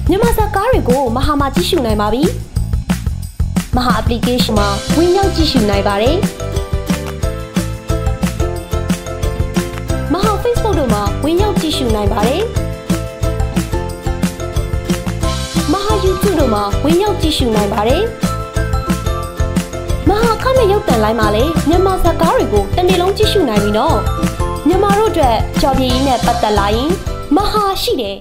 မြန်မာစာကားတွေကိုမဟာမှာကြည့်ရှုနိုင်ပါပြီမဟာ application မှာဝင်ရောက်ကြည့်ရှုနိုင်ပါတယ်မဟာ Facebook တို့မှာဝင်ရောက်ကြည့်ရှုနိုင်ပါတယ်မဟာ YouTube တို့မှာဝင်ရောက်ကြည့်ရှုနိုင်ပါတယ်မဟာခမဲ့ရုပ်သံလိုင်းမှာလည်းမြန်မာစာကားတွေကိုတစ်နေ့လုံးကြည့်ရှုနိုင်ပြီနော်မြန်မာတို့အတွက်ကြော်ပြင်းနဲ့ပတ်သက်လာရင်မဟာရှိတယ်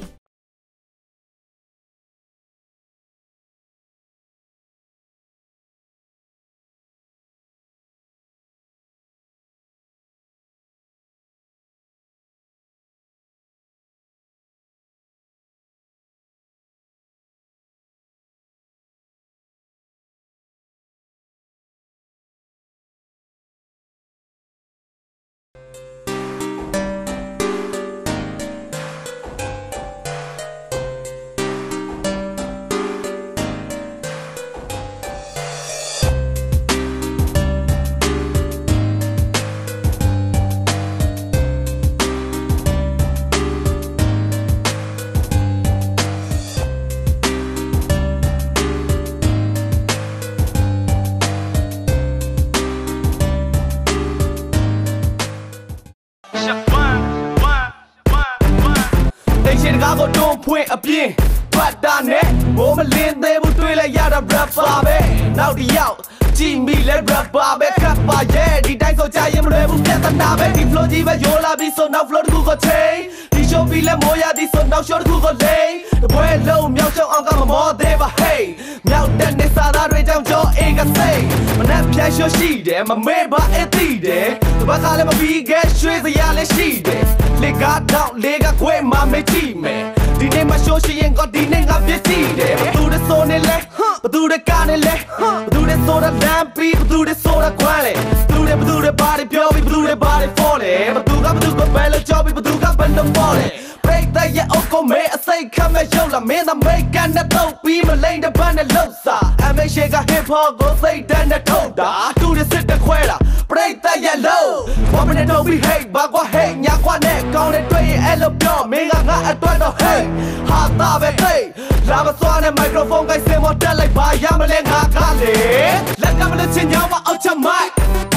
point a bien, but done it. Woman lean they would do like yada rap babe. Now the out, Jimmy let rap babe, cut by yeah. The dice of giant level get the nabe. The flow diva yola be so now float Google chain. The show be like moya, this so now short Google lay. The boy low, meow show on come more they but hey. Meow then they saw that right down Joe Ega say. My nap cash your sheet, my maid by a tea there. The back of my big get straight the yellow sheet. Leg got down, leg got quit my team man. The name I show she ain't got the name of your teeth. But do the son in left, but do the gun in left, but do the soda lampy, but do the soda quality. Do the body pure, but do the body falling. But do the belly job, but do the falling. Break that ya oko me, I say come and show la man, I make and the dope be my lane the band and losa. I make shake a hip hop, go say then the toda. I do the sit the quella, break that ya low. Woman and don't be hate, but what hate, ya qua neck, on the tray, and look pure, me a twat of hate. Hot dog and play, lava swan and microphone, I say what like by Yamalan Hakale. Let come and chin yama out your mic.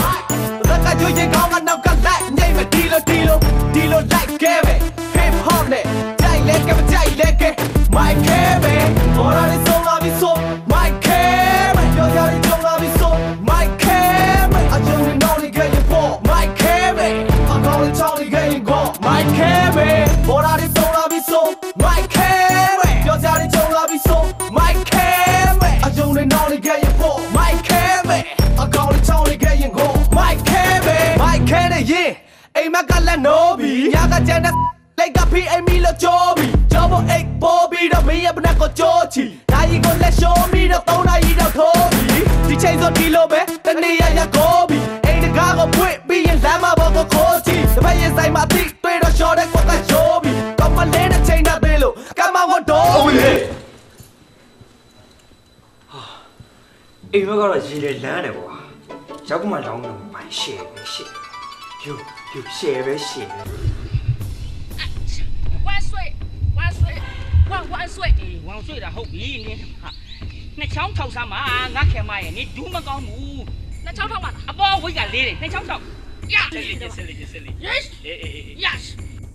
Look at you, you go and knock a light, name a dealer like Kevin. Hip hop net, jai leke, my Kevin. Or I so love you so, my Kevin. You're the don't love you so, my Kevin. I don't know the game for my Kevin. I'm calling Charlie game go, my Kevin. Or I so love you so, my Kevin. You're the don't love you so, my Kevin. I don't know the game for my Kevin. I'm calling Charlie game go, my Kevin. My Kevin, yeah. Hey, my God, let no be. Yaga Jenna. Like a P. Emilio Joby, Jobo egg Bobby, the me up Naco Jochi. Now you gonna let show me the phone I eat a Toby. The chains of Kilo, the Nia Gobi. Ain't the cargo quit being Lama Bogo Cochi. The way is like my teeth, pay the short and what I show me. Come on, let it chain that below. Come on, what door? If you got a zillion land, Jacoma long my share. You share. 万岁！万岁了，好比你哈，那枪头上嘛，俺看嘛呀，你多么高木？那枪头嘛，啊不，我敢来那枪头，呀，是嘞，yes，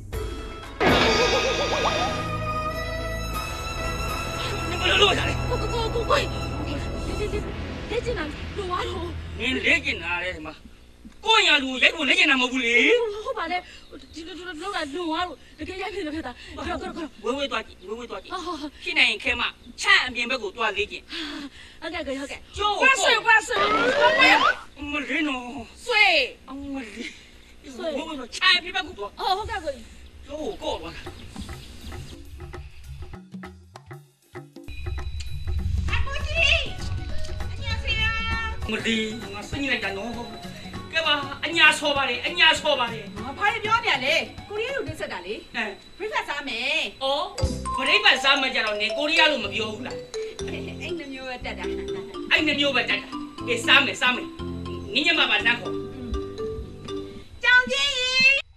你不能落下来，快，来进来，落完了，你来进来什么？ 过年路也不能进那么屋里。好吧嘞，这来弄完了，这个眼皮都看到，快，微多几。好。现在开嘛，千遍别给我多来劲。好干。万岁！我人呢？岁。我人。微多，千遍别给我多。哦，好干。我搞了。阿姑姐，안녕하세요。我的，我生意来讲弄好。 ကဲပါအညာဆောပါလေဘာလဲပြောပြန်လေကိုရီးယားလိုတက်ဆက်တာလေပြိဖတ်စားမယ်ဩပြိဖတ်စားမှကြတော့နေကိုရီးယားလိုမပြောဘူးလားအဲ့နှမျိုးပဲတက်တာကဲစားမယ်နင်းညမပါနတ်ခေါ်ကြောင်ကြီး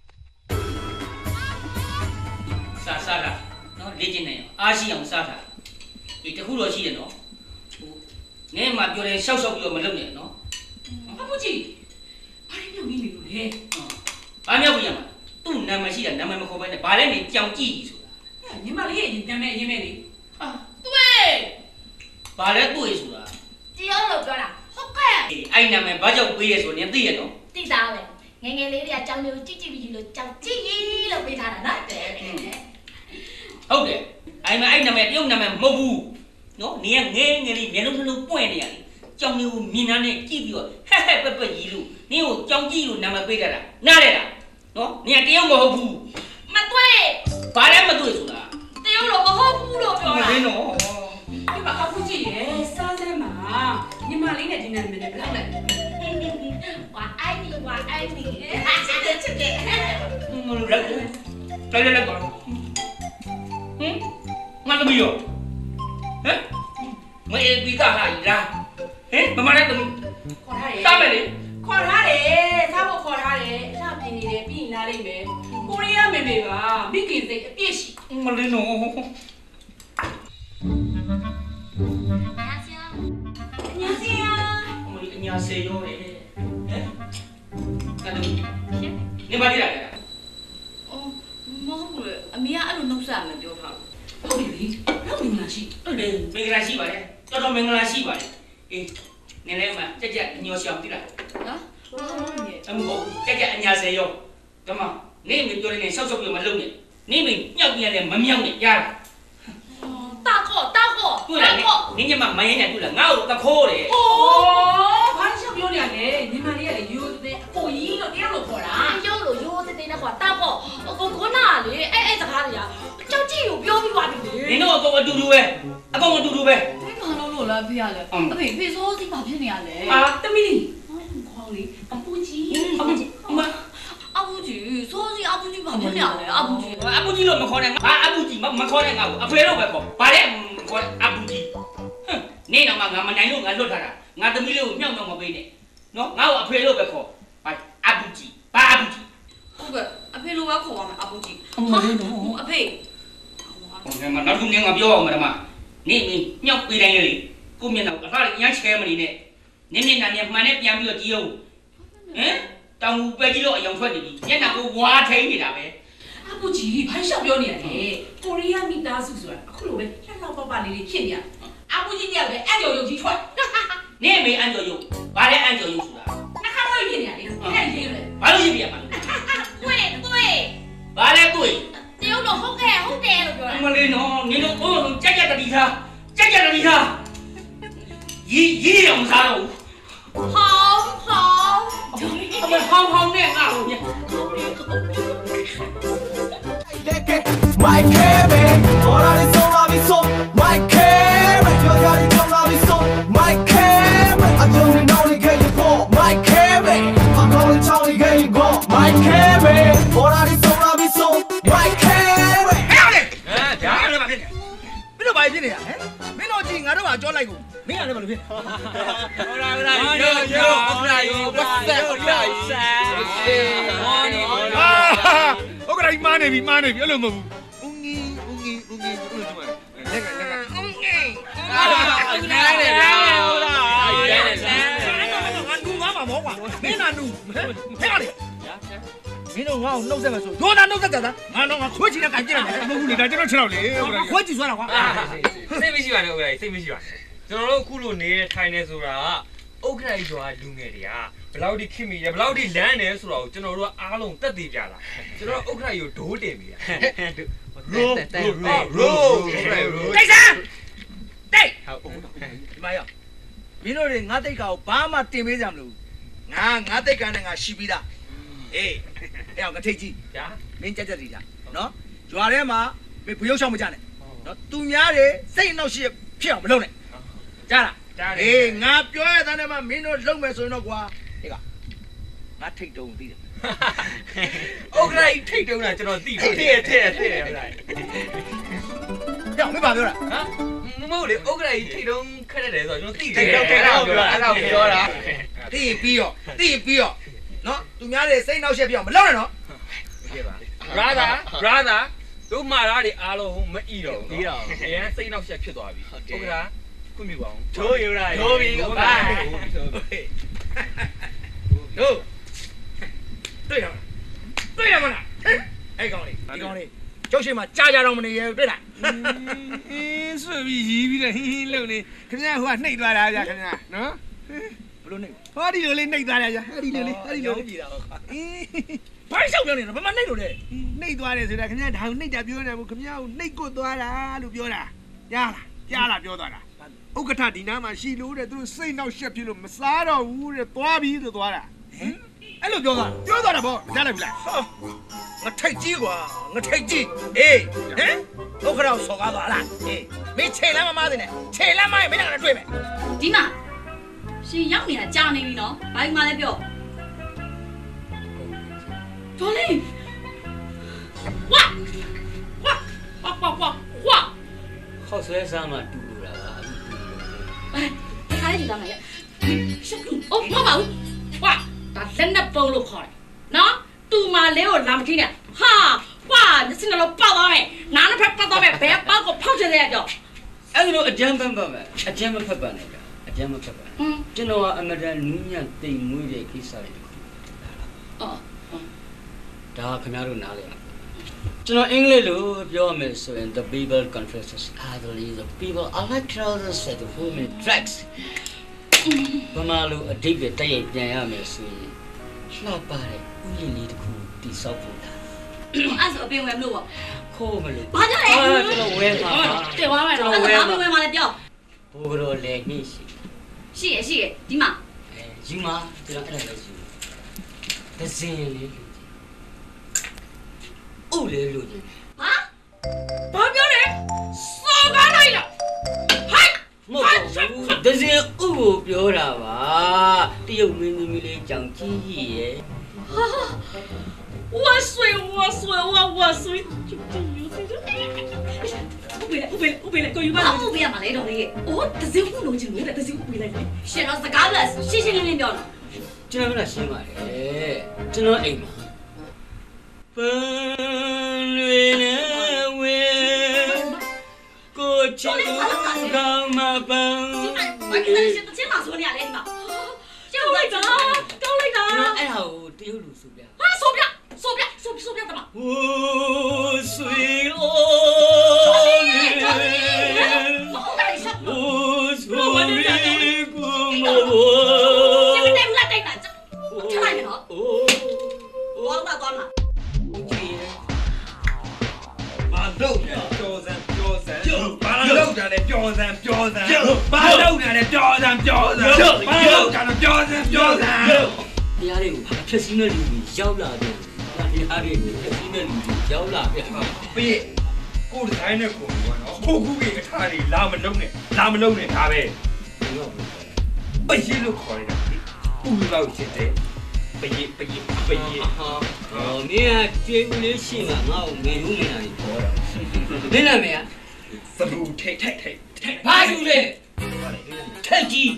စားတာနော်လေ့ကျင့်နေအားရှိအောင်စားတာတခုတော့ရှိတယ်နော်နင်းမှပြောတယ်ရှောက်ရှောက်ပြီးတော့မလုပ်နဲ့နော်အပူကြီးဘာလဲမြောက်နေနေလို့လေဘာမြောက်ပြရမှာသူ့နာမည်ရှိတာနာမည်မခေါ်ဘဲနဲ့ဘာလဲနေကြောင်ကြည့်ဆိုတာညီမလေးရဲ့နာမည်အရင်မဲ့လေဟာတွေ့ဘာလဲတွေ့ဆိုတာတရားလို့ပြောတာဟုတ်ကဲ့အဲ့နာမည်ဘာကြောင့်ပေးရဲဆိုနင်းသိရနော်သိသားပဲငယ်ငယ်လေးတွေကကြောင်လေးကိုကြည့်ကြည့်ပြီးလို့ကြောင်ကြည့်လို့ပေးထားတာနော်ဟုတ်တယ်အဲ့မှာအဲ့နာမည်တရုတ်နာမည်မဟုတ်ဘူးနော်နင်းကငယ်ငယ်လေးမျက်လုံးနှလုံးပွင့်နေရတယ်ကြောင်လေးကိုမြင်နာနဲ့ကြည့်ပြီးတော့ဟဲ့ဟဲ့ပက်ပက်ကြီးလို့နင်းကိုကြောင်ကြည့်လို့နာမည်ပေးထားတာနားလေလားနော်နင်းကတရုတ်မဟုတ်ဘူးမတွေ့ဘာလဲမတွေ့ဆိုတာတရုတ်လို့မဟုတ်ဘူးလို့ပြောတာမင်းနော်ဒီမှာအခုကြည့်ရဲစားစမ်းမှာညီမလေးနဲ့ဒီနာမည်နဲ့ဘယ်လောက်လဲဝါအိုင်နီချစ်တယ်မလို့လက်ကောငါသမီးရောဟမ်မအေးပြီးသားလားဟမ်မမနဲ့သမီးခေါ်ထားတယ်တားမယ်လေခေါ်ထားတယ်စားဖို့ခေါ်ထားတယ်အလှပြင်နေတယ်ပြီးရင်လာလိမ့်မယ်ကိုရီးယားမေမေကမိခင်စိတ်အပြည့်ရှိမလေးနော်ညာစေရောလေဟမ်ကဲနေပါလိမ့်လားအော်မဟုတ်ဘူးလေအမေကအဲ့လိုနှုတ်ဆက်မယ်ပြောထားလို့ဟုတ်ပြီဘယ်မင်္ဂလာရှိဟုတ်တယ်မင်္ဂလာရှိပါတယ်တော်မင်္ဂလာရှိပါတယ်အေးနည်းနည်းမှကြက်ကြက်ညော်ရှောင်တိလားနော်ဟုတ်တယ်အမဟုတ်ကြက်ကြက်အညာစေရောဓမ္မနေမပြောနေဆောက်ဆောက်ပြမလုပ်နဲ့နေမညောက်ပြန်လည်းမမြောက်နဲ့ရတာကောတွေ့လားနင်းညမမယင်းနဲ့တွေ့လားငါ့ကိုတခိုးတယ်အိုးဘာရှောက်ပြောနေရလဲညီမလေးကလေယူတဲ့အကိုကြီးလို့တရားလို့ခေါ်တာရိုးလို့ရိုးတဲ့နဲ့ခေါ်တာကောကိုနာလေအဲ့စကားတွေကကြောက်ကြည့်ကိုပြောပြီးသွားပြီလေနင်တို့အကုန်အတူတူပဲအကုန်အတူတူပဲဘယ်မှာလို့လားဖေရလဲအဖေဖေစိုးစီဘာဖြစ်နေရလဲတမီးခေါ်လေအပူကြီးအပူကြီးစိုးစီအပူကြီးဘာဖြစ်နေရလဲအပူကြီးလို့မခေါ်နဲ့ငါအပူကြီးမခေါ်နဲ့ငါအဖေလို့ပဲခေါ်ဘာလဲခေါ်အပူကြီးဟမ်နေတော့ငါမနိုင်လို့ငါလွတ်ထားတာငါသမီးလေးကိုမြောက်မပေးနဲ့နော်ငါ့ကိုအဖေလို့ပဲခေါ်ဘာအပူကြီးဘာအပူကြီးဟုတ်ကဲ့အဖေလိုပဲခေါ်ပါမယ်အပူကြီးမလေးတော့အဖေဟုတ်ကဲ့မနောက်တစ်နေ့ငါပြောအောင်မဓမ္မနေမြောက်ပေးတိုင်းလေကိုမျက်နှာအဖရချဲမနေနဲ့နင်းနာနေမှန်နဲ့ပြန်ပြီးတော့ကြည့်အောင်ဟမ်တောင်ပဲကြီးလို့အယောင်ထွက်နေပြီမျက်နှာကိုဝါထိန်နေတာပဲအပူကြီးဘာရှောက်ပြောနေရလဲကိုရီးယားမိသားစုဆိုတာအခုလိုပဲလက်လောက်ပပလေးလေးဖြစ်နေရအပူကြီးကလည်းအကြော်ရုပ်ကြီးထွက်နေမေအကြော်ရုပ်ဘာလဲအကြော်ရုပ်ဆိုတာနှခါလို့ဖြစ်နေရတယ်အဲ့ရေးလေဘာလို့ရေးပြရမှာတွေ့ဘာလဲတွေ့တရုတ်တော့ဟုတ်တယ်လို့ပြောတာမလေးနော်နင်တို့ဘုံကြက်ကြက်တတိထားရီအောင်စားတော့ဟောင်းအမဟောင်းနဲ့ငါ့ကို My cabin, ora di sono aviso. My cabin, yo ya di sono aviso. My cabin, I don't know the game you go. My cabin, I'm going to the game you go. My cabin, ora di sono aviso. My cabin. Hey, dah ada macam ni. Bila bayar ni ya? Bila cing ada apa jual lagi? Ni ada apa lebih? Orang mana bi, alam mahu. Ungi, Mino ngau nấu xem mà rồi. Rồi nấu xem咋? Nó khuấy chỉ là cái gì này? Nó người ta cho nó nào đấy. Khuấy chỉ sao nào quá? စိတ်မရှိပါနဲ့ဥက္ကဋ္ဌစိတ်မရှိပါကျွန်တော်တို့ခုလိုနေထိုင်နေဆိုတာဥက္ကဋ္ဌရွာလူငယ်တွေကဘယ်လောက်ထိခင်မိလဲဘယ်လောက်ထိလမ်းနေဆိုတာကိုကျွန်တော်တို့ကအားလုံးတက်တည်ပြတာကျွန်တော်ဥက္ကဋ္ဌကိုဒိုးတင်မိတာရိုးတိတ်စားတိတ်ဟုတ်ဒီမှာရောက်မင်းတို့တွေငါတိတ်ကောင်ဘာမှတင်ပေးကြမလို့ငါတိတ်ကနဲ့ငါရှိပြီးသားအေးအဲ့အောင်ငါထိတ်ကြီးဗျာမင်းကြက်တီကြနော်ရွာထဲမှာဘယ်ရုပ်ရှောင်မကြနဲ့နော်သူများတွေစိတ်အနှောက်အယှက်ဖြစ်အောင်မလုပ်နဲ့ကြားလားအေးငါပြောရတဲ့မှာမင်းတို့လုံမယ်ဆိုရင်တော့ကွာဟေ့ကငါထိတ်တုံးသိတယ်ဥက္ကဋ္ဌထိတ်တုံးတာကျွန်တော်သိတယ်တဲ့ဥက္ကဋ္ဌကြောက်မပါပြောတာဟမ်မဟုတ်လေဥက္ကဋ္ဌထိတ်တုံးခက်တယ်ဆိုတော့ကျွန်တော်သိတယ်အဲ့ဒါပြောတာသိပြီးတော့နော်သူများတွေစိတ်အနှောက်အယှက်ဖြစ်အောင်မလုပ်နဲ့နော် brother တို့မှားတာတွေအားလုံးမအီတော့ဘူးနော်အရင်စိတ်နောက်ဆက်ဖြစ်သွားပြီဟုတ်ကဲ့ခွင့်ပြုပါအောင်ထိုးယူလိုက်ထိုးပြီဟုတ်ပါတို့တွေ့ရမလားအဲ့ကောင်လေးဒီကောင်လေးကျုပ်ရှိမှကြာတော့မနေရတွေ့လားဆွေပြီးရီးပြီးတော့ဟင်းလုံနေခင်ဗျာဟိုကနှိပ်သွားတာဗျာခင်ဗျာနော်ဘလို့နှိပ်ဟောဒီလိုလေးနှိပ်သွားတယ်ဗျာဟောဒီလိုလေးကြည့်တာဟုတ်ဘာလျှောက်ပြောနေတော့ဘာမှနှိပ်လို့လဲနှိပ်သွားတယ်ဆိုတာခင်ဗျာဒါကိုနှိပ်တာပြောနေဘူးခင်ဗျာကိုနှိပ်ကွတ်သွားတာလို့ပြောတာကြားလားပြောသွားတာဥက္ကဋ္ဌဒီနားမှာရှိလို့တဲ့သူတို့စိတ်နောက်ရှက်ဖြစ်လို့မစားတော့ဘူးတဲ့သွားပြီလို့သွားတာအဲ့လိုပြောတာပေါ့ကြားလိုက်ပြီလားငါထိတ်ကြီးကွာငါထိတ်ကြီးအေးဟမ်ဥက္ခရောက်စော်ကားသွားလားအေးမင်းခြေလမ်းမမသိနဲ့ခြေလမ်းမရင်မင်းကလည်းတွေ့မယ်ဒီမှာရှင်ရောက်နေတာကြာနေပြီနော်ဘာမှလည်းပြောတော်လေးဝါခေါက်ဆွဲစားမှတူလို့လားတခါလေးဒီသားမရရှုပ်လို့အော်ဘာပါဝါဒါလက်နဲ့ပုံလို့ခေါ်တယ်နော်တူမလေးကိုလာမကြည့်နဲ့ဟာဝါညစင်တော့ပေါက်သွားမယ်နားနှစ်ဖက်ပတ်သွားမယ်ဘယ်ပေါက်ကိုဖောက်ချင်တယ်ကြောက်အဲ့လိုအကြမ်းပန်းပါမယ်အကြမ်းမဖက်ပါနဲ့ဗျာအကြမ်းမဖက်ပါကျွန်တော်ကအမတန်နူးညံ့တိမ်မွေးတဲ့ကိစ္စတွေတခုအော်ဒါခင်ဗျားတို့နားလေကျွန်တော်အင်္ဂလိပ်လိုပြောမယ်ဆိုရင် the Bible confesses utterly the people are like trousers set of women tracks ဘာမှလို့အတိတ်ပဲတိုက်ရိုက်ပြန်ရမယ်ဆိုရင်လှပတဲ့ဥယျာဉ်လေးတစ်ခုတိဆောက်ဖို့လားအဲ့ဆိုအပင်ဝယ်မလို့ပေါ့ခိုးမလို့ဘာကြောင့်လဲကျွန်တော်ဝယ်မှာတင်သွားမယ်နော်အဲ့ဒါဝယ်မှာလည်းပြောဘိုးကတော့လည်းညှိရှိရဒီမှာယူမှာကျွန်တော်အဲ့ဒါလည်းယူဒဇင်လေးအိုးလေလို့ဟာဘာပြောလဲစော်ကားလိုက်လားဟိုက်မဟုတ်ဘူးဒဇင်ဥကိုပြောတာပါတရုတ်မင်းသမီးလေးကြောင်ကြီးကြီးရဲ့我睡，我背了，够有吧？我背嘛来着那个，哦，这是糊弄进来的，这是背来的。现在是干了，谢谢你了了。 今天那行嘛嘞，今天哎嘛，分类了喂，过去干嘛办？ 我给他现在钱拿出来了嘛？高来着。 哎呀，我丢路手表。 啊，手表怎么？ 我随落雨，我从你过我。 这个带不来带来，这看来没好。光了。 把肉呢，标三，把肉呢标三，把肉呢标三， တရားတွေကိုဘာဖြစ်စင်းတဲ့လူတွေရောက်လာတယ်တရားတွေကိုဖြစ်စင်းတဲ့လူတွေရောက်လာတယ်ပြီးကိုယ်တိုင်းနဲ့ကိုယ်ကနော်ခုခုကြီးအထားတွေလာမလုံးနဲ့ဒါပဲပည့်လို့ခေါ်နေတာပူလို့ဖြစ်တယ်ပည့်ဟာမင်းကကျေးဦးလေးရှိမှငါ့ကိုမင်းဦးနေတာကြီးခေါ်တာမင်းနာမည်ကသဘူထိတ်ဘာယူလဲထက်ကြီး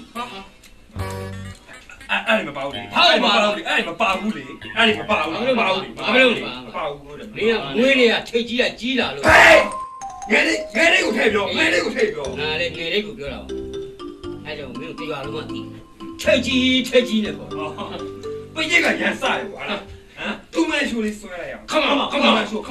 အဲ့မပါဘူးလေအဲ့မပါဘူးလေမပါဘူးမင်းကမွေးလေးကထိတ်ကြီးကကြီးလာလို့ငယ်လေးကိုထည့်ပြောငါလည်းငယ်လေးကိုပြောတာပါအဲ့ကြောင့်မင်းတို့တရားလုံးမသိထိတ်ကြီးနဲ့ပေါ့ပည့်ကရန်စရကွာလားဟမ်သူမဲရှိုးလေးဆွဲလိုက်အောင် Come on Hell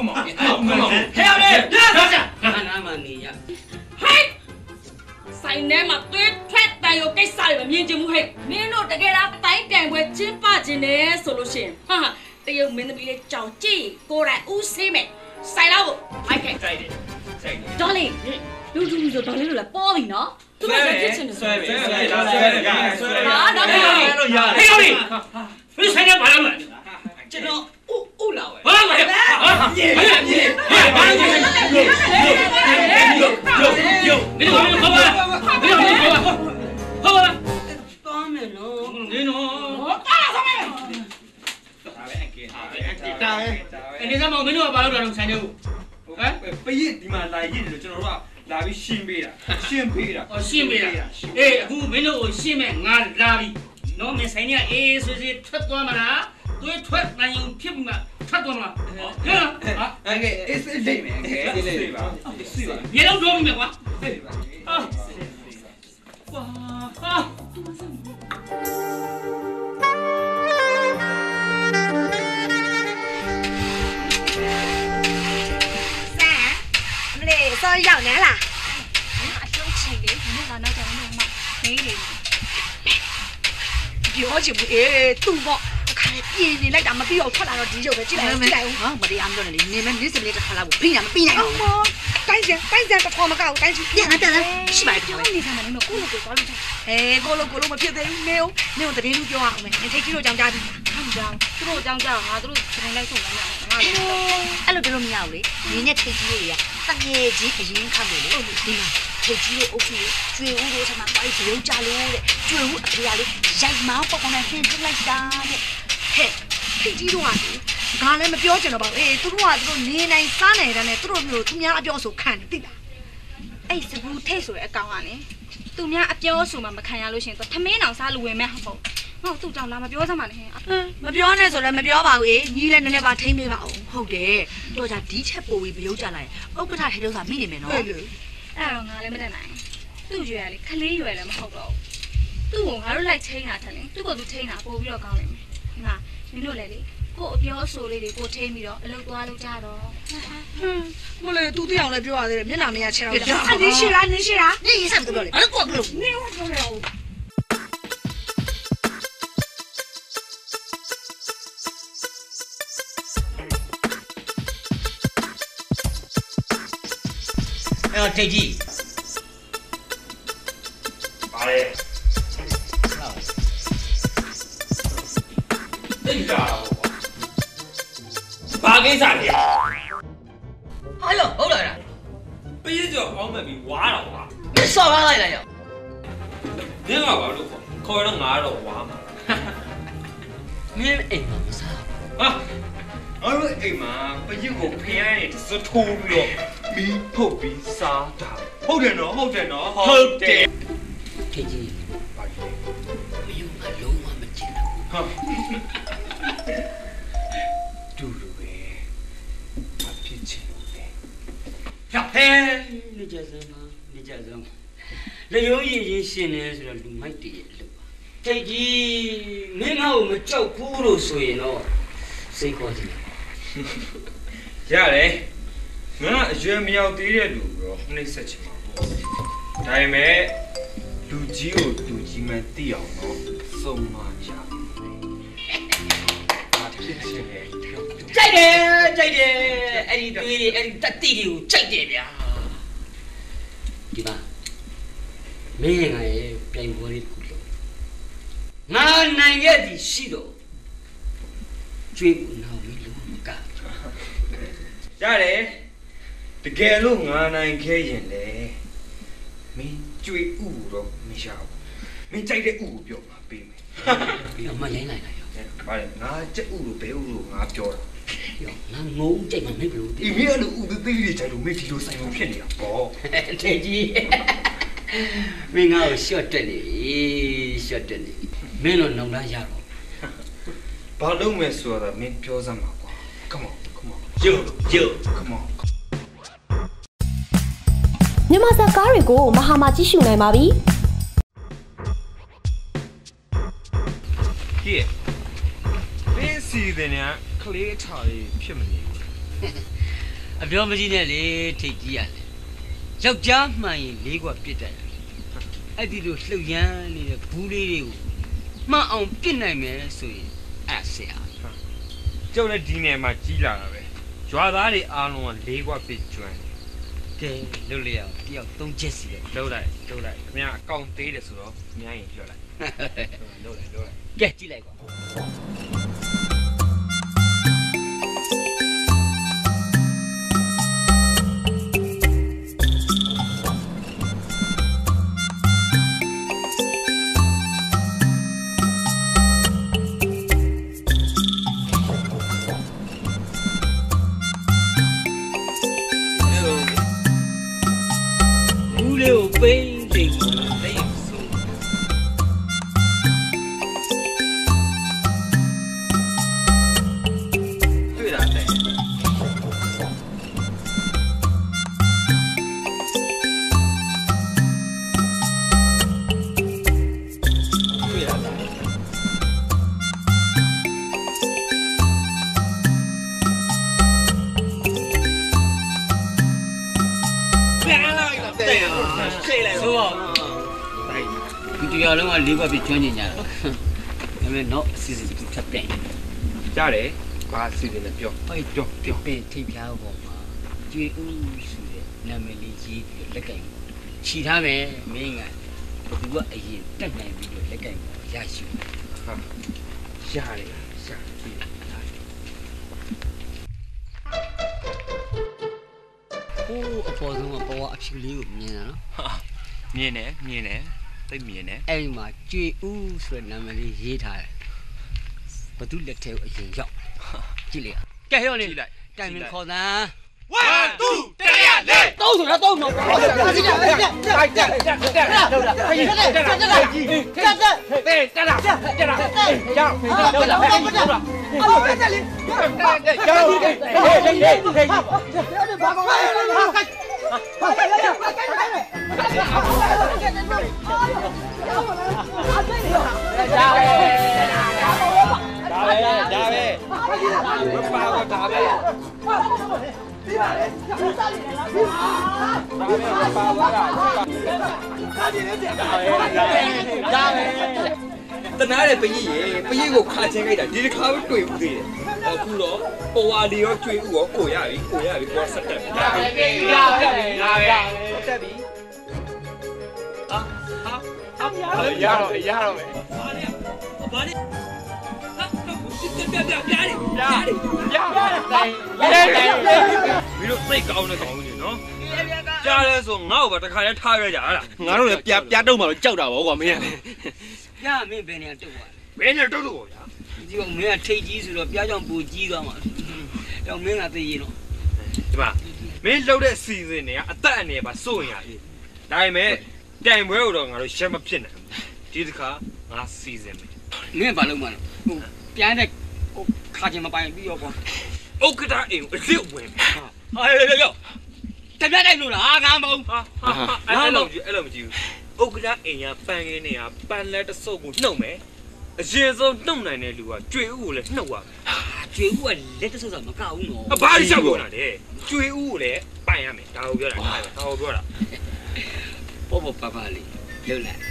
နာမနေရဟိုက်ဆိုင်ထဲမှာသွေးထွက်တန်ရုပ်ကိစ္စတွေမမြင်ချင်ဘူးဟဲ့မင်းတို့တကယ်တော့တိုင်းတန်ခွဲကျင်းပခြင်းနဲ့ဆိုလို့ရှိရင်ဟာတရုတ်မင်းသမီးလေးကြောင်ကြည့်ကိုယ်တိုင်ဦးဆေးမယ်ဆိုင်တော့မိုက်ခဲ့ဆိုင်တယ်ဒေါ်လေးလူဆိုဒေါ်လေးလို့လည်းပေါ်ပြီနော်သူကလည်းဖြစ်ချင်တယ်ဆွဲတယ်ဟာဒေါ်လေးလို့ရတယ်ဟေးဟေးမင်းဆိုင်ရပါလားကျွန်တော်ဥလာဝဲဟာမြေသွားမယ်နော်နေနော်အဲ့ဒီစမောင်မင်းတို့ကဘာလုပ်တာလဲဆိုင်နေဘူးဟမ်ပည့်ဒီမှာလာရည်တယ်ကျွန်တော်တို့ကလာပြီးရှင်းပေးတာအေးအခုမင်းတို့ကိုရှင်းမဲ့ငါလာပြီနော်မင်းဆိုင်နေအေးဆွေးထွက်သွားမလားသွေးထွက်နိုင်ရင်ဖြစ်မှာထွက်သွားမလားဟဲ့အငယ်အေးစိတ်လိမ့်မယ်အငယ်အေးလိမ့်ပါအေးပါရေတော့ပြောမိမယ်ကွာအေးပါဝါဟာစောရောက်နေလားအထုတ်ချင်လေဒီနေ့ကနောက်ကျရင်တော့မမေးလေပြောချင်ဘူးသူ့ပေါ့အခါလေးပြင်းနေလိုက်တာမပြီးတော့ထွက်လာတော့ဒီရုပ်ပဲကြည့်လိုက်အောင်မတရားပြောနေလေနေမနေစမလေးတစ်ခါလောက်ဖိညာမပြီးနိုင်ဘူးတိုင်းစံတစ်ခေါ်မကောက်တိုင်းစံပြန်တယ်ရှိပါပြောနေဆမ်းတယ်နော်ကိုလိုကိုသွားလို့ကိုလိုမဖြစ်သေးဘူးနေဦးတတင်းလူပြောအောင်မယ်နေထိတ်ကြီးတို့ကြောင်ကြားပြီဟုတ်ကြောင်သူတို့ကြောင်ကြားငါတို့ချိန်လိုက်ဆုံးလိုက်ငါလည်းအဲ့လိုပြောလို့မရဘူးလေညီနဲ့ထိတ်ကြီးတွေကတငယ်ကြီးအရင်ခတ်လို့လေဒီမှာထိတ်ကြီးတို့အုပ်စုကျွေဦးတို့ဆန္ဒပါရီရုံကြလို့တဲ့ကျွေဦးအဖေကလေရိုက်မောင်းပေါက်ပေါက်နဲ့ဟင်းထုတ်လိုက်တာတဲ့ဟဲ့ထိတ်ကြီးတို့ကလေငါလည်းမပြောချင်တော့ပါဘူးသူတို့နေနိုင်စားနိုင်တယ်နဲ့သူတို့မျိုးသူများအပြောဆိုခံတယ်သိလားအဲ့စဘူးထိတ်ဆိုတဲ့အကောင်ကလေသူများအပြောဆိုမှမခံရလို့ရှင်သူထမင်းအောင်စားလူဝင်မဲ့ဟုတ်ငါ့သူ့ကြောင့်လာမပြောစမ်းပါနဲ့မပြောနဲ့ဆိုလည်းမပြောပါဘူးညီလည်းနည်းနည်းပါထိမ့်ပေးပါဦးဟုတ်တယ်တော့じゃဒီချက်ပို့ပြီးမယုတ်ကြလိုက်ဥက္ကဋ္ဌထဲတော့မိနေမယ်နော်အဲ့တော့ငါလည်းမတတ်နိုင်သူ့ရွယ်ကလေခလေးရွယ်လည်းမဟုတ်တော့ဘူးသူ့ကိုငါတို့လိုက်ချိန်တာထက်လေသူ့ကိုသူချိန်တာပို့ပြီးတော့ကောင်းနေမယ်ငါမင်းတို့လည်းလေကိုအပြောဆိုလေးတွေကိုထိမ့်ပြီးတော့အလုပ်သွားလုပ်ကြတော့မလေးသူတိအောင်လည်းပြောရသေးတယ်မျက်နှာမရချင်တော့နေရှိလားနေစမ်းပြောလေဘာလို့ကိုပြောနေဦးပြောလေထိတ်ကြီးပါလေတိတ်တာဘာကိစ္စလဲဟာလို့ဟုတ်လားပရိကျော်ပေါင်းမဲ့ပြီးဝါတော့ကွာမစော်ကားလိုက်လားရောမင်းကဘာလို့ခေါ်တော့ငါတော့ဝါမှာမင်းအိမ်မှာမစားဟာအဲ့လိုအိမ်မှာပရိကိုဖျားနေစထိုးပြီးတော့မီးဖုတ်ပြီးစားတာဟုတ်တယ်နော်ထိတ်ကြီးဘာလဲမယူမလုံးဝမကြည့်ဘူးဟာတူလူပဲမဖြစ်ချင်လို့လေဟဲ့နေကြစမ်းလေယုံရင်ရှင်နေဆိုတော့လူမိုက်တည်းရဲ့လို့ပါထိတ်ကြီးမင်းငါ့ကိုမကြောက်ဘူးလို့ဆိုရင်တော့စိတ်ခေါ်ကြည့်ရတယ်ငါအရွယ်မရောက်သေးတဲ့လူတော့နှိမ့်ဆက်ချင်ပါဘူးဒါပေမဲ့လူကြီးကိုလူကြီးမှသိအောင်တော့စုံမရဖြစ်ချင်တယ်ကြိုက်တယ်အဲ့ဒီတွေးတွေအဲ့ဒီတက်တိတွေကိုကြိုက်တယ်ဗျာဒီပါမင်းငါရဲ့ပြိုင်ပွဲလေးတစ်ခုလို့ငါနိုင်ခဲ့သည်ရှိတော့ကျွေးဦးနောက်ပြီးလူမကရတယ်တကယ်လို့ငါနိုင်ခဲ့ရင်လေမင်းကျွေးဥတော့မရဘူးမင်းကြိုက်တဲ့ဥကိုပြောမှာပေးမယ်ပြီးတော့မရိုင်းလိုက်တာရောဗါလေငါကြက်ဥလို့ဘဲဥလို့ငါပြောတာရောငါငုံကြိုက်မှမဖြစ်ဘူးဒီမင်းအဲ့လိုဥသေးသေးလေးကြိုက်လို့မင်းဒီလိုဆိုင်လို့ဖြစ်နေတာပေါ့တဲ့ကြီးမင်းငါ့ကိုရှော့တက်နေမင်းတို့နှုံလားရတော့ဘာလို့မဲဆိုတော့မင်းပြောစမ်းပါကွာ Come on yo come on မြန်မာဇာတ်ကားတွေကိုမဟာမှာကြည့်ရှုနိုင်ပါပြီဟေ့မင်းစီတဲ့ညာကလေးထားလေးဖြစ်မနေဘူးအပြောမကြီးနဲ့လေထိတ်ကြီးရတယ်ယောက်ျားမှန်ရင်လေးကွာပြစ်တတ်တယ်အဲ့ဒီလိုလှုပ်ရမ်းနေတဲ့ဘူးလေးတွေကိုမှန်အောင်ပြစ်နိုင်မယ်ဆိုရင်အဲ့ဆရာကျုပ်လည်းဒီနယ်မှာကြီးလာတာပဲရွာသားတွေအားလုံးကလေးကွာပြစ်ကျွမ်းတယ်ကဲလှုပ်လိုက်အောင်တယောက်၃ချက်စီတယ်လှုပ်လိုက်ခင်ဗျာအကောင့်သေးတယ်ဆိုတော့အများကြီးပြောလိုက်လှုပ်လိုက်ကဲကြည့်လိုက်ကွာပိန်းလိမ့်လိမ့်ဆိုရွာလုံးက၄ဘက်ပြကျွမ်းကျင်ကြတာဒါပေမဲ့တော့အစီအစဉ်တစ်ခုထပ်ပြန်ကြားတယ်ဘာအစီအစဉ်လဲပြောပြောပင်ထိပ်ဖြားပေါ်မှာကျွေးဦးဆိုတဲ့နာမည်လေးကြီးပြီးလက်ကင်ခြိထားမယ်မင်းကသူကအရင်တက်နိုင်ပြီးတော့လက်ကင်ရရှိဟာရတယ်ဟိုးအပေါ်ဆုံးကပေါ်အဖြူလေးကိုမြင်တာနော်မြင်တယ်သိမြင်တယ်အဲ့ဒီမှာကျွေဦးဆိုတဲ့နာမည်လေးရေးထားတယ်ဘသူလက်ထဲကိုအရင်ရောက်ကြည့်လိုက်ကဲရောနေတိုင်မင်ခေါ်တာ 1 2 3 4 တော့ဆိုတော့တော့နော်တက်တက်တက်တက်တနာတဲ့ပကြီးကိုခါချင်းလိုက်တာဒီတစ်ခါပဲတွေ့ဘူးသေးတယ်အခုတော့ပေါ်ဝါလီရောကျွေးဥရောကိုရပြီကိုဆက်တက်ပြီတက်ပြီရတော့မယ်ဘာလဲပြမင်းတို့စိတ်ကောင်းတဲ့ကောင်ကြီးနော်ကြားလဲဆိုငါ့ကိုပဲတခါလဲထားရကြဟာလားငါတို့လည်းပြတုံးမှတော့ကြောက်တာပေါ့ကွာမင်းကပြမင်းဘယ်နေတုတ်သွားဘယ်နေတုတ်လို့ဗျာဒီကမင်းကထိတ်ကြီးဆိုတော့ပြကြောင်ပူကြီးသွားမှာတော့မင်းကသိရင်တော့ဒီမှာမင်းလှုပ်တဲ့စီစဉ်တွေကအသက်အန္တရာယ်ပါစိုးရင်ရပြီဒါပေမဲ့တိုင်ပွဲတော့ငါတို့ရှက်မဖြစ်နိုင်ဘူးဒီတစ်ခါငါစီစဉ်မယ်မင်းဘာလုပ်မှာလဲဟိုပြန်တဲ့ခါချင်မပိုင်ပြီးရောကွာဥက္ကဋ္ဌအိမ်ကိုအစ်စ်ဝင်ပြီဟာရောတပြတ်တိုက်လို့လားငါမဟုတ်ဟာအဲ့လိုမကြည့်ဘူးဥက္ကဋ္ဌအိမ်ကပန်းကင်းတွေကပန်းလက်တစ်စုပ်ကိုနှုတ်မယ်အရင်ဆုံးနှုတ်နိုင်တဲ့လူကကျွေဦးကိုလည်းနှုတ်ရမယ်ကျွေဦးကလက်တစ်စုပ်ဆိုမကဘူးနော်ဘာလို့ရှောက်ပြောတာလဲကျွေဦးကိုလည်းပိုင်ရမယ်ဒါကိုပြောတာပေါ်ပါပါလေးလှုပ်လိုက်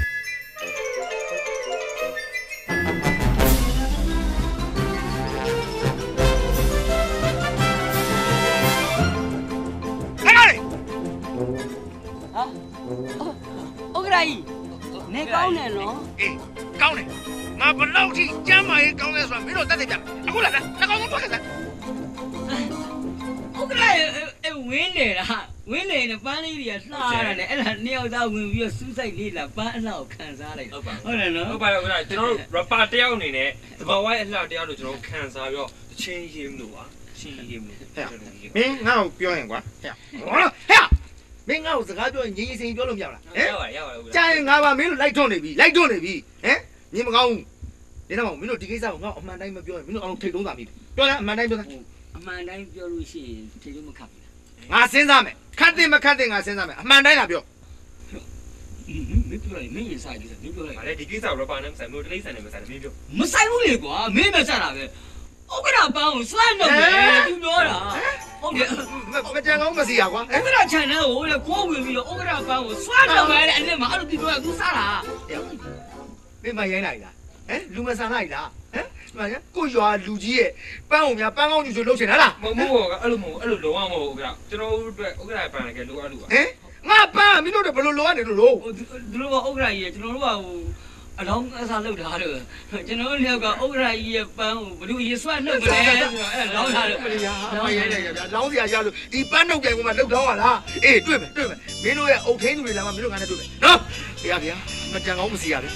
နေကောင်းတယ်နော်အေးကောင်းတယ်ငါဘလောက်ထိကျမ်းမာရေးကောင်းလဲဆိုတာမင်းတို့တက်တယ်ပြအခုလာနှကောင်လုံးထွက်ခဲ့စမ်းဟုတ်ကဲ့ဝင်းနေတာဝင်းနေပန်းလေးတွေကလှရတယ်အဲ့ဒါနှစ်ယောက်သားဝင်ပြီးတော့စူးစိုက်လေးလာပန်းအလှကိုခံစားလိုက်ဟုတ်တယ်နော်ဟုတ်ပါတယ်ကျွန်တော်တို့ rapper တယောက်အနေနဲ့သဘာဝရဲ့အလှတရားတို့ကျွန်တော်ခံစားပြီးတော့ချင်းရေးမှုပါချင်းရေးမှုမင်းငါ့ကိုပြောရင်ကွာဟဲ့မင်းငါ့ကိုစကားပြောရင်ငြိမ်စင်ပြောလို့မရလားဟဲ့ရပါတယ်ကြာရင်ငါပါမင်းတို့လိုက်ထွန်းနေပြီဟမ်မြင်မကောင်းဘူးဒီတော့မင်းတို့ဒီကိစ္စကိုငါ့အမှန်တိုင်းမပြောရင်မင်းတို့အောင်ထိတ်တုံးသာမိပြောလားအမှန်တိုင်းပြောလားအမှန်တိုင်းပြောလို့ရှိရင်ထိတ်လို့မခတ်ဘူးငါစဉ်းစားမယ်ခတ်တင်မခတ်တင်ငါစဉ်းစားမယ်အမှန်တိုင်းလာပြောမင်းပြောလိုက်မင်းရင်ဆိုင်ကိစ္စမင်းပြောလိုက်ဗါလေဒီကိစ္စကိုပါနဲ့မဆိုင်ဘူးတလိမ့်ဆိုင်နဲ့မဆိုင်ဘူးမင်းပြောမဆိုင်ဘူးလေကွာမင်းပဲစတာပဲဥက္ကဋ္ဌပန်းကိုစွန့်တော့မယ်သူပြောတာဟုတ်တယ်မကြံကောင်းမစီရကွာဥက္ကဋ္ဌ channel ကိုလေခိုးဝင်ပြီးတော့ဥက္ကဋ္ဌပန်းကိုစွန့်တော့မယ်အဲ့ဒီမှာအဲ့လိုပြောရသူစားတာမင်းမရိုင်းလိုက်လားလူမဆန်လိုက်လားဒီမှာကိုရွာလူကြီးရဲ့ပန်းအောင်များပန်းကောင်းကြီးဆိုလှုပ်ချင်လားမဟုတ်အဲ့လိုလုံးဝမဟုတ်ဗျာကျွန်တော်တို့အတွက်ဥက္ကဋ္ဌပန်းလည်းလိုအပ်လို့ပါငါပန်းမင်းတို့ဘယ်လိုလိုအပ်နေလို့သူတို့ကဥက္ကဋ္ဌကြီးကျွန်တော်တို့ကဟိုအလောင်းအစားလုပ်ထားတယ်ကျွန်တော်တို့လျောက်ကဥက္ကဋ္ဌကြီးရဲ့ပန်းကိုဘယ်လိုရေဆွတ်နှုတ်ကြလဲဆိုတော့အဲ့လောင်းထားတယ်လောင်းရိုက်တယ်ဗျာလောင်းစရာရလို့ဒီပန်းနှုတ်ကြိုင်ကမှလှုပ်တော့ဟာလားအေးတွေ့မယ်မင်းတို့ရဲ့အုတ်ထင်းသူတွေလာမှမင်းတို့ကလည်းတွေ့မယ်နော်ဗျာမကြံကောင်းမစီရလေ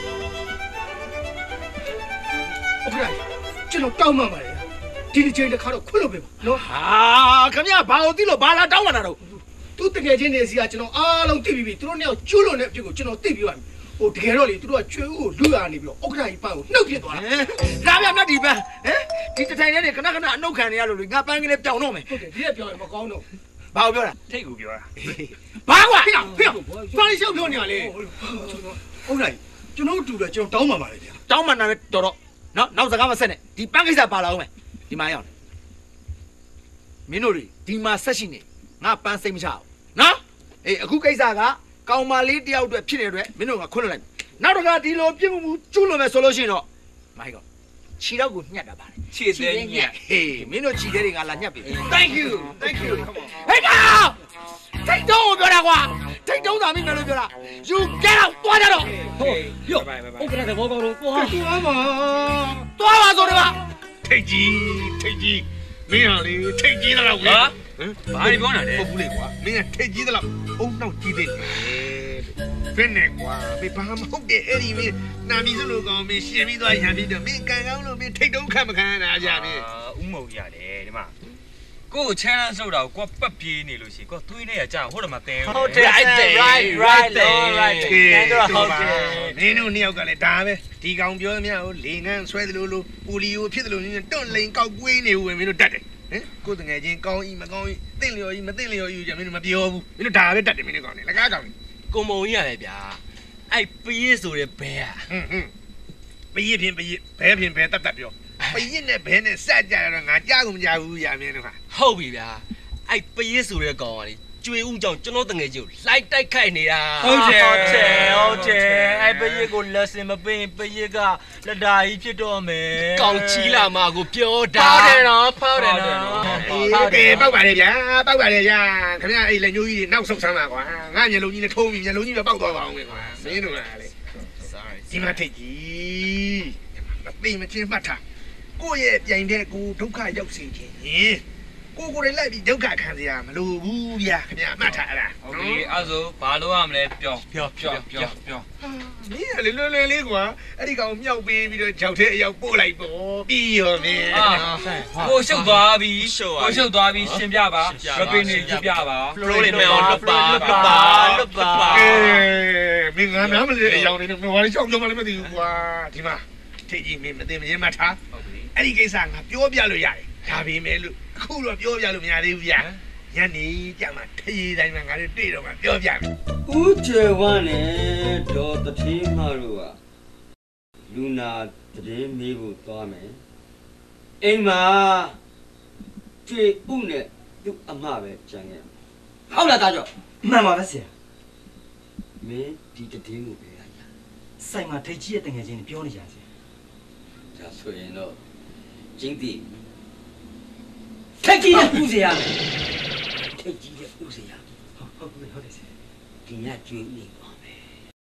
ဥက္ကဋ္ဌကျွန်တော်တောင်းမှပါလေဒီတစ်ချိန်တစ်ခါတော့ခွတ်လို့ပဲနော်ဟာခင်ဗျာဘာလို့သိလို့ဘာလာတောင်းမှတာတော့သူတကယ်ချင်းနေစီကကျွန်တော်အားလုံးသိပြီးပြီသူတို့နှစ်ယောက်ကျွလွန်တဲ့အဖြစ်ကိုကျွန်တော်သိပြီးပါပြီဟိုတကယ်တော့လေသူတို့ကကျွေးဦးကိုလူရနေပြီးတော့ဥက္ကဋ္ဌကြီးပန်းကိုနှုတ်ပြစ်သွားတာဒါဗျာမြတ်ဒီပန်းဒီတထိုင်နဲ့ခဏအနှုတ်ခံနေရလို့လေငါပန်းကလေးပြောင်းတော့မယ်ဟုတ်တယ်ဒီကပြောင်းရင်မကောင်းတော့ဘာကိုပြောတာထိတ်ကိုပြောတာဘာကွာဖေဘာလို့ရှောက်ပြောနေရလဲဥက္ကဋ္ဌကြီးကျွန်တော်တူတယ်ကျွန်တော်တောင်းမှပါလေဗျာတောင်းမှနာပဲတော်တော့နော်နောက်စကားမဆက်နဲ့ဒီပန်းကိစ္စပါလာအောင်မယ်ဒီမှာရောက်မင်းတို့တွေဒီမှာဆက်ရှိနေငါပန်းစိတ်မချအောင်နော်အေးအခုကိစ္စကကောင်မလေးတယောက်အတွက်ဖြစ်နေတဲ့အတွက်မင်းတို့ကခွင့်လွှတ်လိုက်နောက်တစ်ခါဒီလိုပြစ်မှုကျူးလွန်မယ်ဆိုလို့ရှိရင်တော့မိုက်ကောခြေတော့ကိုညှက်တာပါလေခြေသေးညက်ဟေးမင်းတို့ခြေသေးတွေငါလာညှက်ပြီ Thank you Come on ဟေးကောင်ထိတ်တုံးကိုပြောတာကွာထိတ်တုံးသာမိမယ်လို့ပြောတာ You get out သွားကြတော့ဟုတ်ရောဥက္ကဋ္ဌသဘောကောင်းလို့သွားပါဆိုတော့ထိတ်ကြီးမင်းဟာလေထိတ်ကြီးသလားကွာဘာတွေပြောနေတာလဲဟုတ်ဘူးလေကွာမင်းကထိတ်ကြီးသလားအုံနောက်ကြီးသေးတယ်ဖင်းနေကွာမင်းဘာမှမဟုတ်တယ်အဲ့ဒီမင်းနာမည်စလို့ကောင်းမင်းရှင်ပြီးသွားရံပြီးတော့မင်းကန်ကောင်းလို့မင်းထိတ်တုံးခတ်မခံရတာကြမင်းဥမုံရတယ်ဒီမှာကိုချမ်းဆုပ်တာကိုပတ်ပြေးနေလို့ရှိရင်ကိုသွေးနဲ့ကြာဟုတ်တယ်မတဲဟုတ်တယ် right ကန်တော့ဟုတ်တယ်နင်းတို့နှစ်ယောက်ကလည်းဒါပဲဒီကောင်ပြောသမျှကိုလေငန်းဆွဲသလိုလိုပူလီယိုဖြစ်သလိုမျိုးတွန့်လိန်ကောက်ကွေးနေဦးဝင်မင်းတို့တတ်တယ်ဟင်ကိုတငယ်ချင်းကောင်းကြီးမကောင်းကြီးတင့်လျော်ကြီးမတင့်လျော်ကြီးကြမင်းတို့မပြောဘူးမင်းတို့ဒါပဲတတ်တယ်မင်းတို့ကောင်းတယ်လကားကောင်းတယ်ကိုမုံကြီးရတယ်ဗျာအဲ့ပြေးဆိုတဲ့ဘဲอ่ะပြေးဖြင့်ပြေးဘဲဖြင့်ဘဲတတ်ပြောပြေးနဲ့ဘဲနဲ့စက်ကြတော့ငါကြားကုန်မကြားဘူးရမင်းတို့ကဟုတ်ပြီဗျာအဲ့ပြေးဆိုတဲ့ကောင်ကလေကျွေဦးကြောင့်ကျွန်တော်တငယ်ချင်းကိုလိုက်တိုက်ခိုက်နေတာဟုတ်တယ်အဲ့ပြေးကိုလက်စင်မပင်းပြေးကလက်ဓာကြီးဖြစ်တော့မယ်ကောင်ချီလာမကိုပြောတာဖောက်တယ်နော်ပောက်ပါလေဗျာခင်ဗျာအဲ့လက်ညှိုးကြီးတွေနောက်ဆုတ်ဆမ်းပါကွာငါမျက်လုံးကြီးနဲ့ထုံးပြီးမျက်လုံးကြီးပဲပောက်သွားပါအောင်ကွာမင်းတို့ကလေဒီမှာထိတ်ကြီးမသိမချင်းမှတ်ထားကိုယ့်ရဲ့ပြိုင်တဲ့ကိုဒုက္ခရောက်စေခြင်းကိုကိုလည်းလိုက်ပြီးဒုက္ခခံစရာမလိုဘူးဗျာခင်ဗျာမှတ်ထားလားဟုတ်ပြီအဲ့ဆိုဘာလို့ရမလဲပြောမင်းကလေလွယ်လေးကွာအဲ့ဒီကောင်မြောက်ပေးပြီးတော့ကြောက်တဲ့အရောက်ပို့လိုက်ပေါ့ပြီးရောမင်းကိုရှုပ်သွားပြီရှင်းပြပါရပင်းနေပြပါဖလိုးလေးမဲအောင်လွတ်ပါမင်းငါနားမလဲအရောက်နေတော့ဘာလို့ရှောက်ကြမလဲမသိဘူးကွာဒီမှာထိတ်ကြီးမင်းမသိမရင်မှတ်ထားအဲ့ဒီကိစ္စငါပြောပြလို့ရတယ်ဒါပေမဲ့လို့အခုတော့ပြောပြလို့မရသေးဘူးဗျာညနေကြမှာထေးတိုင်းမှာငါတို့တွေ့တော့မှပြောပြမယ်ဦးကျေဝမ်းနဲ့ဒေါ်တထေးမတို့ကလူနာတည်မေးဖို့သွားမယ်အိမ်မှာကျွေဥနဲ့သူ့အမပဲကြံခဲ့ဟုတ်လားသားကြောမှန်ပါပဲဆရာမင်းဒီတည်ကိုပဲရစိုက်မှာထိတ်ကြီးရဲ့တငယ်ချင်းပြောနေကြဆရာဒါဆိုရင်တော့ကျင်းတီထိတ်ကြီးရဲ့ဥစရာထိတ်ကြီးရဲ့ဥစရာဟုတ်တယ်ဆရာဒီညကျွေးနေပါမယ်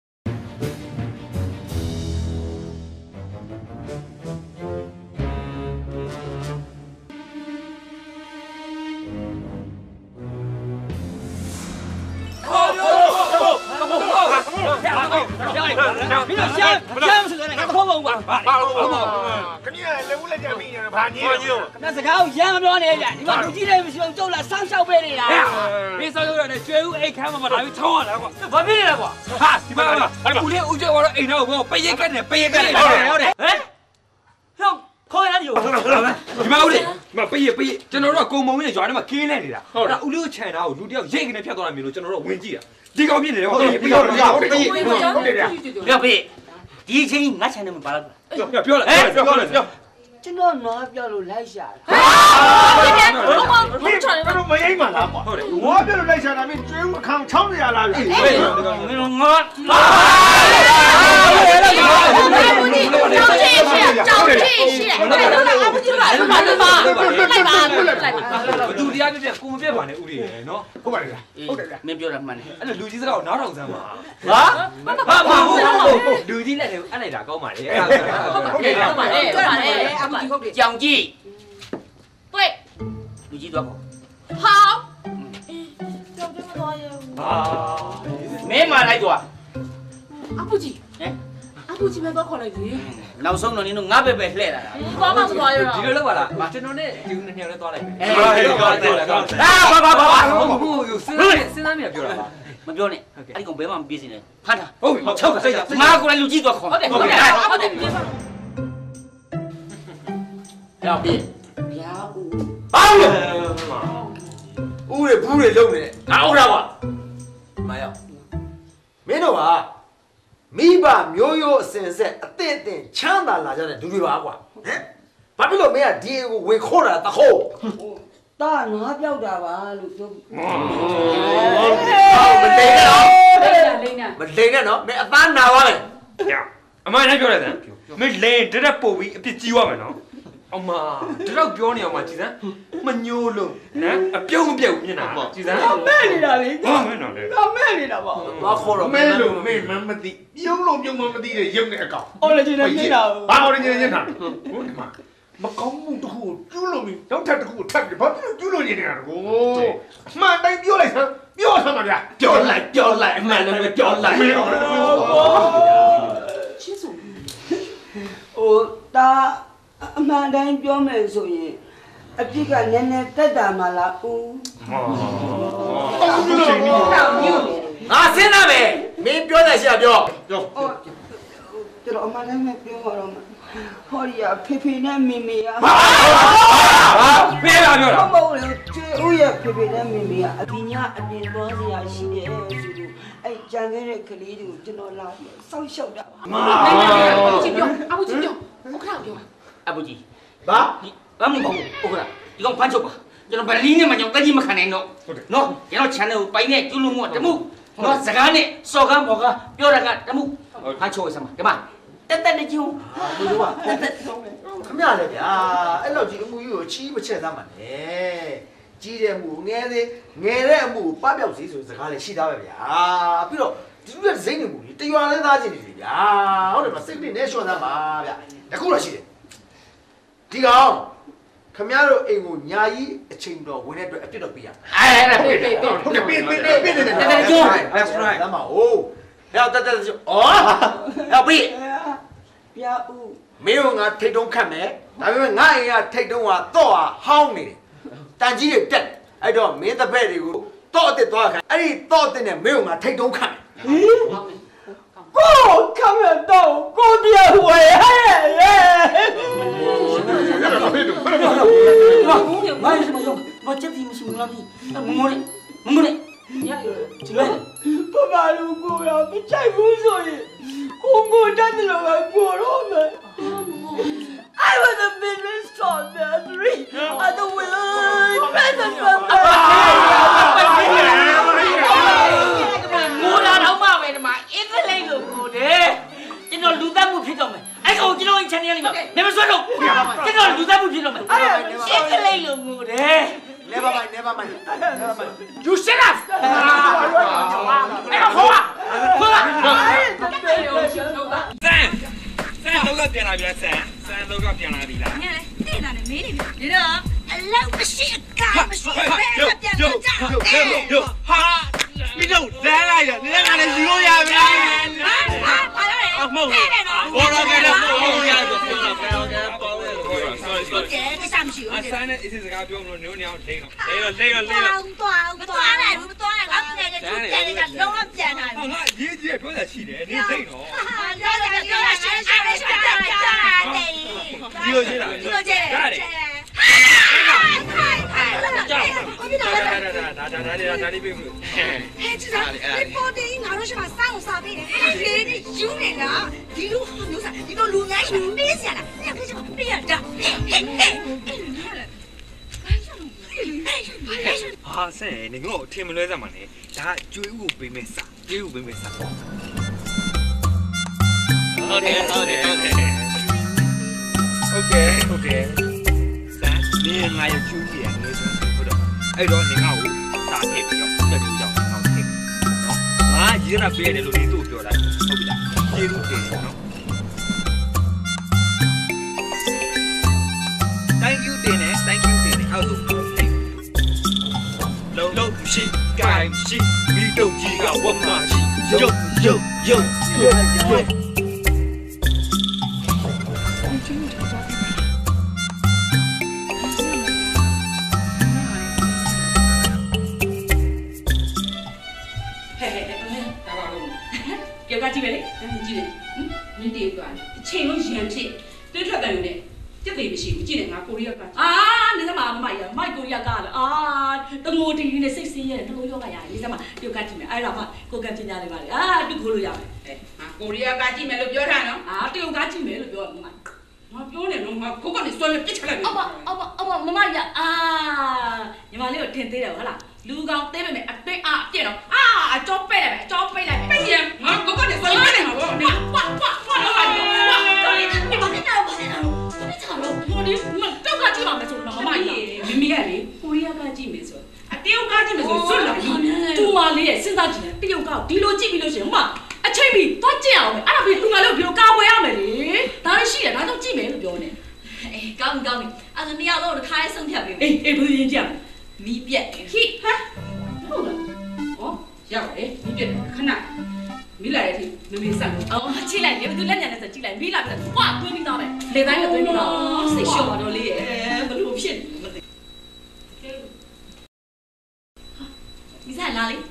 မင်းတို့ရှာမစတယ်ငါတော့ဘောပါခင်ဗျာလည်းဦးလက်ကြမိနေတာဘာညင်းရောငါစကားကိုရမ်းမပြောနဲ့ဗျဒီမှာလူကြီးတွေမရှိအောင်ကျုပ်လာဆောင်းလျှောက်ပေးနေတာမင်းဆောင်းရတယ်ကျွေဦးအိတ်ခမ်းမှာလာပြီးထောင်းရတာကွာဘာဖြစ်နေလဲကွာဟာဒီမှာဦးလေးဦးကျော်ကတော့အိမ်တော့ဘောပရက်ကနေဟုတ်တယ်ဟဲ့ဟောခေါ်ရမ်းရောဒီမှာဦးလေးမပရက်ကျွန်တော်တို့ကကုံမုံရဲ့ရွာထဲမှာကင်းနေနေတာဟုတ်လားဦးလေးကိုခြံထားကိုလူတယောက်ရိတ်ကနေဖြတ်သွားတာမျိုးလို့ကျွန်တော်တို့ဝင်ကြည့်တာဒီကောင်ပြည့်နေတယ်ဟုတ်တယ်ဒီချင်းငါချန်တယ်မပါလားပြောလိုက်ကျွန်တော်နားပြောလို့လိုက်ရှာတာမင်းတို့မရိမ့်ပါလားကွာဟုတ်တယ်ငါပြောလို့လိုက်ရှာတာမင်းကျွေးအခါချောင်းနေရလားဗျမင်းတို့ငါသူတရားပြကိုမပြတ်ပါနဲ့ဦးလေးနော်ဟုတ်ပါလေဟုတ်တယ်မင်းပြောတာမှန်တယ်အဲ့လူကြီးစကားကိုနားထောင်စမ်းပါဟာလူကြီးနဲ့အဲ့လိုက်တာကောင်းပါလေဟုတ်တယ်ဟုတ်ပါတယ်ပြောတာလေအမကြီးဟုတ်တယ်ကြောင်ကြီးတွေ့လူကြီးတော့ဟာကြောင်ကြီးမသွားရဘူးမင်းမလိုက်တော့အပူကြီးဟမ်အပူကြီးမတော့ခေါ်လိုက်ပြီနောက်ဆုံးတော့နင်တို့ငါပဲလှည့်လာတာသွားမှမသွားရတော့ဒီလိုလုပ်ပါလားကျွန်တော်နဲ့ဒီနှစ်ယောက်လည်းသွားလိုက်မယ်ဘာဟုတ်စဉ်းစားမိပြောတာပါမပြောနဲ့အဲ့ဒီကောင်ဘဲမှမပြေးစင်နဲ့ဖတ်တာဟုတ်ပြီ၆စိတ်မာကိုလည်းလူကြီးသွားခေါ်ဟုတ်တယ်ရောက်ပြီဗျာဦးဘာလဲဦးရဘူးတွေလုံနေငါဟုတ်တာကွာမရောက်မင်းတို့ကမိဘမျိုးရိုးအစဉ်ဆက်အသင့်ချမ်းသာလာကြတဲ့လူတွေပါကွာဟမ်ဘာဖြစ်လို့မင်းကဒီကိုဝင်ခေါ်တာတခိုးတာငါပြောက်တာပါလို့ပြောမလိန်နဲ့နော်မလိန်နဲ့နော်မင်းအသားနာသွားမယ်အမနဲ့ပြောလိုက်တယ်မင်းလင်းတက်ပို့ပြီးအပြစ်ကြီးသွားမယ်နော်အမတော့ပြောနေအောင်မကြည်စမ်းမညိုးလို့ဟမ်အပြုံးမပြုတ်မျက်နှာကြည်စမ်းမဲနေတာလေဟာမဲနော်လေမဲနေတာပါဘာခေါ်တော့မဲလို့မဲမသိပြုံးလို့ပြုံးမသိတဲ့ရုပ်နဲ့အကောင်အော်လေကျနေနေတာဘာအော်လေကျနေတာဟုတ်ဒီမှာမကောင်းမှုတခုကိုကျူးလို့ပြီးတော့ထပ်တခုကိုထပ်ပြီးဘာဖြစ်လို့ကျူးလို့နေနေတာကိုမှန်တိုင်းပြောလိုက်စမ်းပြောစမ်းပါဗျာပြောလိုက်အမှန်လည်းပြောလိုက်ချင်းစုဟိုဒါအမှန်တိုင်းပြောမယ်ဆိုရင်အပြစ်ကနည်းနည်းတက်တာမလားဦးငါစဉ်းစားမယ်မင်းပြောတယ်ရှိရပြောကျွန်တော်အမှန်တိုင်းပြောရတော့ဟောရီယာဖေဖေနဲ့မေမေကဟာဖေးပါပြောတာမဟုတ်လေကျွေးဦးရဲ့ဖေဖေနဲ့မေမေကအပညာအပြင်ပေါ်စရာရှိတယ်ဆိုလို့အဲ့ကြံခဲ့တဲ့ကလေးတွေကိုကျွန်တော်လာပြီးစောင့်ရှောက်တာပါအဘူကြီးပြောဥက္ခရာပြောအဘူကြီးဘာဘာမဟုတ်ဥက္ခရာဒီကောင်ဖမ်းချုပ်ပါကျွန်တော်ဗလီနဲ့မှကျွန်တော်တက်ကြီးမခံနိုင်တော့နော်ကျွန်တော် channel ကိုပိုင်နဲ့ကျူးလို့မို့တမှုနော်စကားနဲ့စော်ကားပေါ်ကပြောတာကတမှုဖမ်းချုပ်ရစမ်းပါဒီမှာတက်နေကျုံဘယ်လိုကတက်ခမရလေဗျာအဲ့လောက်ကြီးအမှုကြီးကိုချီးမချက်သားမှာနဲ့ကြီးတဲ့မှုငယ်တဲ့အမှုပပျောက်စီဆိုစကားလည်းရှိသားပဲဗျာပြီးတော့ဒီလိုစိမ့်နေမှုကြီးတရွာလဲသားချင်းနေဗျာဟုတ်တယ်မစိတ်နဲ့ရှော့သားမှာဗျာတခုတော့ရှိတယ်ဒီကောင်ခမရတို့အိမ်ကိုညာကြီးအချိန်တော်ဝင်တဲ့အတွက်အပြစ်တော့ပေးရအဲ့ဒါပေးဟုတ်တယ်ပေးတယ်ကျုံ that's right ဒါမှဟိုဟဲ့တက်အော်ဟဲ့ပေးပြဦးမင်းကငါထိတ်တုံးခတ်မယ်ဒါပေမဲ့ငါအိမ်ကထိတ်တုံးကတော့ဟောင်းနေတယ်တန်ကြီးတွေတက်အဲ့တော့မင်းတပည့်တွေကိုတော့အစ်သွားခိုင်းအဲ့ဒီတော့တဲ့နဲ့မင်းကငါထိတ်တုံးခတ်မယ်ကိုခမရတော့ကိုပြဝဲဟဲ့မချက်ဒီမရှိဘူးလားဒီမငိုနဲ့ရချင်တယ်ဘာလို့ကိုရမချိုက်ဘူးဆိုရင်ကိုတတ်တယ်လို့ကိုရောမယ် I was a business strawberry at the will present from the ကိုလာတော့မှပဲဒီမှာအင်္ဂလိပ်လိုကိုတယ်ကျွန်တော်လူသားမှုဖြစ်တော့မယ်အဲ့ကောင်ကျွန်တော်အင်ချန်နယ်လေးမှာနေမစွတ်တော့ကျွန်တော်လူသားမှုဖြစ်တော့မယ်အင်္ဂလိပ်လိုကိုတယ် Never mind. You shut up. ဆန်တော့ပြန်လာပြီလားဆန်တော့ပြန်လာပြီလားညလေတိလာနေမေးနေပြီဒီတော့အလောက်မရှိအကားမရှိဘယ်ပြန်ကြဟာမင်းတို့လဲလိုက်ရနေကလည်းယူလို့ရပြီလားဟာလာတယ်မဟုတ်ဘူးဘောရကတော့မဟုတ်ရဘူးပြောတော့ပြောကပေါ်တယ်ဘောရ sorry ကဲဒီစားမရှိဘူးအဆန်းနဲ့အစ်စကားပြောမလို့ညိုးညောင်းလိမ့်တော့သွားလိုက်ဘူးသွားလိုက်ငါပြန်နေသူပြန်နေတာလုံးဝပြန်လာပြီငါရေးကြီးပြောတာရှိတယ်နေသိတော့ပြောတာရှင်းတယ်ဒီလိုချင်တာဒါတယ်ကြာဒါလေးပြေးဘူးဟဲ့ကျစားဒီပေါ်တင်ငါတို့ရှိမှစောင်းစားပေးတယ်လေဒီယူနေလားဒီလိုမျိုးစားဒီလိုလူငယ်ရှိပေးစရာလားညကိစ္စပေးရတာဟာဆဲနေငါ့ကိုထင်မလွဲစမ်းပါနဲ့ဒါကျွေးဥကိုပေးမယ်စားကျွေးဥပေးမယ်စားဟုတ်တယ်ဆန်နေငါရကျွေးရနေဆိုဟုတ်တော့အဲ့တော့နေငါ့ကိုစားထည့်ပြီးတော့တက်ပြီးတော့ငါ့ကိုထည့်နော်ငါရေးရပေးတယ်လို့နေသူ့ပြောလိုက်ဟုတ်ပြီလားကျေးဇူးတင်နော် Thank you တင်တယ်အောက်ဆုံးလုံးရှိကိုင်ရှိမိတို့ကြီးကဝတ်မကြီးရုပ်ပြောကကြည့်ပဲလေကြည့်နေနင်းတေးသွားအချိန်လုံးရံဖြစ်တွေးထွက်တယ်လို့နဲ့ကြက်သေးမရှိဘူးကြည့်နေငါကိုရီးယားကနေစမ်းမမိုက်ကိုရီးယားကလည်းတငိုတီးနဲ့စိတ်ဆင်းရဲတယ်တလို့ရောကရနေစမ်းမပြုတ်ကကြည့်မယ်အဲ့ဒါမှကိုကပညာတွေပါလေတူခိုးလို့ရမယ်ကိုရီးယားကကြည့်မယ်လို့ပြောထားနော်တရုတ်ကကြည့်မယ်လို့ပြောမှာငါပြောနေတော့ငါကိုကနေစွဲပြစ်ချလိုက်ပြီအမမရညီမလေးကိုထင်သေးတယ်ဟုတ်လားလူကောင်သေးပေမဲ့အသိအားပြည့်တော့အကြောပိတ်လိုက်မယ်အကြောပိတ်လိုက်မယ်ပိတ်ရင်ငါကောကနေဆိုရင်ပိတ်နေမှာပေါ့နေဝါတော့ပါတော့ဝါတော်လေးဒီမှာနေတာဘာနေတာတော့ဒီချာတော့ဘောဒီမတောက်ကကြည့်ပါမယ်ဆိုတော့မမကြီးမိမိကလေကိုရီးယားကကြည့်မယ်ဆိုအတရုတ်ကကြည့်မယ်ဆိုစွတ်လာပြီတူမလေးရဲ့စဉ်းစားကြည့်တယ်တရုတ်ကဒီလိုကြည့်ပြီးလို့ရှိရင်အချိန်ပြီးသွားကြည့်အောင်မယ်အဲ့ဒါပြီးတူမလေးကိုဘယ်လိုကာကွယ်ရမလဲဒါလည်းရှိတယ်ဒါတော့ကြည့်မယ်လို့ပြောနေအေးကောင်းအဲ့ဒါနှစ်ယောက်လုံးတစ်ခါဆုံးဖြတ်ပေးမယ်အေးဘယ်လိုရင်ကြည့်မီးပြက်ဟိဟမ်ဟုတ်လားဟောရောက်တယ်မီးပြက်ခဏမီးလာတဲ့အထိမမေးဆက်အော်ချိလိုက်လေဘယ်သူလက်ညံနဲ့ဆိုကြည့်လိုက်မီးလာပြီဝါသွင်းပြီးသားပဲလေတိုင်းလည်းသွင်းပြီးသားစိတ်လျှော့ပါတော့လေးရဲ့ဘယ်လိုဖြစ်မသိမီးစားလာလေ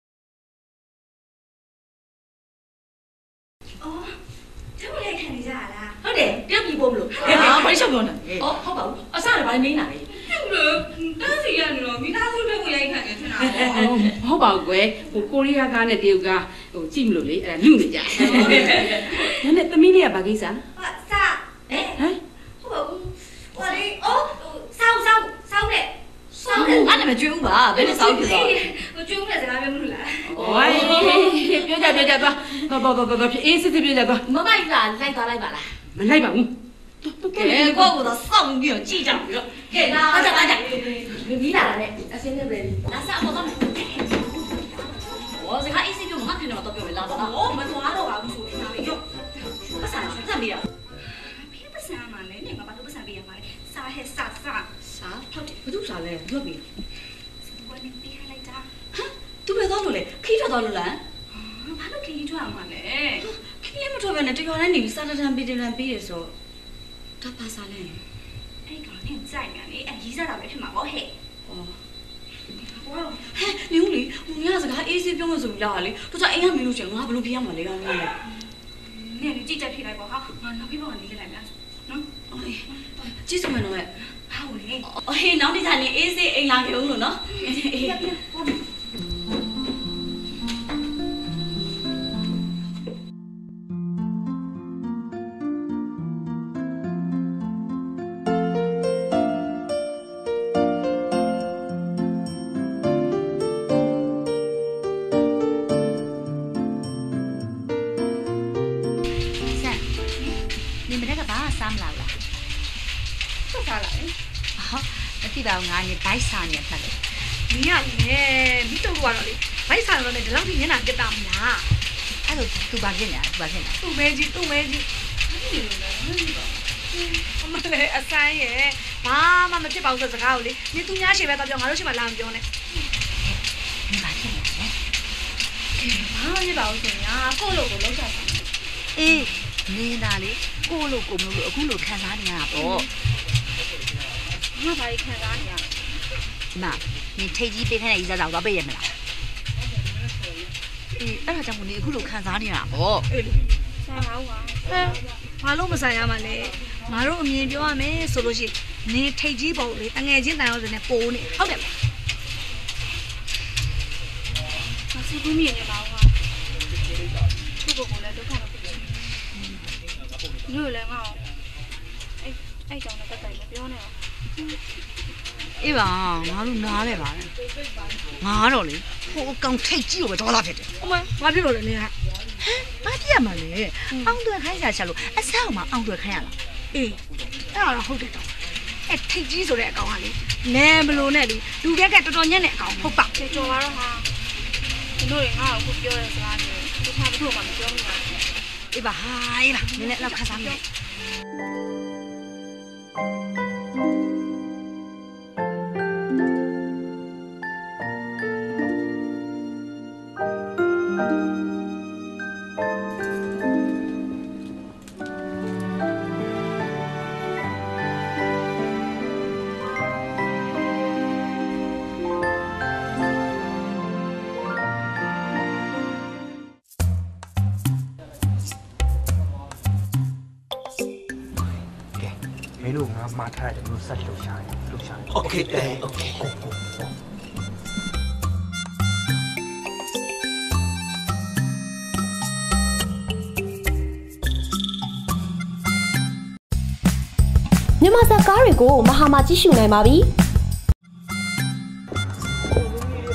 အော်သူ့လည်းခံနေကြလားဟုတ်တယ်တက်ပြီးပို့မလို့ဘာရှောက်ပြောနေအော်ဟုတ်ပါဘူးအစားလည်းဘာမင်းလာလဲဟုတ်လို့တားစီရနေတော့မိသားစုတွေကိုရိုက်ခံနေထင်တာဟုတ်ပါဘူးကွယ်ကိုရီးယားကားနဲ့တရုတ်ကားကြည့်မလို့လေအဲ့ဒါလူနေကြဒါနဲ့သမီးလေးကဘာကိစ္စစာဟမ်ဟုတ်ပါဘူးဟိုလေအော်စောင်းတဲ့အဲ့ဒါမကျွေးဘူးပါဘယ်နဲ့စောင်းဖြစ်သွားဟိုကျွေးဦးတဲ့စကားပြောမလို့လားโอ้ยပြောကြသွားဖြစ်အေးစစ်ပြောကြသွားမမကြီးကလိုက်သွားလိုက်ပါလားမလိုက်ပါဘူးကဲကိုကတော့စောင့်ပြီးတော့ကြည့်ကြပြီးတော့ကဲလာကြမီးလာတာနဲ့အစင်းနဲ့ပဲလာစားပေါ်တော့မယ်ဟောစကားအေးစစ်ပြောမှခင်တော့ပြောမယ်လာတော့ဟောမသွားတော့ပါဘူးဆိုနေတာပဲရောပတ်စံဆွတ်တက်ပြီးတော့ဖေးပတ်စံမှာလဲနေငါဘာလို့ပတ်စံပေးရမှာလဲစားဟဲ့စားဟုတ်တယ်ဘာလို့စားလဲပြောပြီဘယ်နဲ့ပေးလိုက်တာဟမ်သူပဲတော့လို့လေခီးထွက်တော့လို့လားဘာလို့ခီးထွက်အောင်မလဲခီးလည်းမထွက်ပဲနဲ့တရော်တိုင်းနေပြီးစားတန်းပေးတယ်ဆိုဒါပါစားလဲအဲ့ကောင်နဲ့ကြိုက်မြန်လေအရေးစားတာပဲဖြစ်မှာပေါ့ဟဲ့အော်ဟဲ့နေဦးလေငါစကားအေးဆေးပြောမှဆိုပြီးလာလေတို့ကြအိမ်ကမင်းလို့ရှိရင်ငါဘယ်လိုပြရမှာလဲကောင်လဲနေကြည့်ချက်ဖြစ်လိုက်ပေါ့ဟာငါနောက်ပြီးပေါ့နေလိုက်မယ်နော်အေးကြည့်စမယ်နော်ဟုတ်လေဟေးနောက်နေ့ကျရင်အေးဆေးအိမ်လာခဲ့ဦးလို့နော်အေးဒီတော့ငါနေဘိုက်စာနေဖက်လေမင်းကလည်းမိတို့ကတော့လေဘိုက်စာတော့လေဒီလောက်ကြီးမျက်နှာပြတ်တာမလားအဲ့လိုသူဘာဖြစ်နေတာသူ့မဲကြီးအမလေးအဆိုင်ရဲ့ဘာမှမဖြစ်ပါဘူးဆိုစကားကိုလေနေသူများရှေ့ပဲတော့ပြောငါတို့ရှေ့မှာလာမပြောနဲ့ဒီဘာဖြစ်နေလဲဘာမှမဖြစ်ပါဘူးဆိုရင်ကိုယ့်လိုကိုလုံးချတာအေးနေတာလေကိုယ့်လိုကိုမျိုးအခုလိုခံစားနေရတာပေါ့ငါဘာကြီးခံစားနေရလဲမနင်ထိတ်ကြီးပေးခိုင်းတဲ့ဤစားကြောင်တော့ပေးရမလားအေးအဲ့ဒါကြောင့်မို့နင်အခုလိုခံစားနေတာပေါ့အေးဆိုင်ပါဦးပါဘာလို့မဆိုင်ရမှာလဲငါတို့အမြင်ပြောရမယ်ဆိုလို့ရှိရင်နင်ထိတ်ကြီးပုံလေတငယ်ချင်းတန်ရောစနေပိုးနေဟုတ်တယ်မလားမစီဘူးမြင်နေပါဦးပါသူ့ကိုလည်းဒုက္ခတော့ဖြစ်တယ်ညို့လည်းငါ့အဲ့ကြောင့်လည်းတက်တိုင်မပြောနဲ့အေးပါငါတို့နားလဲပါငါကတော့လေဟိုအကောင်ထိတ်ကြီးကိုပဲဒေါသဖြစ်တယ်အမငါဖြစ်လို့လေနေဟမ်ဘာဖြစ်ရမှာလဲအောင်တွေ့ခိုင်းစားချက်လို့အဆောက်မှာအောင်တွေ့ခိုင်းရလားအေးအဲ့ဒါတော့ဟုတ်တယ်တော့အဲ့ထိတ်ကြီးဆိုတဲ့အကောင်ကလေနဲမလို့နဲ့လေလူကတော်တော်ညံ့တဲ့အကောင်ဟုတ်ပါကြော်တော့ဟာတို့ရငါ့ကိုပြောရဲစကားမျိုးတခြားဘယ်သူမှမပြောဘူးအေးပါဟာအေးပါနည်းနည်းတော့ခါစားမယ်မင်းတို့ငါမှားထားတယ်ဘလို့ဆက်လှုပ်ရှားတယ်โอเคโอเคမြန်မာစကားတွေကိုမဟာမှာကြည့်ရှုနိုင်ပါပြီ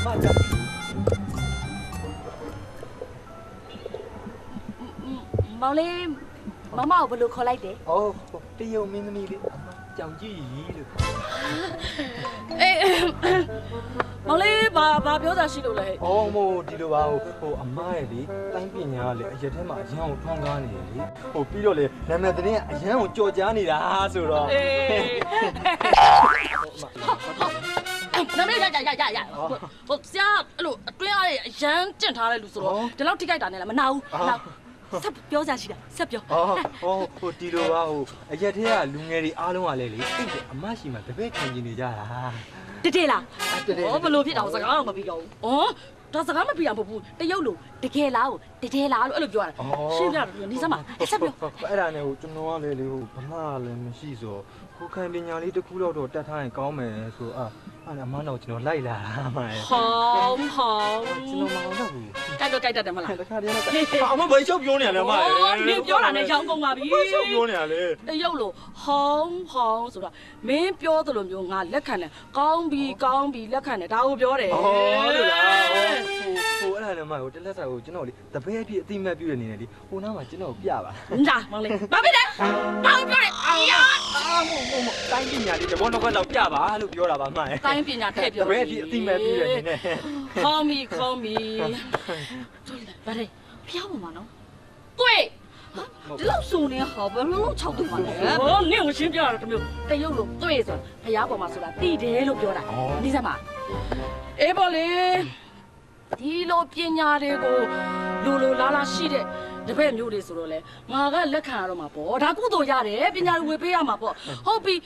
မောင်လေးမမကိုဘယ်လိုခေါ်လိုက်တယ်။အော်တရုတ်မင်းသမီးလေးကြောင်ကြည့်ရီလို့အေးမောင်လေးဘာပြောတာရှိလို့လဲ။အော်မို့ဒီလိုပါဟိုအမရဲ့လေတိုင်းပညာကလေအရက်ထဲမှာအရန်ကိုထွန်းကားနေတယ်လေ။ဟိုပြီးတော့လေနာမည်သတင်းကအရန်ကိုကြော်ကြားနေတာဆိုတော့အေးနာမည်ရဟိုဆရာအဲ့လိုအတွင်းအားရအရန်ကျင့်ထားတဲ့လူဆိုတော့ဒီလောက်ထိခိုက်တာနဲ့လည်းမနာဘူး။ဆက်ပြောကြရှိတာဆက်ပြောဟိုဒီလိုပါဟိုအရက်ထဲကလူငယ်တွေအားလုံးကလည်းလေအဲ့ဒါအမရှိမှတပည့်ခံကျင်နေကြတာတလားဘယ်လိုဖြစ်တာစကားတော့မပြီးတော့ဘူးဒါစကားမပြီးအောင်မဟုတ်ဘူးတရုတ်လိုတကယ်လားကိုတကယ်လားလို့အဲ့လိုပြောတာရှင်းပြတော့နေစမ်းပါဆက်ပြောအဲ့ဒါနဲ့ဟိုကျွန်တော်ကလည်းလေဟိုဘာမှလည်းမရှိဆိုကိုခံပညာလေးတစ်ခုတော့တတ်ထားရင်ကောင်းမယ်ဆိုအဲ့မတော့ကျွန်တော်လိုက်လာတာမှဟောကျွန်တော်မအောင်တော့ဘူးကြိုက်တော့ကြိုက်တတ်တယ်မလားတခါတည်းတော့အမဘယ်ချုပ်ပြောနေရလဲမနေပြောတာနဲ့ချောင်းကုန်ပါပြီချုပ်ပြောနေရလေတရုတ်လိုဟောင်းဆိုတော့မင်းပြောသလိုမျိုးငါလက်ခံတယ်ကောင်းပြီလက်ခံတယ်ဒါကိုပြောတယ်ဟုတ်လားဟိုအဲ့ဒါလည်းမဟိုတလက်စာကိုကျွန်တော်လေတပည့်အဖြစ်အတိမတ်ပြုတဲ့နေနဲ့လေဟိုနားမှာကျွန်တော်ပြပါလာမောင်လေးဘာဖြစ်လဲဘာပြောလဲတိုင်းပညာလေးတဘောတော့ကတော့ပြပါလို့ပြောတာပါမှန်တိုင်းပညာထည့်ပြောတပည့်အဖြစ်အတိမတ်ပြုတဲ့နေနဲ့ခေါင်းမီဘာလဲဖျားပါမနော်တွေ့ဒီလောက်စုံနေဟောဘယ်လိုလုပ်6တူပါလဲဟောနင့်ကိုရှင်းပြရတော့တမျိုးတရုတ်လို့တွေ့ဆိုဖျားပေါ်မှာဆိုတာတည်တယ်လို့ပြောတာဒီစမ်းပါအေးပေါ်လေဒီလိုပညာတွေကိုလိုလားရှိတဲ့တပည့်မျိုးတွေဆိုတော့လေငါကလက်ခံရတော့မှာပေါ့ဒါကုသိုလ်ရတယ်ပညာတွေဝေပေးရမှာပေါ့ဟုတ်ပြီ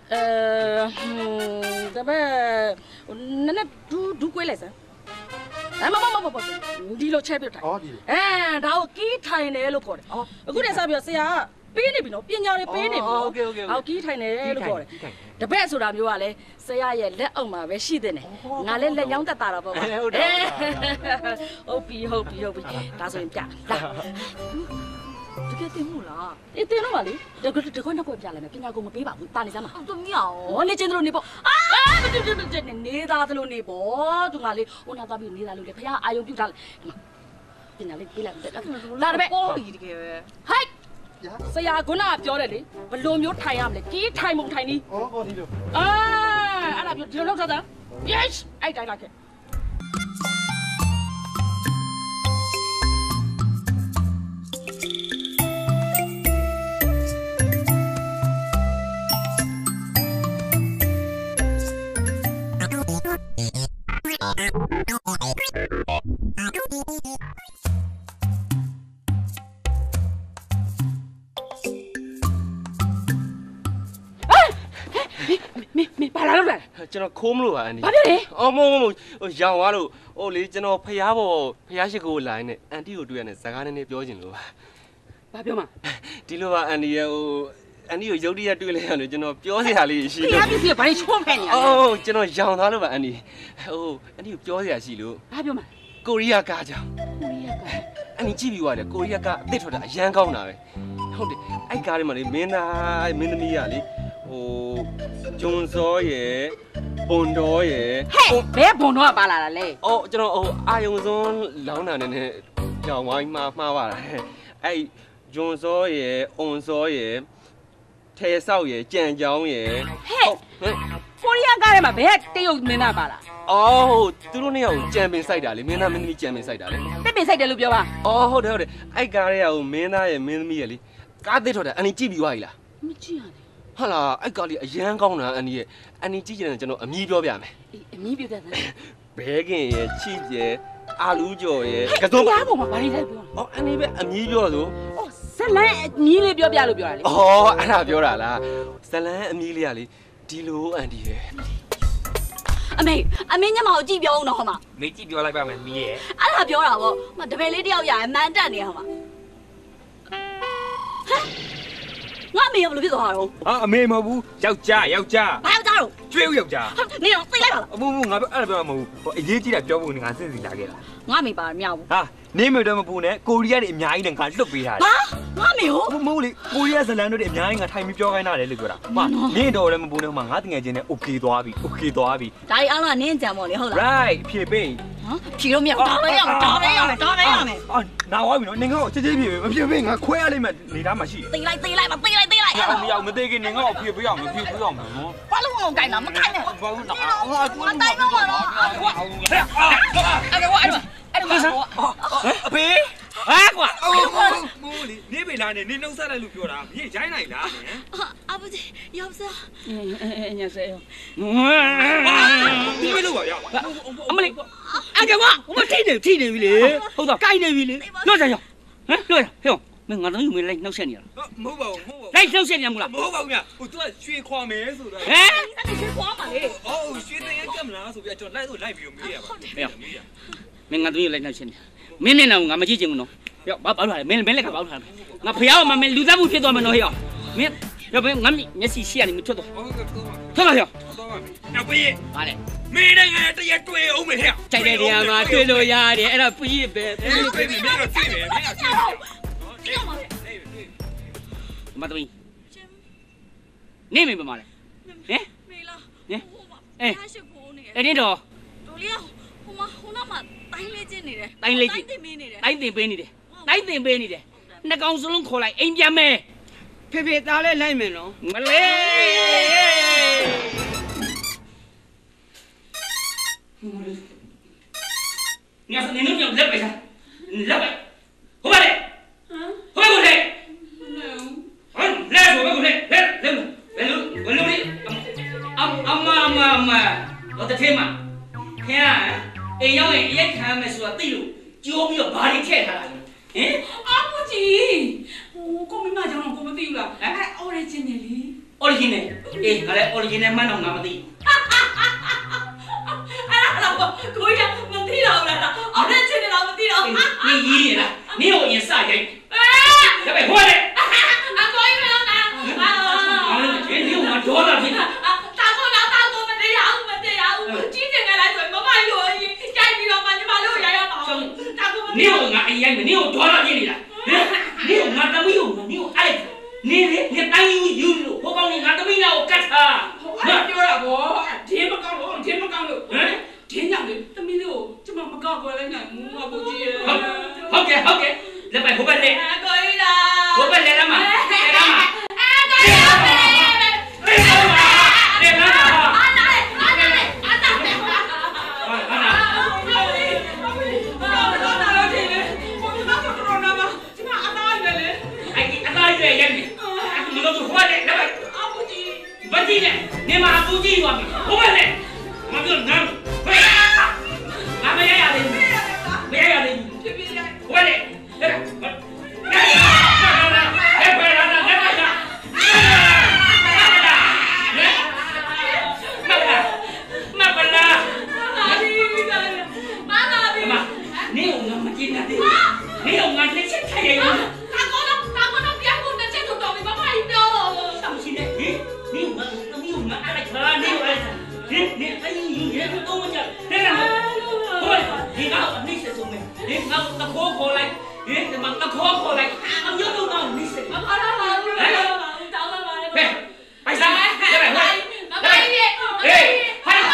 တပည့်နည်းနည်းဒူးကွေးလိုက်စမ်းမဒီလိုချက်ပြထိုင်ဒါကိုကီးထိုင်တယ်လို့ခေါ်တယ်အခုတည်းစပြီးတော့ဆရာကပေးနေပြီနော်ပညာတွေပေးနေပြီဟုတ်ကဲ့ဟောကီးထိုင်တယ်လို့ခေါ်တယ်တပည့်ဆိုတာမျိုးကလည်းဆရာရဲ့လက်အောက်မှာပဲရှိတဲ့နေငါလည်းလက်ညောင်းတက်တာတော့ပေါ့ဟုတ်တယ်ဟုတ်ပြီဒါဆိုရင်ပြလာတကယ်တင်မှုလားအေးတင်တော့ပါလေတခွန်းတော့ပြလိုက်မယ်ပညာကိုမပေးပါဘူးတာနေစမ်းပါသူမရအောင်နေချင်းတို့နေပေါ့မနေသားသလိုနေပေါ့သူငါလေးဟိုနာသားပြီးနေသားလို့လေဖခင်အာယုံပြုတ်ထားလေပညာလေးပေးလိုက်လာတယ်ပဲတကယ်ပဲဟိုက်ဆရာကပြောတယ်လေဘလိုမျိုးထိုင်ရမလဲကြီးထိုင်မုံထိုင်နီးဟောဒီလိုအဲ့ဒါပြောဒီလိုလောက်စား yes အဲ့တိုင်းလာခဲ့မပါလာလို့လားကျွန်တော်ခိုးမလို့ပါအန်ဒီဘာဖြစ်လဲအော်မဟုတ်ရောင်သွားလို့ဟိုလေကျွန်တော်ဖျားရှိကိုလိုင်းနဲ့အန်တီကိုတွေ့ရတဲ့ဇာကားနဲ့ပြောချင်လို့ပါဘာပြောမှာဒီလိုပါအန်ဒီရဲ့ဟိုအန်ဒီကိုရုတ်တရက်တွေ့လိုက်ရတယ်ကျွန်တော်ပြောစရာလေးရှိလို့ဖျားပစ္စည်းဘာလို့ချုံးဖက်နေရလဲကျွန်တော်ရောင်သွားလို့ပါအန်ဒီဟိုအန်ဒီကိုပြောစရာရှိလို့ဘာပြောမှာကိုရီးယားကားကြောင့်အန်ဒီကြည့်ပြီးသွားတယ်ကိုရီးယားကားအစ်ထွက်တာအရန်ကောင်းတာပဲဟုတ်တယ်အဲ့ကားထဲမှာလေမင်းသမီးကလေဟိုဂျွန်စောရယ်ပွန်တော်ရယ်ဘယ်ပွန်တော်ကပါလာတာလဲကျွန်တော်ဟိုအာယုံစွန်းလောင်းတာနဲ့ကြောင်ဝိုင်းမှားပါတာအဲ့ဂျွန်စောရယ်အွန်စောရယ်ထဲဆောက်ရယ်ကြံကြောင်းရယ်ကိုရီးယားကားထဲမှာဘယ်တရုတ်မင်းသားပါလားသူတို့နှစ်ယောက်ကြံပင်စိုက်တာလေမင်းသားမင်းသမီးကြံပင်စိုက်တာလေတက်ပင်စိုက်တယ်လို့ပြောပါဟုတ်တယ်အဲ့ကားတွေကဟိုမင်းသားရယ်မင်းသမီးရယ်လေကားသစ်ထွက်တယ်အန်နီကြည့်ပြီးသွားပြီလားမကြည့်ရဘူးဟာလားအဲ့ကားလေးအရန်ကောင်းတာအန်နီရဲ့အန်နီကြည့်ကြတယ်ကျွန်တော်အမီးပြောပြမယ်အမီးပြောပြတယ်ဘဲခင်ရယ်ချီရယ်အာလူးကျော်ရယ်ကစုံကားပေါ်မှာဘာလေးလိုက်ပြောအန်နီပဲအမီးပြောဆိုဇလန်းအမီးလေးပြောပြလို့ပြောတာလေအဲ့ဒါပြောတာလားဇလန်းအမီးလေးကလေဒီလိုအန်တီရဲ့အမေညမကိုကြည့်ပြောအောင်တော့ဟောမှာမေကြည့်ပြောလိုက်ပါမယ်မီးရဲ့အဲ့ဒါပြောတာပေါ့တပည့်လေးတယောက်ရအမှန်တက်နေဟောမှာငါမေဘယ်လိုဖြစ်သွားတာတော့အမေမဟုတ်ဘူးယောက်ျားဘာယောက်ျားတော့ကျွေးဦးယောက်ျားနေတော့သိလိုက်ပါလားငါအဲ့ဒါပြောမှာမဟုတ်ဘူးအရေးကြီးတာပြောဖို့ငါစဉ်းစားလာခဲ့တာငါမေပါမရဘူးနေမေတော့မပူနဲ့ကိုရီးယားတွေအများကြီးနဲ့ငါလွတ်ပေးထားတယ်ငါမေဟုတ်မဟုတ်လေကိုရီးယားဇလန်တို့တွေအများကြီးငါထိုင်ပြီးပြောခိုင်းတာလေလို့ပြောတာနင်းတော့လည်းမပူနဲ့ဟိုမှာငါတငယ်ချင်းနဲ့ okay သွားပြီဒါကြီးအားလုံးနင်းကြံပေါ့လေဟုတ်လား right ဖြေပေးဖြေလို့မရဘူးဒါပဲရမယ်ဒါပဲရမယ်နာဝါပြီနော်နင်ကတော့ချက်ချင်းပြေမပြေငါခွဲရလိမ့်မယ်နေသားမှရှိတယ်သေးလိုက်မသေးလိုက်မရမသေးခင်နင်ကတော့ဖြေပေးအောင်မဖြေပေးအောင်နော်ဘာလို့ငုံကိုင်လားမကိုင်နဲ့ဘာလို့နော်ငါတိုင်းတော့မနော်အဖေဟာကွာမိုးလီနေပေလာနေနေနှုတ်ဆက်လိုက်လို့ပြောတာမင်းရိုင်းနိုင်လား阿不对，要不是。 안녕하세요. ဒီလိုပါရအမလေးအကမ我们ထိနေပြီလေဟုတ်တော့ကိုက်နေပြီလေလွတ်ကြရဟမ်လွတ်ရဟဲ့မင်းငါတော့ယူမလိုက်နှောက်ဆက်နေရလားမဟုတ်ပါဘူးလိုက်နှောက်ဆက်နေမလားမဟုတ်ပါဘူးညဟို तू ကရွှေခွာမယ်ဆိုတာဟမ်အဲ့ရွှေခွာပါလေအော်ရွှေတရင်ကမလားဆိုပြီးကျွန်တော်လိုက်ပြီးမေးရပါမင်းငါတို့ယူလိုက်နှောက်ဆက်နေမင်းမျက်နှာကိုငါမကြည့်ချင်ဘူးနော်ပြောဘာလို့လဲမင်းလက်ကဘာလို့လဲငါဖျားမမင်းလူသားမှုဖြစ်သွားမယ်နော်ဟဲ့မင်း要不俺们也是西安的，没错的。看看去。 要不然， 嘛嘞？ 没人俺这也对欧美了。 在这里嘛，对路呀的，那不一般。 对，没个对的，没个对的。 嘛东西？你明白嘛嘞？哎？ 没了。 哎？哎，你着？ 都了，我那嘛တိုင်းလေးကျင်းနေတယ်တိုင်းလေးကျင်းတိုင်းတင်ပေးနေတယ်တိုင်းတင်ပေးနေတယ်နှကောင်စလုံးခေါ်လိုက်အိမ်ပြန်မယ်ဖေဖေသားလဲလိုက်မယ်နော်မလေးညစနေနုံလက်ပဲစားလက်ပဲဟိုပါလေဟိုကိုလေဟမ်လဲဆိုဘယ်ကိုလေလဲဘယ်လိုလဲအမတော့တထဲမှာခင်ဗျာအိမ်ရောက်ရင်အရက်ခံမယ်ဆိုတာသိလို့ကြိုးပြီးတော့ဘာတွေထည့်ထားတာလဲဟင်阿不吉，我没买奖了，我没对了，哎，original 哩 original အေးငါလည်း original မှန်းတော့ငါမသိအဲ့ဒါတော့ကိုရမသိတော့ဘူးလား original တော့မသိတော့နေရီးနေလားနေတော့ရင်စရိုက်ဒါပဲဟိုလေအကိုရမလားအားလုံးဒီလိုမှဒေါသဖြစ်တာကိုမတရားဘူးကြီးကျင်နေလိုက်ဆိုမမရိုးရင်ကြိုက်ပြီးတော့မှညီမတို့ရရပါအောင်ဒါကိုမနေတော့ငါအိမ်ရိုက်မယ်နေတော့ဒေါသဖြစ်နေတာနေတော့ငါသမီးကိုနေတော့အဲ့နေလေနေတိုင်းယူလို့ဟိုကောင်ငါသမီးနာကိုကတ်ထားငါပြောတာဗောဒီမကောင်းလို့ဟမ်ဒီညောင်လေသမီးလေးကိုကျမမကောက်ွယ်လိုက်နိုင်ဘူးငါဘူးကြီးရဲ့ဟုတ်ကဲ့လက်ပဲဟိုဘက်လေကိုကြီးလားဟိုဘက်လေလားမကိုကြီးလားဘာကြီးလဲနေမှာအပူကြီးသွားပြီဟိုဘက်လေမပြောနမ်းဟဲ့ငါမရရသေးဘူးမရရသေးဘူးဖြစ်ဖြစ်ရိုက်ဟိုဘက်လေဟဲ့ဟဲ့ဟဲ့နေအောင်ငါမကြည့်နေသေးဘူးနေအောင်ငါလက်ချက်ထိုင်ရအောင်တာကောတော့ပြန်ဖို့တစ်ချက်တော့ပြီမမကြီးပြောတော့ဆောင်ရှိနေဟင်နေငါသမီးငါအဲ့ဒါနေအဲ့ဒါဟင်နေအရင်ယူရတော့မကြတဲ့လားဟိုဒီကောင်နေစစုံမယ်ဒီကောင်တခိုးခေါ်လိုက်ဟင်ဒီမှာတခိုးခေါ်လိုက်အမျိုးတော့တော့နေစမခေါ်တော့ပါဘူးတောင်းပါပါလေဟဲ့ပိုက်စားရပါဟဲ့မမကြီးဟေးဟို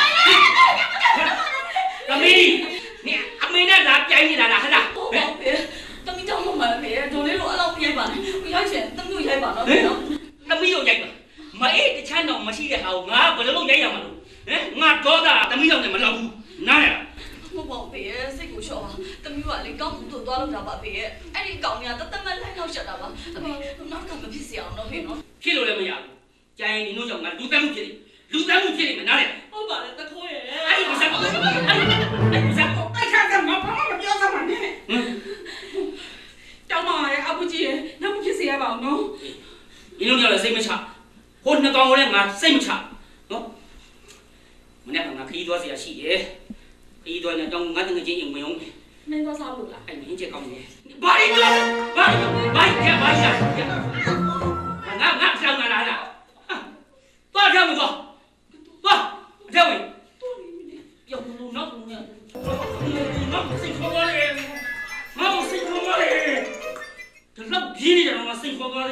င်းသမီးနေအမေနဲ့လာပြိုင်နေတာလားဟဲ့လားဟဲ့သမီးတောင်းမှမမေဒိုလေးလိုအဲ့လိုရိုက်ပါနဲ့ကိုရိုက်ချင်သမီးကိုရိုက်ပါတော့သမီးကိုရိုက်ပါမအေးတချမ်းတော့မရှိတဲ့ဟာကိုငါဘယ်လိုလုပ်ရိုက်ရမှာလို့ဟမ်ငါတော့တာသမီးတော့လည်းမလောက်ဘူးနားရမပေါ့ဖေစိတ်ကိုလျှော့ပါသမီးကလေကောင်းမှုတို့သွားလို့တာပါဖေအဲ့ဒီကောင်ကတသက်မဲ့လိုက်တော့ရှက်တာပါအမေနောက်ကမဖြစ်စီအောင်တော့ဖေနော်ဖြစ်လို့လည်းမရဘူးကြိုင်နေလို့ကြောင့်ငါလူတန်းမှုဖြစ်နေမနားရဟုတ်ပါလေတခိုးရဲ့အဲ့ဒီမစားဘူးအဲ့ဒီမစားဘူးအဲ့ခါကမဘာမှမပြောစမ်းပါနဲ့တောင်းပါရဲ့အပူကြီးရဲ့နောက်မဖြစ်စေရပါအောင်နော်ဒီလိုကြောင့်လည်းစိတ်မချဟိုနှစ်ကောင်ကလည်းငါစိတ်မချနော်မနေ့ကငါခရီးသွားเสียရှိရဲ့ခရီးသွားနေတော့ငါတငယ်ချင်းအိမ်ဝင်အောင်မင်းသွားစားလို့လားအဲ့မင်းချက်ကောင်းနေဘာလို့လဲဘာကြဘာရငါဆောင်လာလားသွားကြမသွားသွားကြောက်ဝင်ပြောလို့နောက်ဘူးเนี่ยနောက်စိတ်ခေါ်ပါလေနောက်စိတ်ခေါ်ပါလေဒီလောက်ကြီးနေတယ်ငါစိတ်ခေါ်ပါလေ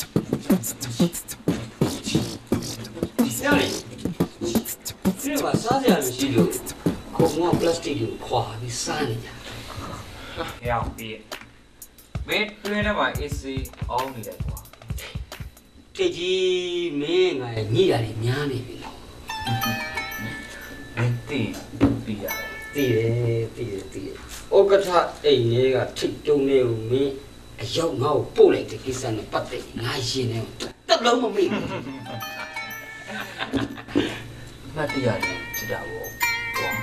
这样嘞，这把啥စားစရာမရှိလို့ခုံကပလတ်စတစ်ကိုခွာပြီးစားနေကြဟဲ့အောင်ပြီးမင်းတွင်းထဲမှာ AC အောင်းနေတယ်ကွာတိတ်ကြီးမင်းငါညိရတယ်များနေပြီလားမင်းသိပြီးရတယ်သိတယ်ဩကထအိမ်လေးကထိတ်တုံးနေဦးမင်းအရောက်ငါ့ကိုပို့လိုက်တဲ့ကိစ္စနဲ့ပတ်သက်ငါရှင်နေတက်လုံးမမေ့ဘူးမတရားတယ်ဖြစ်တာပေါ့ကွာ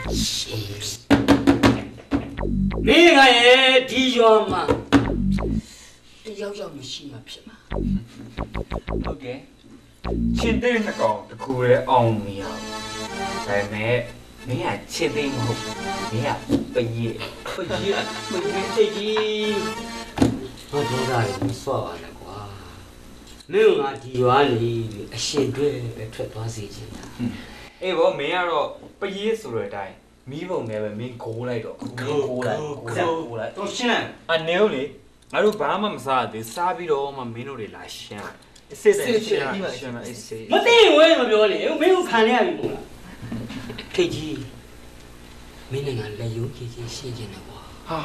မင်းငါရဲ့ဒီရွာမှာတယောက်မရှိမှဖြစ်မှာဟုတ်ကဲ့ချင်းတဲ့နှကောင်တခုရဲအောင်မရဘူးဒါပေမဲ့မင်းကချင်းသိမဟုတ်မင်းကပကြီးတိတ်ကြီးဘာတော့ဒါလဲမစော့ပါနဲ့ကွာမင်းကဒီရွာလေးအရှင်တွေပဲထွက်သွားစေချင်တာအေးဘောမင်းကတော့ပကြီးဆိုတဲ့အတိုင်းမီးပုံနဲ့ပဲမင်းဂိုးလိုက်တော့ဂိုးလိုက်တော့ရှင်းလိုက်အနေဦးလေငါတို့ဘာမှမစားသေးစားပြီးတော့မှမင်းတို့တွေလာရှင်းအစ်စစ်ရှင်းရှင်းအစ်စစ်မသိဝဲမပြောလေမင်းကိုခံရပြီမို့လားထိတ်ကြီးမင်းနဲ့ငါလက်ယုံကြည်ချင်းရှင်းချင်တယ်ကွာဟာ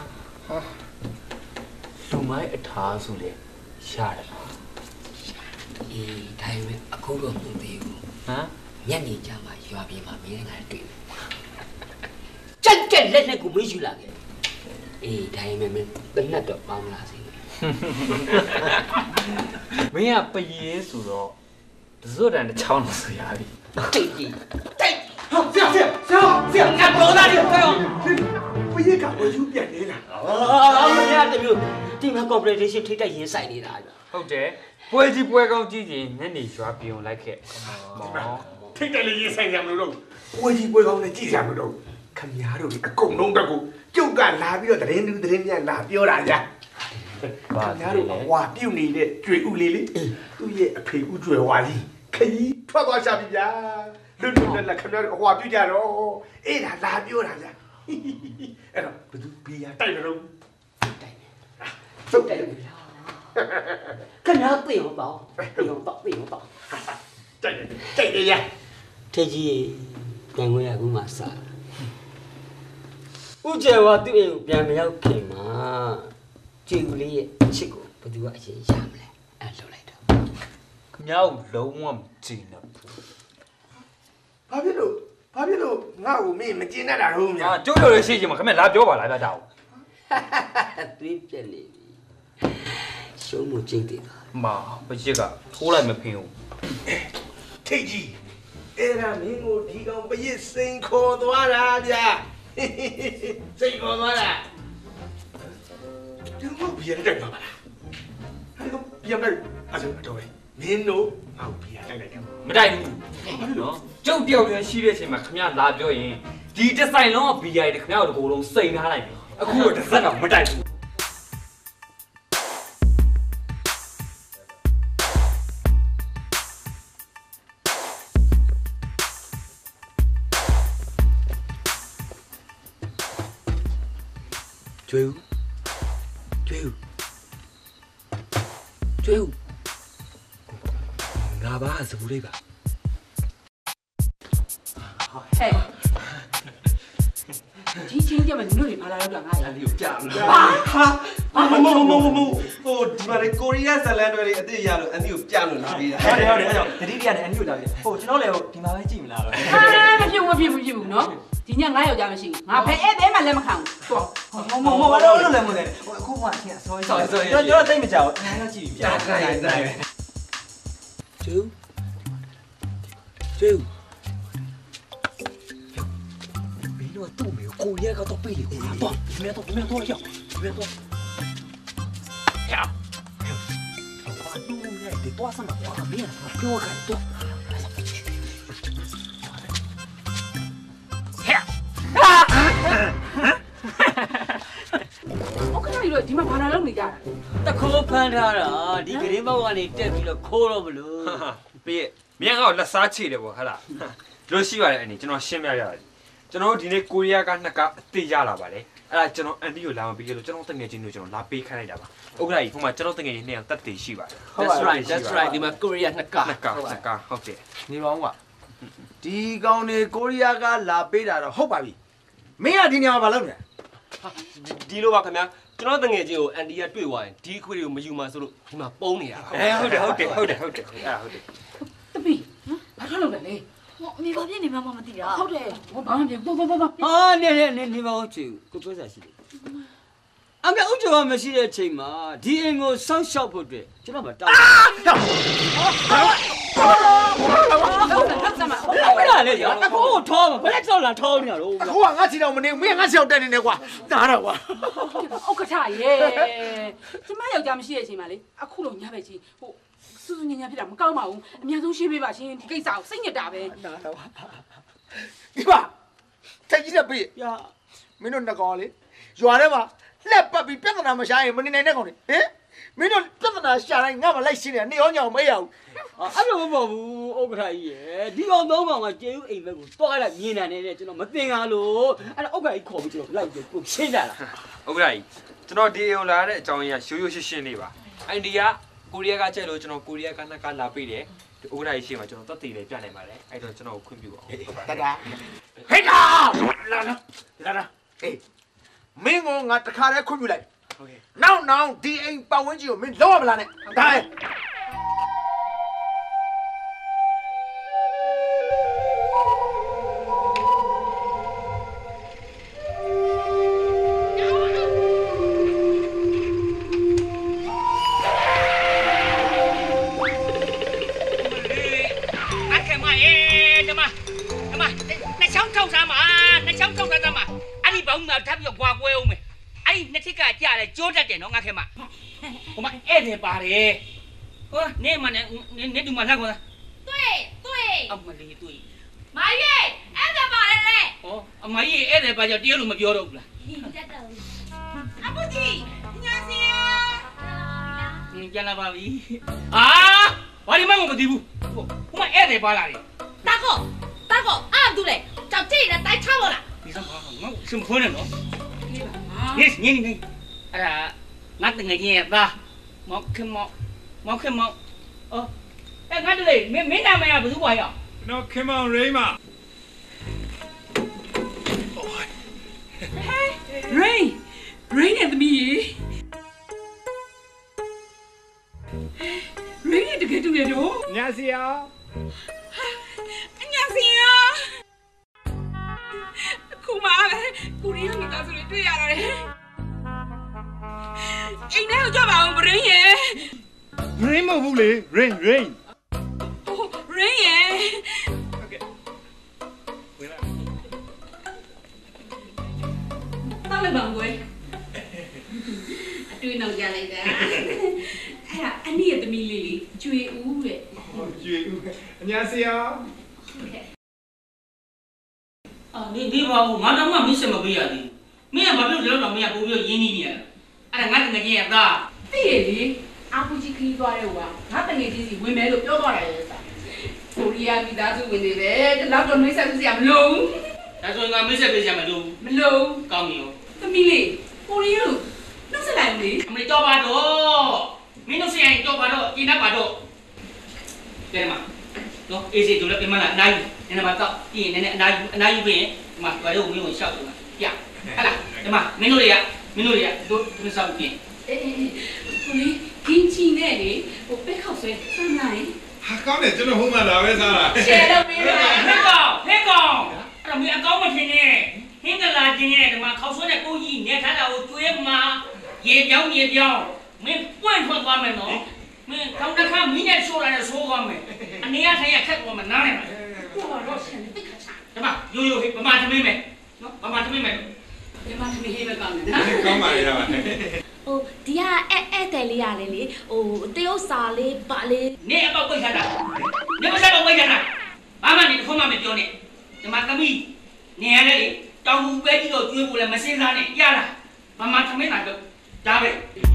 လူမိုင်းအထားဆိုလေရတယ်အေးဒါပေမဲ့အခုတော့မသိဘူးဟမ်ညနေကျမှရွာပြေးမှာမင်းနဲ့ငါတွေ့တယ်ကြက်လက်နဲ့ကိုမေးယူလာခဲ့အေးဒါပေမဲ့မင်းတနတ်တော့ပေါင်းလာစေမင်းကပရေဆိုတော့တစွတ်တန်တစ်ချောင်းလို့ဆိုရပြီတိတ်ကြီး好，这样， 俺不老大的，快点！ 不也干我有变的了？ 人家这边对面搞不来这些推在人晒里了。 ဟုတ်တယ်ပွဲကြီးပွဲကောင်းကြည့်ရင်ညနေရွာပြုံလိုက်ခဲ့ထိတ်တယ်လေရင်ဆိုင်ရမလို့တော့ပွဲကြီးပွဲကောင်းနဲ့ကြည့်ရမလို့ခမများတို့အကုန်လုံးတက်ကိုကျုပ်ကလာပြီးတော့သတင်းပြန်လာပြောတာကြာခမများတို့ဟွာပြုတ်နေတဲ့ကျွေဥလေးလေသူ့ရဲ့အဖေဥကျွေဝါကြီးခကြီးထွက်သွားရှာပြီဗျာလွတ်လက်ခမများတို့ဟွာပြုတ်ကြတော့အေးဒါလာပြောတာကြာအဲ့တော့ဘသူဘီယာတိုက်တော့တိုက်နေသုတ်တယ်ခင်ဗျားသိအောင်တော့တိုက်တယ်ရထေကြီးပြန်ဝင်ရကူမှစားဥကျေဝသူ့အိမ်ကိုပြန်မရောက်ခင်မှာကျင်ကလေးရဲ့ချစ်ကိုဘယ်သူကအရင်ရမလဲအဲ့လှုပ်လိုက်တော့ခင်ဗျားကိုလုံးဝမကျင်တော့ဘူးဘာဖြစ်လို့ငါ့ကိုမင်းမကျင်တတ်တာတော့များကျိုးလို့ရှိချင်မှာခင်ဗျားလာပြောပါလားဗျာတောင်းသွေးပြက်နေပြီရှုံးမှုကျိတ်တယ်မာပချစ်ကထိုးလိုက်မဖင်ဘူးထိတ်ကြီးအဲ့ဒါမင်းကိုဒီကောင်ပရစ်စိန်ခေါ်သွားတာဗျာစိန်ခေါ်သွားတာဒီကောင်ဘီရတိုက်ပါလားအဲ့ကောင်ဘီရတိုက်အဲ့ဆိုတော့မင်းတို့ငါ့ကိုဘီရတိုက်လိုက်တယ်မတိုက်ဘူးနော်ကျုပ်တယောက်တည်းရှိတဲ့အချိန်မှာခင်ဗျားလာပြောရင်ဒီတစ်ဆိုင်လုံးကဘီရတွေခင်ဗျားတို့ကိုယ်လုံးစိန်ထားလိုက်ပြီအခုတော့တစ်စက်ကမတိုက်ဘူး追我ငါဘာစဘူးလေးပါဟဲ့ဒီချင်းကြမှာနင်တို့တွေဘာလာရောက်လာငါအဲ့ဒီကိုကြာမလားမဟိုဒီမှာလေကိုရီးယားဇလန်တွေအစ်စ်ရလို့အန်ဒီကိုပြလို့လာပြီးတာဟုတ်တတိပြတယ်အန်ဒီကိုလာပြီးဟိုကျွန်တော်လည်းဒီမှာပဲကြည့်မလားတော့မဖြစ်ဘူးနော်ဒီညငါယောက်ျားမရှိငါဖဲဧည့်သည်မှလက်မခံဘူးမတော့လို့လည်းမဟုတ်တယ်ဟိုအခုမှအချင်းအစောကြီးကျွန်တော်သိမကြောက်ငါလည်းကြည့်ပြီကြာတိုင်းကျူမင်းတို့တော့မျိုးကိုရဲကတော့ပြေးလေတော့မင်းတော့ရောက်မင်းတော့ဘာလို့လဲဒီတော့ဆမ်းတော့မင်းပြောကတော့ဒီမှာဘာလာလုပ်နေကြတခိုးဖမ်းထားတာဒီဂရင်းဘောက်ကနေတက်ပြီးတော့ခိုးတော့မလို့ပြေးမြန်ကောက်လက်စားချေတယ်ပေါ့ဟဟလားလို့ရှိပါတယ်အနေကျွန်တော်ရှင်းပြရတယ်ကျွန်တော်တို့ဒီနေ့ကိုရီးယားကနှစ်ကအသေးရလာပါတယ်အဲ့ဒါကျွန်တော်အန်တီကိုလာမပေးလို့ကျွန်တော်တငယ်ချင်းတို့ကျွန်တော်လာပေးခိုင်းလိုက်တာပါဥက္ကဋ္ဌကြီးဟိုမှာကျွန်တော်တငယ်ချင်းနှစ်ယောက်တက်တည်ရှိပါတယ် That's right ဒီမှာကိုရီးယားနှစ်ကဟုတ်တယ်နေပါဦးကွာဒီကောင်တွေကိုရီးယားကလာပေးတာတော့ဟုတ်ပါပြီမင်းကဒီနေရာမှာဘာလုပ်နေလဲဒီလိုပါခင်ဗျာကျွန်တော်တငယ်ချင်းကိုအန်တီကတွေ့သွားရင်ဒီခွေတွေကိုမယူမှဆိုလို့ဒီမှာပုံးနေတာဟုတ်တယ်အဲ့ဒါဟုတ်တယ်တပီဘာလို့လဲဟောမိဘပြည့်နေမှမသိတာဟုတ်တယ်ဟောဘာမှမပြောဟာနေပါဦးချီကိုပြောစားရှိတယ်အမေဥကျော်ကမရှိတဲ့အချိန်မှာဒီအိမ်ကိုစောင့်ရှောက်ဖို့အတွက်ကျွန်တော်မတောင်းဘယ်လာလဲရောအခုထောမှာဘယ်လက်ဆောက်လာထောနေရတော့အခုကငါစီတော့မနေဘူးမင်းကငါစီတော့တက်နေနေကွာနားတော့ကွာဥက္ကဋ္ဌရေကျမယောက်ျားမရှိတဲ့အချိန်မှာလေအခုလိုညဘက်ချင်းဟိုစူးစူးညံ့ညံ့ဖြစ်တာမကောင်းပါဘူးအများဆုံးရှင်းပေးပါရှင်ဒီကိစ္စကိုစိတ်ညစ်တာပဲနားတော့ဒီပါတိုက်ကြီးတဲ့ပြေးမင်းတို့နှစ်ကောင်လေရွာထဲမှာလက်ပတ်ပြီးပြဿနာမရှာရင်မနေနိုင်တဲ့ကောင်လေဟင်မင်းတို့ပြဿနာရှာတိုင်းငါ့မှာလိုက်ရှင်းနေတာနေရောညောင်မရဘူးအဲ့လိုမပေါ့ဘူးဥက္ကဋ္ဌကြီးရယ်ဒီကောင်သုံးကောင်ကကျေဦးအိမ်ဘက်ကိုတွားလိုက်မြင်တယ်ကျွန်တော်မသိငါလို့အဲ့တော့ဥက္ကဋ္ဌကြီးခေါ်ပြီးကျွန်တော်လိုက်ပြီးကိုရှင်းကြတာဥက္ကဋ္ဌကြီးကျွန်တော်ဒီအိမ်လာတဲ့အကြောင်းရင်းကရိုးရိုးရှင်းရှင်းလေးပါအိန္ဒိယကိုရီးယားကကျဲလို့ကျွန်တော်ကိုရီးယားကနှစ်ကလာပေးတယ်ဒီဥက္ကဋ္ဌကြီးရှင်းမှာကျွန်တော်တက်တည်လေးပြနိုင်ပါတယ်အဲ့တော့ကျွန်တော်ကိုခွင့်ပြုပါဦးတတာဟဲ့တာလာအေးမင်းကငါတခါတည်းခွင့်ပြုလိုက်ဟုတ်ကဲ့နောက်ဒီအိမ်ပတ်ဝန်းကျင်ကိုမင်းလောက်ရမလားနဲ့ဒါလေကျိုးတတ်တယ်နော်ငါခဲမဟိုမှာဧည့်သည်ပါတယ်ဟောနေမနဲ့နေတူမလှကောလားတွေ့အမလေးတွေ့မကြီးဧည့်သည်ပါတယ်လေဟောအမကြီးဧည့်သည်ပါကြတည်းလို့မပြောတော့ဘူးလားတက်တော့အပူကြီးညာစီယာကြလာပါပြီဘာဒီမှမသိဘူးဟိုမှာဧည့်သည်ပါလာတယ်တာကောအားတူလေကြောက်ကြည့်နေတိုက်ချလို့လားဒီစမ်းပါငါစင်ခွန်းနေနော်နေနေအဲ့ဒါငါတငယ်ချင်းရသားမောက်ခင်မောက်အော်အဲ့ငါတို့လေမင်းနာမည်ကဘယ်သူပါရောနော်ခင်မောင်ရိမ့်မရိမ့်နဲ့သမီးရေရိမ့်နဲ့တကယ်တူရတော့ညာစီယာခုမှကိုရီးယားမိသားစုတွေတွေ့ရတာလေအိမ်ထဲကိုကြပါအောင်ဘရင်းရေမဟုတ်ဘူးလေရင်းရေဟုတ်ကဲ့ဝင်လာတောက်လိုက်ပါဦးကွယ်အတွေ့နောက်ကြလိုက်တာအဲ့ဒါအနည်းရဲ့သမီးလေးလေကျွေဦးတဲ့ကျွေဦးအညာစီယာဒီဘာငါတော့မှမစ်စမပေးရသေးမင်းကဘာလို့ဒီလောက်တော့မင်းကပို့ပြီးရင်းနှီးနေရအဲ့ဒါငါတငယ်ချင်းရသားသိရလေအပူကြီးခီးသွားတဲ့ဟိုကငါတငယ်ချင်းစီဝင်မယ်လို့ပြောသွားတယ်စာကိုရီးယားမိသားစုဝင်နေတယ်ဒီလောက်တော့မိတ်ဆက်စရာမလိုဘူးဒါဆိုရင်ငါမိတ်ဆက်ပေးစရာမလိုကောင်းပြီရောသမီးလေးကိုရီးယားလို့နှုတ်ဆက်လိုက်လေအမေတော့ပါတော့မင်းတို့ဆိုင်ရင်တော့ပါတော့ကျင်းတတ်ပါတော့ကဲမှာနော်အေးစီတို့လည်းပြန်မလာနိုင်နည်းနည်းမှတော့ပြီးရင်နည်းနည်းအနားယူပြီးရင်ဒီမှာဘာလို့မင်းကိုရှောက်တယ်မှာပြဟဲ့လားဒီမှာမင်းတို့တွေကတို့သူစောက်ပြင်အေးကိုလေးကင်းချီနဲ့လေဟိုပက်ခောက်ဆွဲစမ်းလိုက်ဟာကောင်းတယ်ကျွန်တော်ဟိုမှာလာပဲစားတာရှယ်တော့မင်းတို့ဟဲ့ကောင်အဲ့တော့မင်းအကောင်းမထင်နဲ့ဟင်းကလာခြင်းနဲ့ဒီမှာခောက်ဆွဲတဲ့ကိုကြီးနေထားတာကိုကျွေးမှာရေပြောင်းမင်းပွင့်ထွက်သွားမယ်နော်မင်းကောင်းတစ်ခါမင်းနဲ့ဆိုးလာတဲ့ဆိုးသွားမယ်အနေရထိုင်ရခက်သွားမှာနားနေမှာကိုတော့ရှင်တိတ်ခါချာဒီမှာယိုဟေးပမာသမင်းမယ်နော်ပမာသမင်းမယ်ဒီမှာသမင်းဟေးပဲကောင်းတယ်ကောင်းပါလေပါဟိုဒီကအဲ့တယ်လေးရတယ်လေဟိုတရုတ်စာလေးပါလေးနေအပေါက်ပိတ်ထားတာနေမစားတော့ပိတ်ထားတာဘာမှနေတစ်ခွန်းမှမပြောနဲ့ဒီမှာသမီးနေရလေတောင်ဘူးပဲကြီးတော့ကျွေးဖို့လည်းမစင်းစားနဲ့ရလားပမာသမင်းတာတော့ဒါပဲ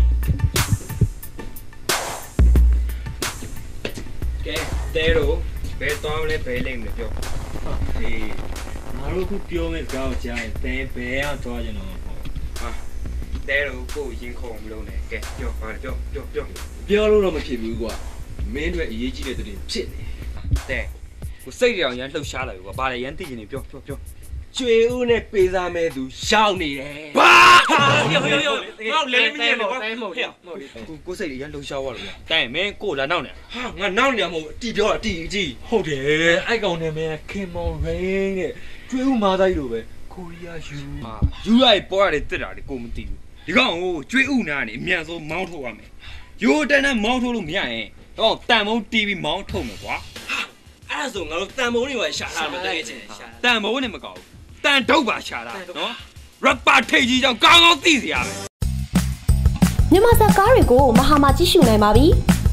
ကဲတဲတော့ဘယ်သွားမလဲဘယ်လိမ့်မလဲပြောဒီငါတို့ခုပြောမယ့်ကြောင်းကြားရင်ဘယ်အောင်သွားကြတော့ဟာတဲတော့ကိုရင်ခုန်မလို့နဲ့ကဲပြောပါပြောလို့တော့မဖြစ်ဘူးကွာမင်းတို့အရေးကြီးတဲ့တဲ့ဖြစ်နေတဲကိုစိတ်ရောင်ရန်လှုပ်ရှားလာပြီကွာဘာလဲရန်သိချင်နေပြောကျွေဦးနဲ့ပေးစားမဲ့သူရှောင်းနေတယ်ဘာယောငါ့လဲမင်းလေကွာကိုစိတ်ရန်လှုပ်ရှားသွားလို့တိုင်မင်းကိုလာနောက်နေဟာငါနောက်နေမှာမဟုတ်တီပြောတာတီဟုတ်တယ်အဲ့ကောင်နဲ့မင်းခင်မောင်ရိန်းနဲ့ကျွေဦးမာသားကြီးလိုပဲကိုရီးယားယူရပေါ်ရတယ်တက်တာလေကိုမသိဘူးဒီကောင်ကိုကျွေးဥနာနေအမြန်ဆုံးမောင်းထုတ်ရမယ်ရိုးတန်းတန်းမောင်းထုတ်လို့မရရင်တော့တန်မုံတီးပြီးမောင်းထုတ်မယ်ကွာအဲ့ဒါဆိုငါတို့တန်မုံတွေပါရှာတာမတကယ်ချင်းတန်မုံနဲ့မကောက်ဘူးတန်ဒုတ်ပါရှာတာနော်ရပပါထိတ်ကြီးကြောင့်ကောင်းကောင်းသိစရာပဲမြန်မာဇာတ်ကားတွေကိုမဟာမာကြည့်ရှုနိုင်ပါပြီ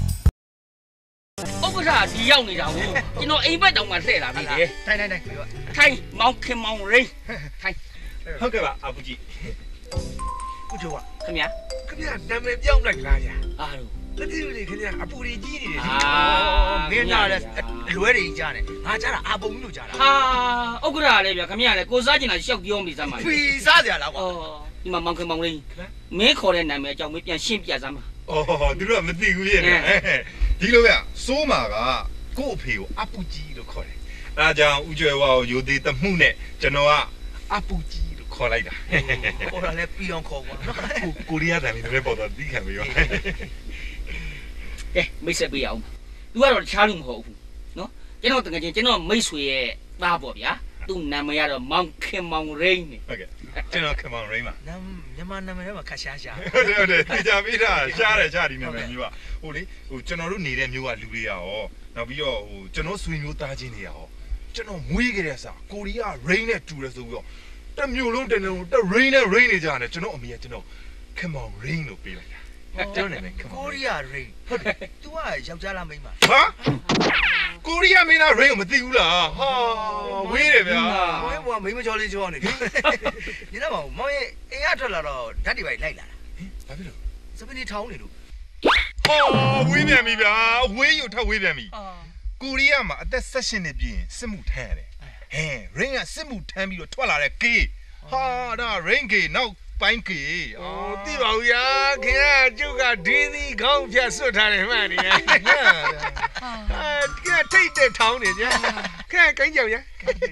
ဥက္ကဋ္ဌဒီရောက်နေတာကိုကျွန်တော်အိမ်ဘက်တောင်မှလှည့်လာပြီလေထိုင်မောင်ခင်မောင်ရိန်းထိုင်ဟုတ်ကဲ့ပါအပူကြီးကုကျော်ခင်ဗျာနာမည်ပြောင်းလိုက်လားညာအားလို့တတိယလေးခင်ဗျာအပူကြီးကြီးနေတယ်မင်းနာလည်းလွဲတွေကြားနေငါကြားတာအပုံလို့ကြားတာဟာဥက္ကဋ္ဌလည်းဗျာခင်ဗျာလည်းကိုစားကျင်တာရှောက်ပြောမိစမ်းပါဖီစားစရာလားကွာဒီမှာမောင်ခင်မောင်ရိန်းမင်းခေါ်တဲ့နာမည်အကြောင်းမင်းပြန်ရှင်းပြစမ်းပါသူတို့ကမသိဘူးရဲ့ဒီလိုဗျစိုးမာကကို့အဖေကိုအပူကြီးလို့ခေါ်တယ်အဲဒါကြောင့်ဦးကျွယ်ဝါကိုရိုသေးတမှုနဲ့ကျွန်တော်ကအပူကြီးခေါ်လိုက်တာဟိုလည်းပြီးအောင်ခေါ်ကွာကိုရီးယားတန်လေးလည်းပေါ်တော့တီးခံပြီးရောမိတ်ဆက်ပေးအောင် तू ကတော့တခြားလူမဟုတ်ဘူးနော်ကျွန်တော်တကယ်ချင်းကျွန်တော်မိတ်ဆွေရဲ့သားပေါ့ဗျာသူ့နာမည်ကတော့မောင်ခင်မောင်ရိန်းနေဟုတ်ကဲ့ကျွန်တော်ခင်မောင်ရိန်းပါမြန်မာနာမည်ထဲမှာခက်ရှားဟုတ်တယ်သိကြပြီလားရှားတယ်ဒီနာမည်မျိုးကဟိုလေဟိုကျွန်တော်တို့နေတဲ့မျိုးကလူတွေရောနောက်ပြီးတော့ဟိုကျွန်တော်ဆွေမျိုးသားချင်းတွေရောကျွန်တော်မွေးကြတဲ့စာကိုရီးယားရိန်းနဲ့တူတယ်ဆိုပြီးတော့တမျိုးလုံးတလုံးတရိန်းနဲ့ရိန်းနေကြတယ်ကျွန်တော်အမေကကျွန်တော်ခင်မောင်ရိန်းလို့ပေးလိုက်တာကျွန်တော်နာမည်ကိုရီးယားရိန်းဟုတ်တယ် तू ကယောက်ျားလားမိန်းမဟာကိုရီးယားမင်းသားရိန်းကိုမသိဘူးလားဟာဝေးတယ်ဗျာဝေးဘွားမိန်းမချောလေးချောနေပြီညနေပါမောင်ရဲ့အိမ်ကထွက်လာတော့ဓာတ်တွေပဲလိုက်လာတာဘာဖြစ်လို့စပင်းထောင်းနေလို့ဟာဝေးပြန်ပြီဗျာဝေးယူထပ်ဝေးပြန်ပြီကိုရီးယားမှာအသက်16နှစ်ပြည့်ရင်စစ်မှုထမ်းရတယ်ရင်းကစစ်မှုထမ်းပြီးတော့ထွက်လာတဲ့ကေဟာဒါရင်းကေနောက်ပိုင်းကေသိပါဘူးရာခင်ဗျာကျုပ်ကဒင်းသီးခေါင်းဖြတ်ဆွတ်ထားတယ်မှန်နေတယ်ကဲထိတ်တဲ့ထောင်းနေကြခင်ဗျာကိုင်းကြောင်ရ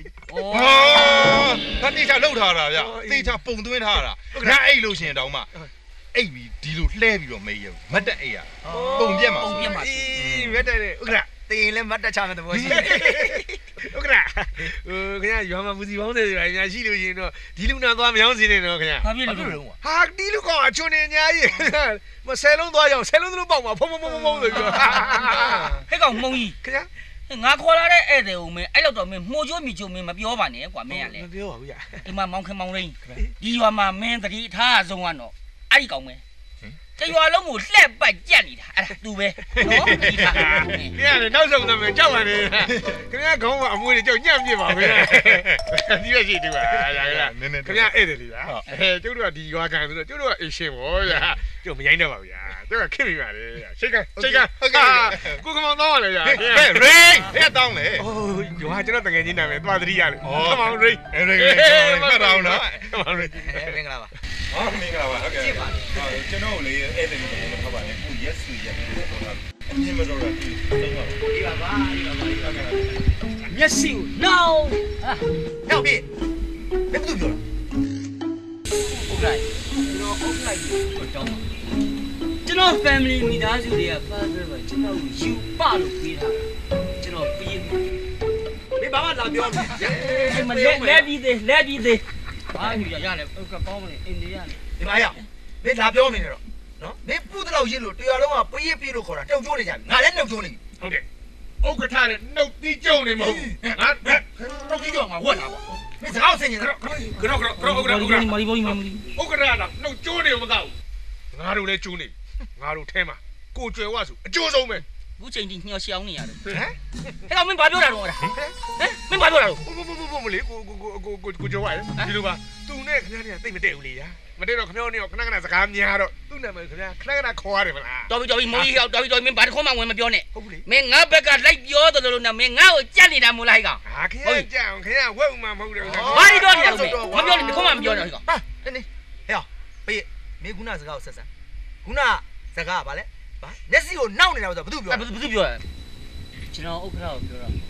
ဟာတိချလောက်ထားတာဗျတိချပုံသွင်းထားတာငါအဲ့လို့ရှင်တောင်းမှအိပ်ပြီးဒီလိုလှဲပြီးတော့မေးရုံမတ်တက်အိပ်ရပုံပြက်မှာအေးမတ်တက်တယ်ဥက္ကဋ္ဌတင်လည်းမတ်တက်ချမယ်တဘောရှိဥက္ကဋ္ဌခင်ဗျာရွာမှာမူစီပေါင်းတယ်ဆိုတာညာရှိလို့ရင်တော့ဒီလူနာသွားမရောင်းစင်းနေတော့ခင်ဗျာဘာဖြစ်လို့ဟာဒီလူကောင်အချွန်နေညာကြီးမဆယ်လုံးသွားရောင်းဆယ်လုံးသလုံးပေါက်မှာဖုံဆိုပြီးတော့ဟဲ့ကောင်မုံကြီးခင်ဗျာငါခေါ်လာတဲ့ဧည့်သည်ကိုမင်းအဲ့လောက်တော့မင်းမှုချိုးမိချိုးမင်းမပြောပါနဲ့ကွာမင်းကလည်းမပြောပါဘူးညာဒီမှာမောင်ခင်မောင်ရင်းဒီရွာမှာမင်းတတိထားအဆုံးကတော့အဲ့ဒီကောင်မင်းတရွာလုံးကိုလှက်ပတ်ကြက်နေတာအဲ့ဒါသူပဲနော်ဒီခါခင်ဗျာနောက်ဆုံးတော့ကြောက်ပါတယ်ခင်ဗျာခေါင်းကအမွေးတွေကြောက်ညံ့ပြစ်ပါခင်ဗျာဒီရရှိတူပါခင်ဗျာခင်ဗျာဧည့်သည်လားကျုပ်တို့ကဒီရွာကန်ဆိုတော့ကျုပ်တို့ကအေးရှင်းပေါ့ဗျာကျုပ်မရိုင်းတော့ပါဘူးဗျာကျုပ်ကခစ်မိပါလေရှိတ်ကဟုတ်ကဲ့ကိုကမောင်တော့လေဗျာဟဲ့ရိန်းဟဲ့တောင်းလေအိုးရွာကျွန်တော်တကယ်ချင်းနာမယ်သွားသတိရလေကမောင်ရိန်းမှတ်တော့နော်ကမောင်ရိန်းမင်္ဂလာပါမင်္ဂလာပါဟုတ်ကဲ့ကျွန်တော်လေအဲ့ဒီလိုမထားပါနဲ့ကိုရက်စုရက်ကိုပေါ်တာအမြင်မတော်တာဒီသုံးပါဒီပါပါမျက်စိကိုနောင်နောက်ပြီဘယ်သူပြောလဲဟုတ်ကဲ့ကျွန်တော်ကျွန်တော် family မိသားစုတွေက father ပဲကျွန်တော်ကိုယူပလို့ပေးတာကျွန်တော်ပြီးမင်းဘာမှလာပြောမလဲလဲပြီးသေးဘာယူရရတယ်ဟုတ်ကဲ့ပေါင်းမလို့အိန္ဒိယနဲ့ဒီမှာရမင်းလာပြောနေတယ်တော့နော်မင်းပူတလောက်ရစ်လို့တရားလုံးကပေးပြေးလို့ခေါ်တာတုတ်ကျိုးနေကြပြီငါလည်းနှုတ်ကျိုးနေပြီဟုတ်တယ်ဥက္ကဋ္ဌနဲ့နှုတ်တီးကျုံနေမဟုတ်ဘူးငါနှုတ်တီးကျုံငါဝတ်လာပါမင်းစကားဆင်နေတော့ကတော့ဥက္ကဋ္ဌကနှုတ်ကျိုးနေမကောက်ငါတို့လည်းကျိုးနေငါတို့ထဲမှာကိုကျွယ်ဝဆိုအကျိုးဆုံးပဲအခုချိန်ထိညှော်ရှောင်းနေရတယ်ဟဲ့ကောင်မင်းဘာပြောတာတော့ဟဲ့မင်းဘာပြောတာတော့မလေကိုကျော်ဝါဒီလိုပါသူနဲ့ခင်ဗျားเนี่ยတိတ်မတည့်ဘူးလေညာမတည့်တော့ခင်ဗျားเนี่ยခဏခဏစကားများတော့သူ့နာမည်ခင်ဗျာခဏခဏခေါ်ရတယ်မလားတော်ပြီမိုးကြီးဟောက်တော်ပြီမင်းဘာတစ်ခေါက်မှဝင်မပြောနဲ့မင်းငါဘက်ကလိုက်ပြောတယ်လို့နဲ့မင်းငါ့ကိုကြက်နေတာမို့လားဟိကောင်ဟာခင်ဗျာကြက်အောင်ခင်ဗျာဝက်ဥမှာမဟုတ်တယ်ဘာလို့ပြောနေရလဲမပြောနဲ့တစ်ခေါက်မှမပြောနဲ့ဟိကောင်ဟာနေဟဲ့ပေးမင်းခုနစကားကိုဆက်စမ်းခုနစကားကဘာလဲဘာလက်စီကိုနောက်နေတာဆိုဘယ်သူပြောဘယ်သူပြောလဲကျွန်တော်ဥက္ကဋ္ဌကိုပြောတာဥက္ကဋ္ဌ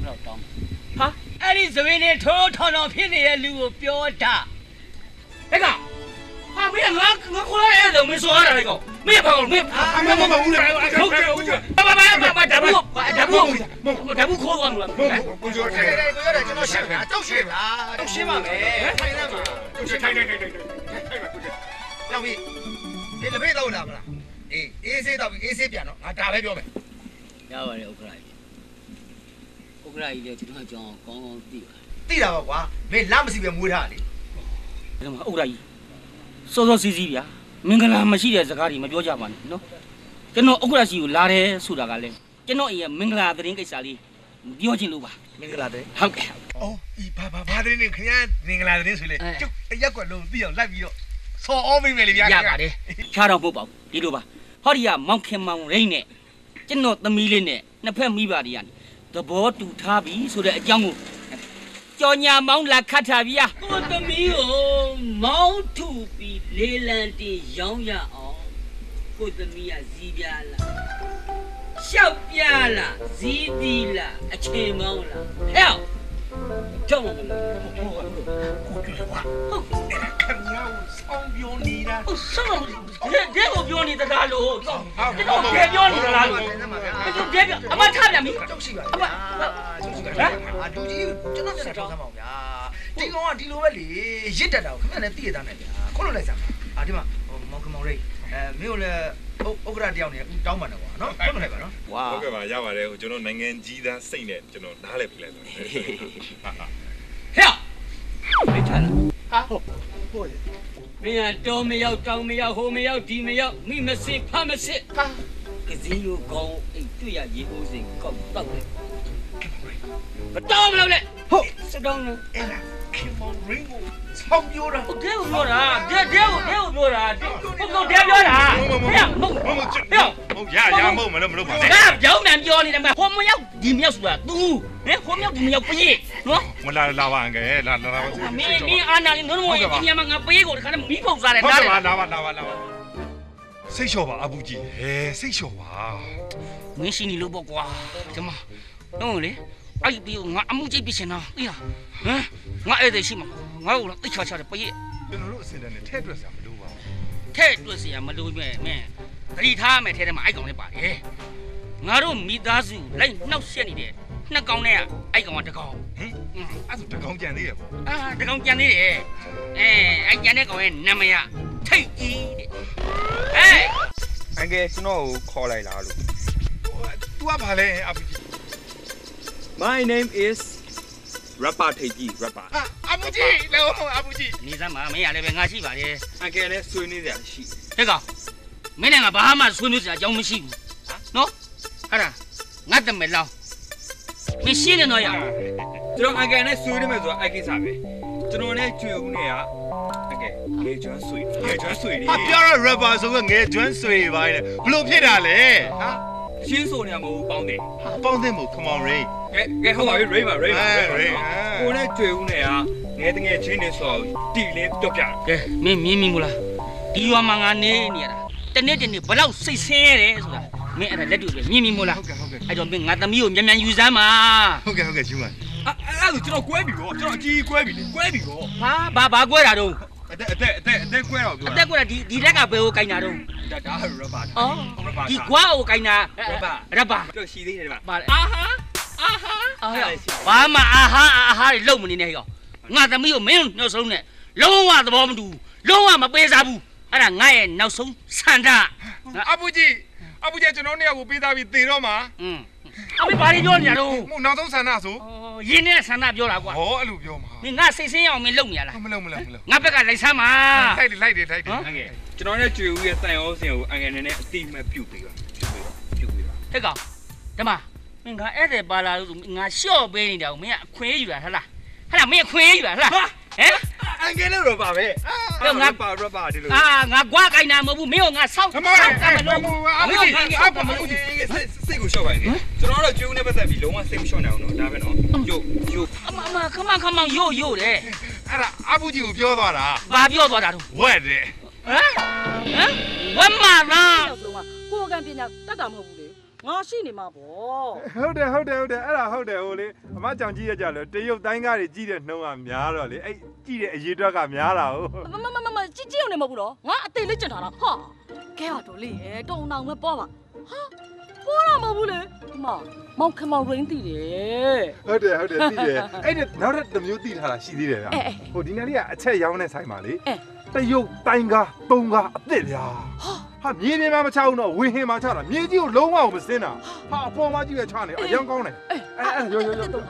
လောက်တောင်းဟာအဲ့ဒီသမီးလေးထိုးထောင်ထောင်ဖြစ်နေတဲ့လူကိုပြောတာဟဲ့ကောင်ဟာမင်းငါခေါ်ရတဲ့တော့မစောရတာကောင်မင်းဘာလို့မင်းမဟုတ်ဘူးဟုတ်တယ်ဟုတ်တယ်ဘာဓာဘူးခေါ်သွားမလားကိုကျော်တယ်ကျွန်တော်ရှင်းတာတောက်ရှင်းလားတောက်ရှင်းပါမယ်ထိုင်ရမှာထိုင်ကြောက်ပြီဒီလက်ဖေးတော့လာမလားအေးဆေးတော့ပြီအေးဆေးပြန်တော့ငါဒါပဲပြောမယ်ရပါတယ်ဥက္ကရာကြီးဥက္ကရာကြီးလည်းကျွန်တော်ကြောင်းကောင်းကောင်းသိပါတယ်သိတာပါကွာမင်းလမ်းမရှိပဲမွေးထားလေဒါမှဥက္ကရာကြီးစောစောစီးစီးဗျာမင်္ဂလာမရှိတဲ့စကားတွေမပြောကြပါနဲ့နော်ကျွန်တော်ဥက္ကရာကြီးကိုလာတယ်ဆိုတာကလည်းကျွန်တော်ရဲ့မင်္ဂလာသတင်းကိစ္စလေးပြောချင်လို့ပါမင်္ဂလာသတင်းဟုတ်ကဲ့အော်ဤဘာသတင်းနေခင်ဗျာမင်္ဂလာသတင်းဆိုလေကျုပ်တရက်ကွက်လုံးသိအောင်လိုက်ပြီးတော့ဆော်အောမိမယ်လေဗျာရပါတယ်ချားတော့မဟုတ်ပါဘူးဒီလိုပါဟောဒီကမောင်ခင်မောင်ရိမ့်နဲ့ကျွန်တော်သမီးလေးနဲ့နှစ်ဖက်မိပါတွေကနေသဘောတူထားပြီဆိုတဲ့အကြောင်းကိုကြော်ညာမောင်းလာခတ်ထားပြီကိုသမီးကိုမောင်းထုပြီးလေးလံတင်ရောင်းရအောင်ကိုသမီးကဇီးပြားလားရှောက်ပြားလားဇီးသီးလားအချိန်မောင်းလားဟဲ့ကြောက်မလို့ကိုကြည့်ကွာဟုတ်ခင်ဗျာဆောင်းပြောနေတာဆောင်းတဲ့ကိုပြောနေတာလားလို့ကျွန်တော်ကပြောနေတာလားလို့ကျွန်တော်အမထားပြန်ပြီကြောက်ရှိပါအမကြောက်ရှိပါလူကြီးကျွန်တော်မျက်နှာထောက်စမ်းပါအောင်ဗျာဒီကောင်ကဒီလိုပဲလေရစ်တက်တာကိုခင်ဗျာလည်းသိရသားနဲ့ဗျာခုလို့လိုက်စမ်းပါဒီမှာမောင်ကမောင်ရိတ်မင်းတို့လည်းဥက္ကရာတယောက်နေအခုတောင်းပန်တော့ကွာနော်ဟုတ်မလဲပါနော်ဝါဟုတ်ကဲ့ပါရပါတယ်ကျွန်တော်နိုင်ငံကြီးသားစိတ်နဲ့ကျွန်တော်နားလည်ပြလိုက်ပါဟဲ့မိထားလားဟုတ်မင်းကတော့မရောက်တောင်းမရောက်ဟိုမရောက်ဒီမရောက်မိမစစ်ဖမစစ်ကစင်းယူကောင်းအိတ်တွေ့ရရေဟိုးစိန်ကောက်တော့လေမတော်မလို့လေဟုတ်စတောင်းနော်အဲ့လားခင်မောင်ရင်းကိုဆောင်းပြောတာဟုတ်တယ်ပြောတာတဲ့ပြောတာဟုတ်ပြောတာဟဲ့မဟုတ်မဟုတ်မလို့ပါနဲ့ငါပြောင်းမှန်ပြောနေတယ်မဟိုမရောက်ဒီမရောက်ဆိုတာ तू ဟဲ့ဟိုမရောက်ဒီမရောက်ပြေးနော်မလာပါငယ်လာမင်းအာနာလေးနော်ဒီညမှာငါပေးကိုတခါနဲ့မီးပုတ်စားတယ်လာစိတ်လျှော့ပါအပူကြီးဟဲစိတ်လျှော့ပါမင်းရှင်နေလို့ပေါ့ကွာဒီမှာဟုတ်လေအဲ့ဒီငါအမှုကြိတ်ပြရှင်တော့သိလားဟမ်ငါအဲ့ဒါရှိမှာငါ့ကိုတိတ်ချတယ်ပြေးကျွန်တော်တို့အစင်တန်းနဲ့ထဲတွက်စရာမလိုပါဘူးထဲတွက်စရာမလိုပဲမင်းသတိထားမယ်ထဲထဲမှာအိုက်ကောင်လေးပါတယ်ငါတို့မိသားစုလိုက်နှောက်ရှက်နေတယ်နှစ်ကောင်နဲ့အိုက်ကောင်ကတစ်ကောင်ဟင်အဲ့ဆိုတစ်ကောင်ကြံသေးတယ်ပေါ့တစ်ကောင်ကြံသေးတယ်အဲ့ကြံတဲ့ကောင်ရဲ့နာမည်ကထိတ်ကြီးတဲ့အန်ကယ်ကျွန်တော်ကိုခေါ်လိုက်လားလို့ तू ကဘာလဲအပူကြီး My name is Rapper ထိတ်ကြီး Rapper အပူကြီးလေအပူကြီးနေစမ်းပါမင်းရလည်းပဲငါရှိပါတယ်အန်ကယ်လည်းဆွေးနွေးကြရှိဟဲ့ကောင်မင်းနဲ့ငါဘာမှဆွေးနွေးစရာအကြောင်းမရှိဘူးနော်အဲ့ဒါငါတမဲလောင်းမင်းရှင်းနေတော့ရကျွန်တော်အန်ကယ်နဲ့ဆွေးနွေးမယ်ဆိုတာအဲ့ကိစ္စပဲကျွန်တော်နဲ့ကျွေဦးနဲ့ကအန်ကယ်ငယ်ကျွမ်းဆွေငယ်ကျွမ်းဆွေတွေဟာပြောတော့ rapper ဆိုတော့ငယ်ကျွမ်းဆွေပါလေဘလို့ဖြစ်တာလဲဟာရှင်းဆိုနေမှာမဟုတ်ပေါင်းတယ်ပေါင်းတယ်မို့ come on ray ကဲဟုတ်ပါပြီ ray ပါကိုနဲ့ကျွေဦးနဲ့ကငယ်တငယ်ချင်းနေဆိုတီလင်းတော့ပြတယ်ကဲမင်းမြင်မလားဒီရွာမှာငါနေရတာတနေ့ဘယ်လောက်စိတ်ဆင်းရဲတယ်ဆိုတာမင်းအဲ့ဒါလက်တွေ့ပဲမြင်မို့လားဟုတ်ကဲ့အဲ့တော့မင်းငါသမီးကိုမြန်ယူစမ်းပါဟုတ်ကဲ့ယူပါအဲ့ဒါကျွန်တော်ကွဲပြီပေါ့ကျွန်တော်အကြီးကွဲပြီလေကွဲပြီပေါ့ဘာကွဲတာတော့အသက်ကွဲတော့ပြောအသက်ကွဲတာဒီလက်ကဘယ်ကိုကင်တာတော့ဒါ rubber အော်ဒီကွာကိုကင်တာ rubber တော့ရှိသေးတယ်ဗျဘာလဲအာဟာဘာမှအာဟာတွေလုံမနေနဲ့ဟေ့ငါသမီးကိုမင်းနောက်ဆုံးနဲ့လုံးဝသဘောမတူလုံးဝမပေးစားဘူးအဲ့ဒါငါရဲ့နောက်ဆုံးဆန္ဒအပူကြီးကျွန်တော်နေရာကိုပေးသားပြီးသေတော့မှာအမေဘာတွေပြောနေရတော့မနောက်ဆုံးဆန္ဒဆိုရင်းနဲ့ဆန္ဒပြောတာကွာဟောအဲ့လိုပြောမှာမင်းငါစိတ်ဆင်းရအောင်မင်းလုံနေရလားမလုံငါဘက်ကလိုက်ဆမ်းပါလိုက်တယ်ကျွန်တော်နဲ့ကျွေဦးရဲ့တိုင်အောင်စင်ကိုအငယ်နဲ့အတိမပြုတ်ပေးပါဟဲ့ကောင်ဓမ္မမင်းကအဲ့ဒါပါလာလို့ငါရှော့ပေးနေတာကိုမင်းကအခွင့်ယူတာဟလားမင်းအခွင့်ယူတာဟလားဟမ်အငယ်နဲ့တော့ပါပဲငါပါရပါဒီလိုငါကွာကိုင်နာမဟုတ်ဘူးမင်းကငါဆောက်ကမလို့မင်းကစိတ်ကိုရှော့ပါနေကျွန်တော်တို့ကျွေးနေပတ်သက်ပြီးလုံးဝစိတ်မရှော့နိုင်အောင်တော့ဒါပဲနော်ယိုခမယို့တယ်အဲ့ဒါအပူကြီးကိုပြောသွားတာဘာပြောသွားတာတော့ဝက်တယ်ဝက်မာလားကိုကံပညာတတ်တာမဟုတ်ဘူးလေငါရှိနေမှာပေါ့ဟုတ်တယ်အဲ့ဒါဟုတ်တယ်ဟိုလေအမကြောင်ကြီးရကြလို့တရုတ်တိုင်းကားတွေကြီးတဲ့နှုံးကများတော့လေအဲ့ကြီးတဲ့အရေးအတွက်ကများတာဟုတ်မကြီးုံနေမဟုတ်ဘူးတော့ငါအသေးလေးကျင်ထားတာဟာကဲပါတော်လေးရေတုံအောင်ပဲပေါ့ပါဟာပေါ်လာမဟုတ်ဘူးလေဒီမှာမောင်ခမောင်ရင်းတည်တယ်ဟုတ်တယ်သိတယ်အဲ့ဒါနောက်တစ်မျိုးတည်ထားတာရှိသေးတယ်ဗျာဟိုဒီနေ့လေးကအချက်ရောင်းတဲ့ဆိုင်ပါလေတရုတ်တိုင်းကားသုံးကားအစ်စ်ဗျာဟာမြေပြင်မှာမချဘူးတော့ဝင်းဟင်မှာချတာမြေကြီးကိုလုံးဝမစင်းတာဟာအပေါ်မှာကြီးပဲချနေအရင်ကောင်းတယ်အဲ့ရောဟာလေတော်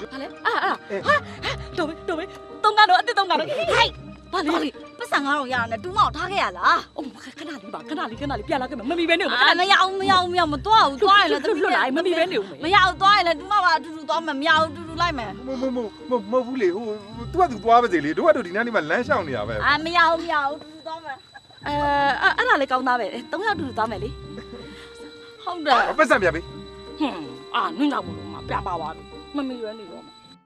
ပဲသုံးကားတော့အစ်စ်သုံးကားတော့ဟိုက်ဘာလဲပတ်စံ9000ရတာနဲ့တူမောက်ထားခဲ့ရလားအိုးခဏလေးပြန်လာခဲ့မမီပဲနေဦးမရအောင်မသွားဘူးသွားရင်လည်းလွတ်လိုက်မမီပဲနေဦးမရအောင်သွားရင်လည်းတူမောက်ကအတူတူသွားမယ်မရအောင်တူတူလိုက်မယ်မဟုတ်ဘူးလေဟိုသူကသူသွားပါစေလေတို့ကတို့ဒီနေ့ဒီမှာလမ်းရှောင်နေရပဲမရအောင်တူတူသွားမယ်အဲ့ဒါလည်းကောင်းသားပဲ3ယောက်တူတူသွားမယ်လေဟုတ်တယ်ပတ်စံပြပေးနင်းတော့မလို့ငါပြပါပါမမီပဲနေတော့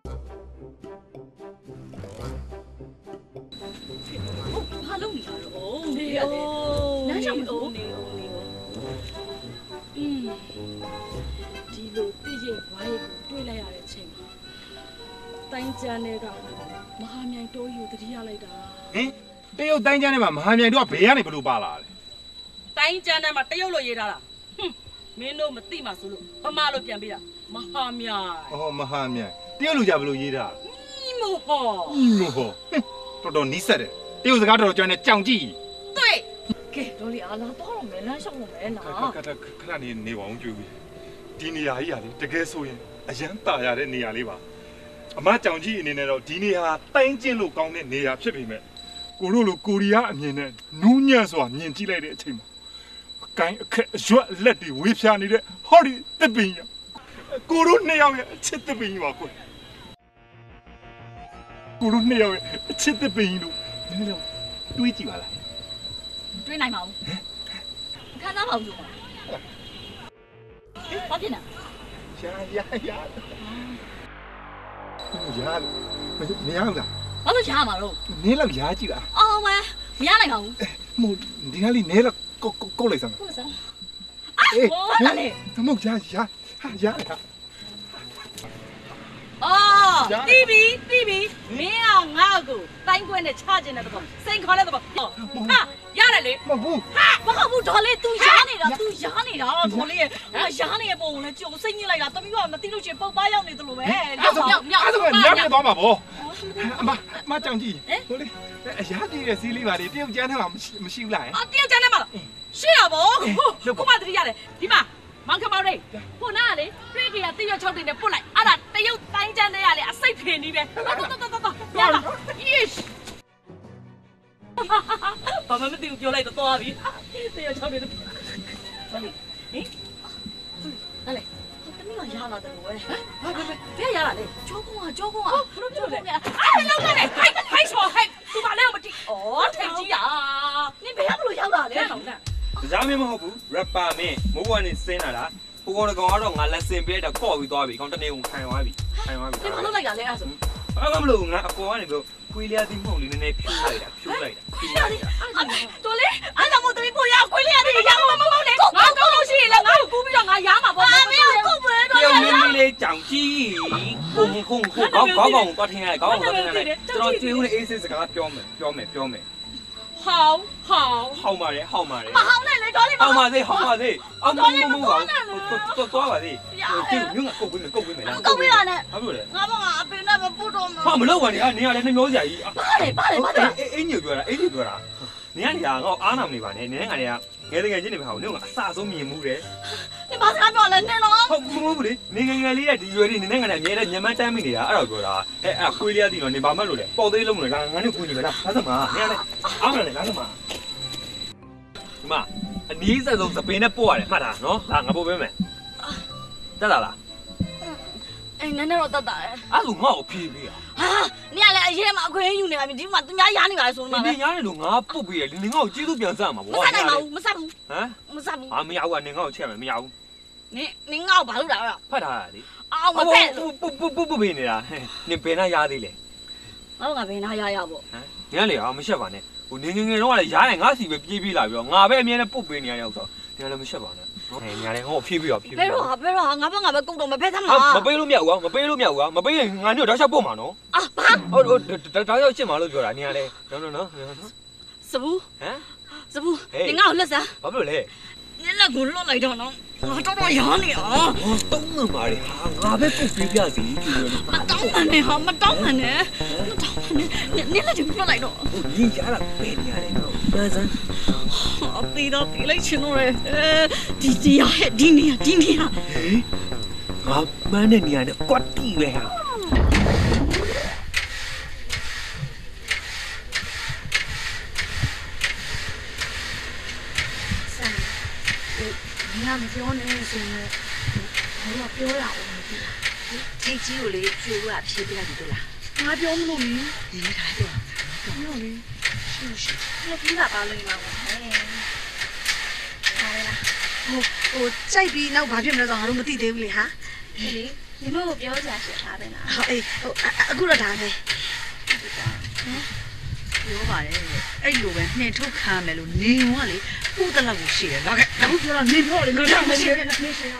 ဘာလုပ်နေရတော့နေအောင်လမ်းရှောင်အောင်နေအောင်ဒီလိုတည့်ရိပ်ဝိုင်းကိုတွေ့လိုက်ရတဲ့အချိန်မှာတိုင်းကျန်းတွေကမဟာမြိုင်တိုးယူတတိယလိုက်တာဟင်တရုတ်တိုင်းကျန်းထဲမှာမဟာမြိုင်တို့ကဘယ်ကနေဘလို့ပါလာလဲတိုင်းကျန်းထဲမှာတရုတ်လိုရေးထားတာမင်းတို့မသိမှဆိုလို့ဗမာလိုပြန်ပေးတာမဟာမြိုင်မဟာမြိုင်တရုတ်လိုကြဘလို့ရေးထားမို့ဟောတော်တော်နီးစက်တယ်တရုတ်စကားတော်ကျွမ်းနဲ့ကြောင်ကြည့်တွေ့ကဲတော်လီအားလာတော့မယ်လမ်းလျှောက်လို့မယ်နော်ခဏနေပါအောင်ကြွေးပြီးဒီနေရာကြီးကလေတကယ်ဆိုရင်အရန်တာရတဲ့နေရာလေးပါအမကြောင်ကြီးအနေနဲ့တော့ဒီနေရာတိုင်းကျင်းလို့ကောင်းတဲ့နေရာဖြစ်ပေမဲ့ကိုတို့လိုကိုရီးယားအမြင်နဲ့နူးညံ့စွာမြင်ကြည့်လိုက်တဲ့အချိန်မှာအကိုင်းအခက်အရွက်လက်တွေဝေးဖြာနေတဲ့ဟောဒီတပင်းကိုတို့နှစ်ယောက်ရဲ့အချစ်တပင်းပါကိုတို့နှစ်ယောက်ရဲ့အချစ်တပင်းလို့နည်းနည်းတွေးကြည့်ပါလားတွေးနိုင်ပါဘူးခံစားပါဦးလို့ဘာဖြစ်နေရမရဘူးလားဘာလို့ရမှာလို့နင်းလောက်ရားကြည့်ပါအော်မရနိုင်ပါဘူးမို့ဒီကလေးနင်းလောက်ကုတ်လိုက်စမ်းကုတ်စမ်းအေးမဟုတ်ရတီဗီမင်းအောင်ငါ့ကိုတိုင်းခွဲနဲ့ချခြင်းတဲ့တော့စိန်ခေါ်တဲ့တော့ဟာရတယ်လေမဟုတ်ဘူးဟာမဟုတ်ဘူးဒေါ်လေး तू ရားနေတာဒေါ်လေးရဲ့ရားနေတဲ့ပုံကိုလည်းကြုံစိတ်ညစ်လိုက်တာတမီးကမသိလို့ချင်းပုတ်ပါရောက်နေတယ်လို့ပဲမြောက်သွားမှာဗောအမကြောင်ကြည့်ဟိုလေအရားတည်တဲ့စီးလေးပါလေတယောက်ကျန်းထဲမှာမရှိဘူးလားတယောက်ကျန်းထဲမှာလားရှိရဗောကိုမတတိရတယ်ဒီမှာမောင်ခမောင်လေးခုနကလေတွေ့ကြရတိရွက်6တင်နဲ့ပုတ်လိုက်အဲ့ဒါတရုတ်တိုင်းကျန်းတဲ့ရလေအစိတ်ဖင်ကြီးပဲတော်ရလာ yes ဘာမှမသိဘူးပြောလိုက်တော့သွားပြီတရုတ်6တင်နဲ့ဟင်ဟဲ့လေတမီးကရလာတယ်ဝဲဟာဘယ်ရလာလဲကြောကုန်းကဘလို့ပြောလဲအဲ့လောက်ကနေဟိုက်ဆော်ဟိုက်သူမလည်းမတိဩထိတ်ကြီးอ่ะနင်ဘယ်လို့ရောက်လာလဲတော့ကြားမင်းမဟုတ်ဘူး rapper မင်းမိုးဘွားနေစင်းလာတာဟိုကောင်ကတော့ငါလက်စင်ပေးတော့ခေါ်ပြီးသွားပြီကောင်တနေ့ကုန်ခံသွားပြီဒီမလုပ်လိုက်တာလဲအဲ့ဆိုဘာမှမလုပ်ငါအပေါ်ကနေပြီးခွေးလျားသိမဟုတ်လေနည်းနည်းဖြိုးလိုက်တာတော်လေအဲ့ဒါမို့တမီးကိုရခွေးလျားသိရမှာမဟုတ်လေငါကောက်လို့ရှိရင်လည်းငါ့ကိုကူးပြီးတော့ငါရမှာပေါ့မင်းကုတ်ပဲတော့ပြောမင်းလေးကြောင်ကြီးခုံကောက်တော့ထင်ရတယ်ကောက်တော့ထင်ရတယ်ကျွန်တော်ကျွေးဦးနေအေးစစ်စကားပြောမယ်ဟောင်းပါလေမဟောင်းနဲ့လေတော်လေးဟောင်းပါစေအောင်မမသွားပါစေကျင်းမြို့ကကုတ်ပေးမယ်လားကုတ်ပေးပါနဲ့ဘာလို့လဲငါအပင်နဲ့မပုတ်တော့မှာဟာမလုပ်ပါနဲ့နင်ကလည်းနှမျောစရာကြီးဘာလဲအင်းညပြောတာနင်ကနေငါ့အားနာမနေပါနဲ့နင်ကလည်းငယ်တကယ်ချင်းနေပါဦးနင်ကအစဆုံးမြင်မှုတယ်နင်ဘာစကားပြောလဲနင်တော့ဟုတ်ဘူးလေနင်ငယ်လေးရဲ့ဒီရွယ်လေးနင်ကလည်းအမြဲတမ်းညမန်းတမ်းမိနေတာအဲ့တော့ပြောတာအဲ့ခွေးလေးတည်တော့နင်ဘာမှလို့လဲပေါ်သေးလုံးမလို့လားငါနဲ့ကိုညီပဲလားဒါသမားနင်ကလည်းအားမလဲလားသမားဒီမှာအနည်းဆုံးစပင်းနဲ့ပို့ရတယ်မှတ်တာနော်ဒါငါပို့ပေးမယ်တက်လာလားနည်းနည်းတော့တတ်တာအဲ့လိုငါ့ကိုဖြေးပေးဟာနင်ကလည်းအရင်မှအခွင့်အရေးယူနေတာမြင်ဒီမှာသူများရားနေပါလေဆိုတော့နင်ရားနေလို့ငါပုတ်ပေးရနင်ငါ့ကိုကျေးဇူးပြန်ဆက်မှာဗောမဆက်နိုင်ပါဘူးမဆက်ဘူးဟမ်မဆက်ဘူးမရဘူးကနင်ငါ့ကိုချက်မယ်မရဘူးနင်ငါ့ကိုဘာလုပ်တာလဲဖတ်ထားတာလေအောင်မဖက်ပုတ်ပေးနေတာနင်ဘယ်နှရားသေးလဲငါတို့ကဘယ်နှရားရပေါ့ဟမ်နင်ကလေမရှက်ပါနဲ့ဟိုနင်ငယ်တော့ကလည်းရားတယ်ငါစီပဲပြေးလာပြီးတော့ငါပဲအမြဲတမ်းပုတ်ပေးနေရတဲ့ဥစ္စာနင်လည်းမရှက်ပါနဲ့ညာလေဟောဖြည့်ပြီးတော့ဖြည့်ဘယ်တော့ငါဘကုတ်တော့မဖက်သမှာမပေးလို့မရဘူးကွာမပေးလို့မရဘူးကွာမပေးရင်ငါတို့တောက်လျှောက်ပို့မှာနော်ဘာဟုတ်တောက်လျှောက်ရှင်းမှာလို့ပြောတာနေရလေနော်စဘူးစဘူး你ငါ့ကိုလက်စမ်းဘာဖြစ်လို့လဲနင်းလက်ကိုလွတ်လိုက်တော့နော်ငါတော့ရောင်းနေအောင်တုံးမှမာလေဟာငါပဲပုတ်ပေးပြစီမတောင်းမှန်းနဲ့ဟာမတောင်းမှန်းနဲ့နင်းလက်ကိုလွတ်လိုက်တော့ဒီရတာပဲနေရလေနော်ဒါစမ်းအသေးတော့ပြေးလိုက်ချင်တော့တယ်ဒီရဟဲ့ဒီနေရငါမန်းတဲ့နေရာနဲ့ကွက်တီပဲဟာ你唔ပြောနဲ့ဆိုရင်我ပြောရအောင်မသိလားထိတ်ကြီးကိုလေကျွေးရဖြေးပြလိုက်ပြီလားငါပြောမလို့လေဒီနေ့ဒါပြောပြောလေရှိဒီကပါလို့မှာဟဲ့ဟာလားဟိုကြိုက်ပြီးနောက်ဘာဖြစ်မလဲဆိုတော့ငါတို့မသိသေးဘူးလေဟာလေဒီလိုကိုပြောကြရှင်းထားတယ်လားဟုတ်အေးဟိုအခုတော့ဒါပဲပြောပါတယ်အဲ့လိုပဲနှင်ထုတ်ခံမယ်လို့နေုံကလေပို့တလောက်ကိုရှိတယ်ဒါကအခုပြောတော့နေပြောလေငါတော့မရှိတယ်နေရှိ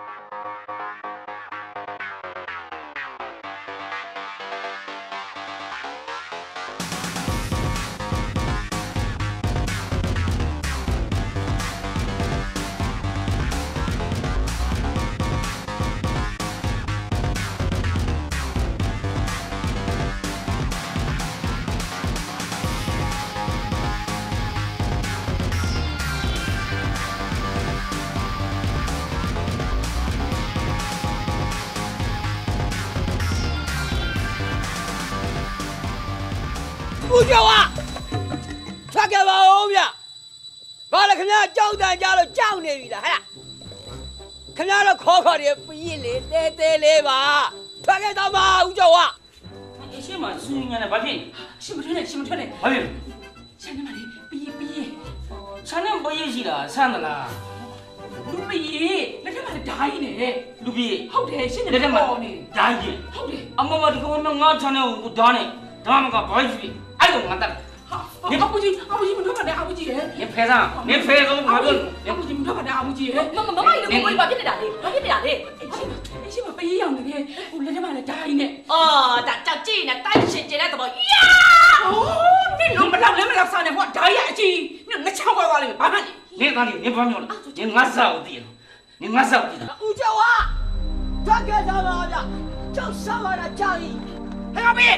ဦးကျော်ကထွက်ခဲ့ပါဦးဗျဘာလဲခင်ဗျာကြောက်တန်ကြလို့ကြောက်နေပြီလားဟဲ့ခင်ဗျားတို့ခေါ်တယ်ပြီးရင်လေတဲလေးပါထွက်ခဲ့တော့ပါဦးကျော်ကအရှင်းမှာစူးညံနဲ့ဘာဖြစ်ရှင်းမထွက်နဲ့ဘာဖြစ်ရှင်းနေမလေးပြီးဆန်းနေဘရေးရှိလားဆန်းသလားလူမကြီးလက်ထက်မှာဓာကြီးနေလူပြေဟုတ်တယ်ရှင်းနေလက်ထက်မှာဓာကြီးဟုတ်တယ်အမမဒီကောင်ငါချမ်းနေကိုဓာနဲ့ဓာမကဘာဖြစ်အဲ့လိုငါတက်你阿布吉没弄的阿布吉耶？ 你拍上，你拍上我就阿布吉没弄的阿布吉耶？ 妈妈，你把别的打的，把别的打的。 哎，是嘛不一样的嘞，我那天买了大一呢。 哦，大鸡呢，大鸡进来怎么呀？ 哦，你弄不了三年货，大一鸡，你那抢过来了，麻烦你。 你哪里？你不妙了，你俺嫂子，你俺嫂子。 吴家娃，他干啥嘛的？叫什么的家里？还要别？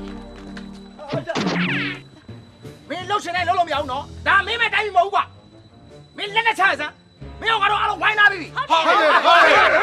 မင်းလှုပ်ရှင်နဲ့လှုပ်လို့မရဘူးနော်ဒါမင်းမဲ့တိုင်းမဟုတ်ကွာမင်းလက်နဲ့ချရစမ်းမင်းကတော့အားလုံးဝိုင်းလာပြီဟုတ်တယ်ဘာ